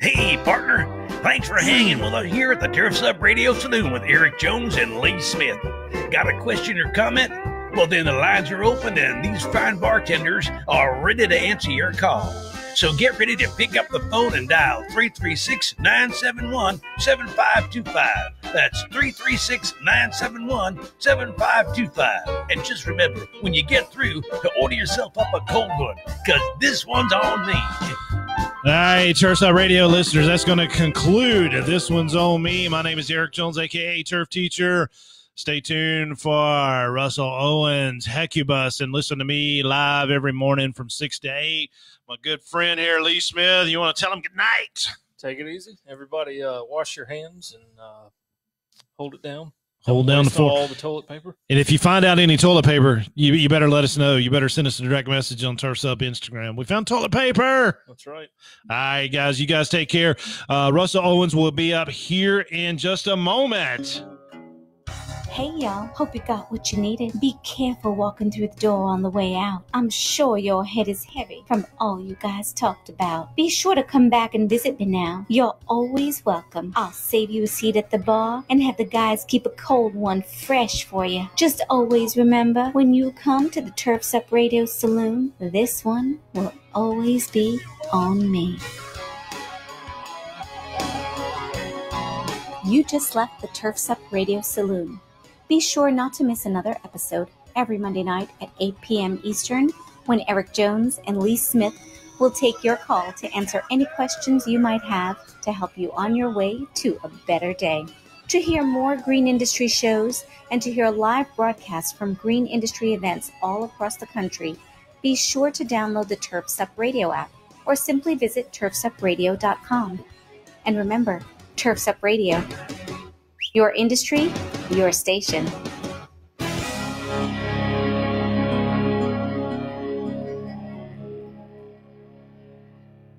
Hey, partner. Thanks for hanging with us here at the Turfs Up Radio Saloon with Eric Jones and Lee Smith. Got a question or comment? Well, then the lines are open and these fine bartenders are ready to answer your call. So get ready to pick up the phone and dial three three six, nine seven one, seven five two five. That's three three six, nine seven one, seven five two five. And just remember, when you get through, to order yourself up a cold one, because this one's on me. All right, Turfs Up Radio listeners, that's going to conclude This One's On Me. My name is Eric Jones, a k a. Turf Teacher. Stay tuned for Russell Owens, Hecubus, and listen to me live every morning from six to eight. My good friend here, Lee Smith, you want to tell him good night? Take it easy. Everybody uh, wash your hands and uh, hold it down. Hold Don't down the waste floor. all the toilet paper. And if you find out any toilet paper, you, you better let us know. You better send us a direct message on Turfs Up Instagram. We found toilet paper. That's right. All right, guys, you guys take care. Uh, Russell Owens will be up here in just a moment. Hey, y'all. Hope you got what you needed. Be careful walking through the door on the way out. I'm sure your head is heavy from all you guys talked about. Be sure to come back and visit me now. You're always welcome. I'll save you a seat at the bar and have the guys keep a cold one fresh for you. Just always remember, when you come to the Turfs Up Radio Saloon, this one will always be on me. You just left the Turfs Up Radio Saloon. Be sure not to miss another episode every Monday night at eight p.m. Eastern, when Eric Jones and Lee Smith will take your call to answer any questions you might have to help you on your way to a better day. To hear more green industry shows and to hear live broadcasts from green industry events all across the country, be sure to download the Turfs Up Radio app or simply visit turfs up radio dot com. And remember, Turfs Up Radio. Your industry, your station.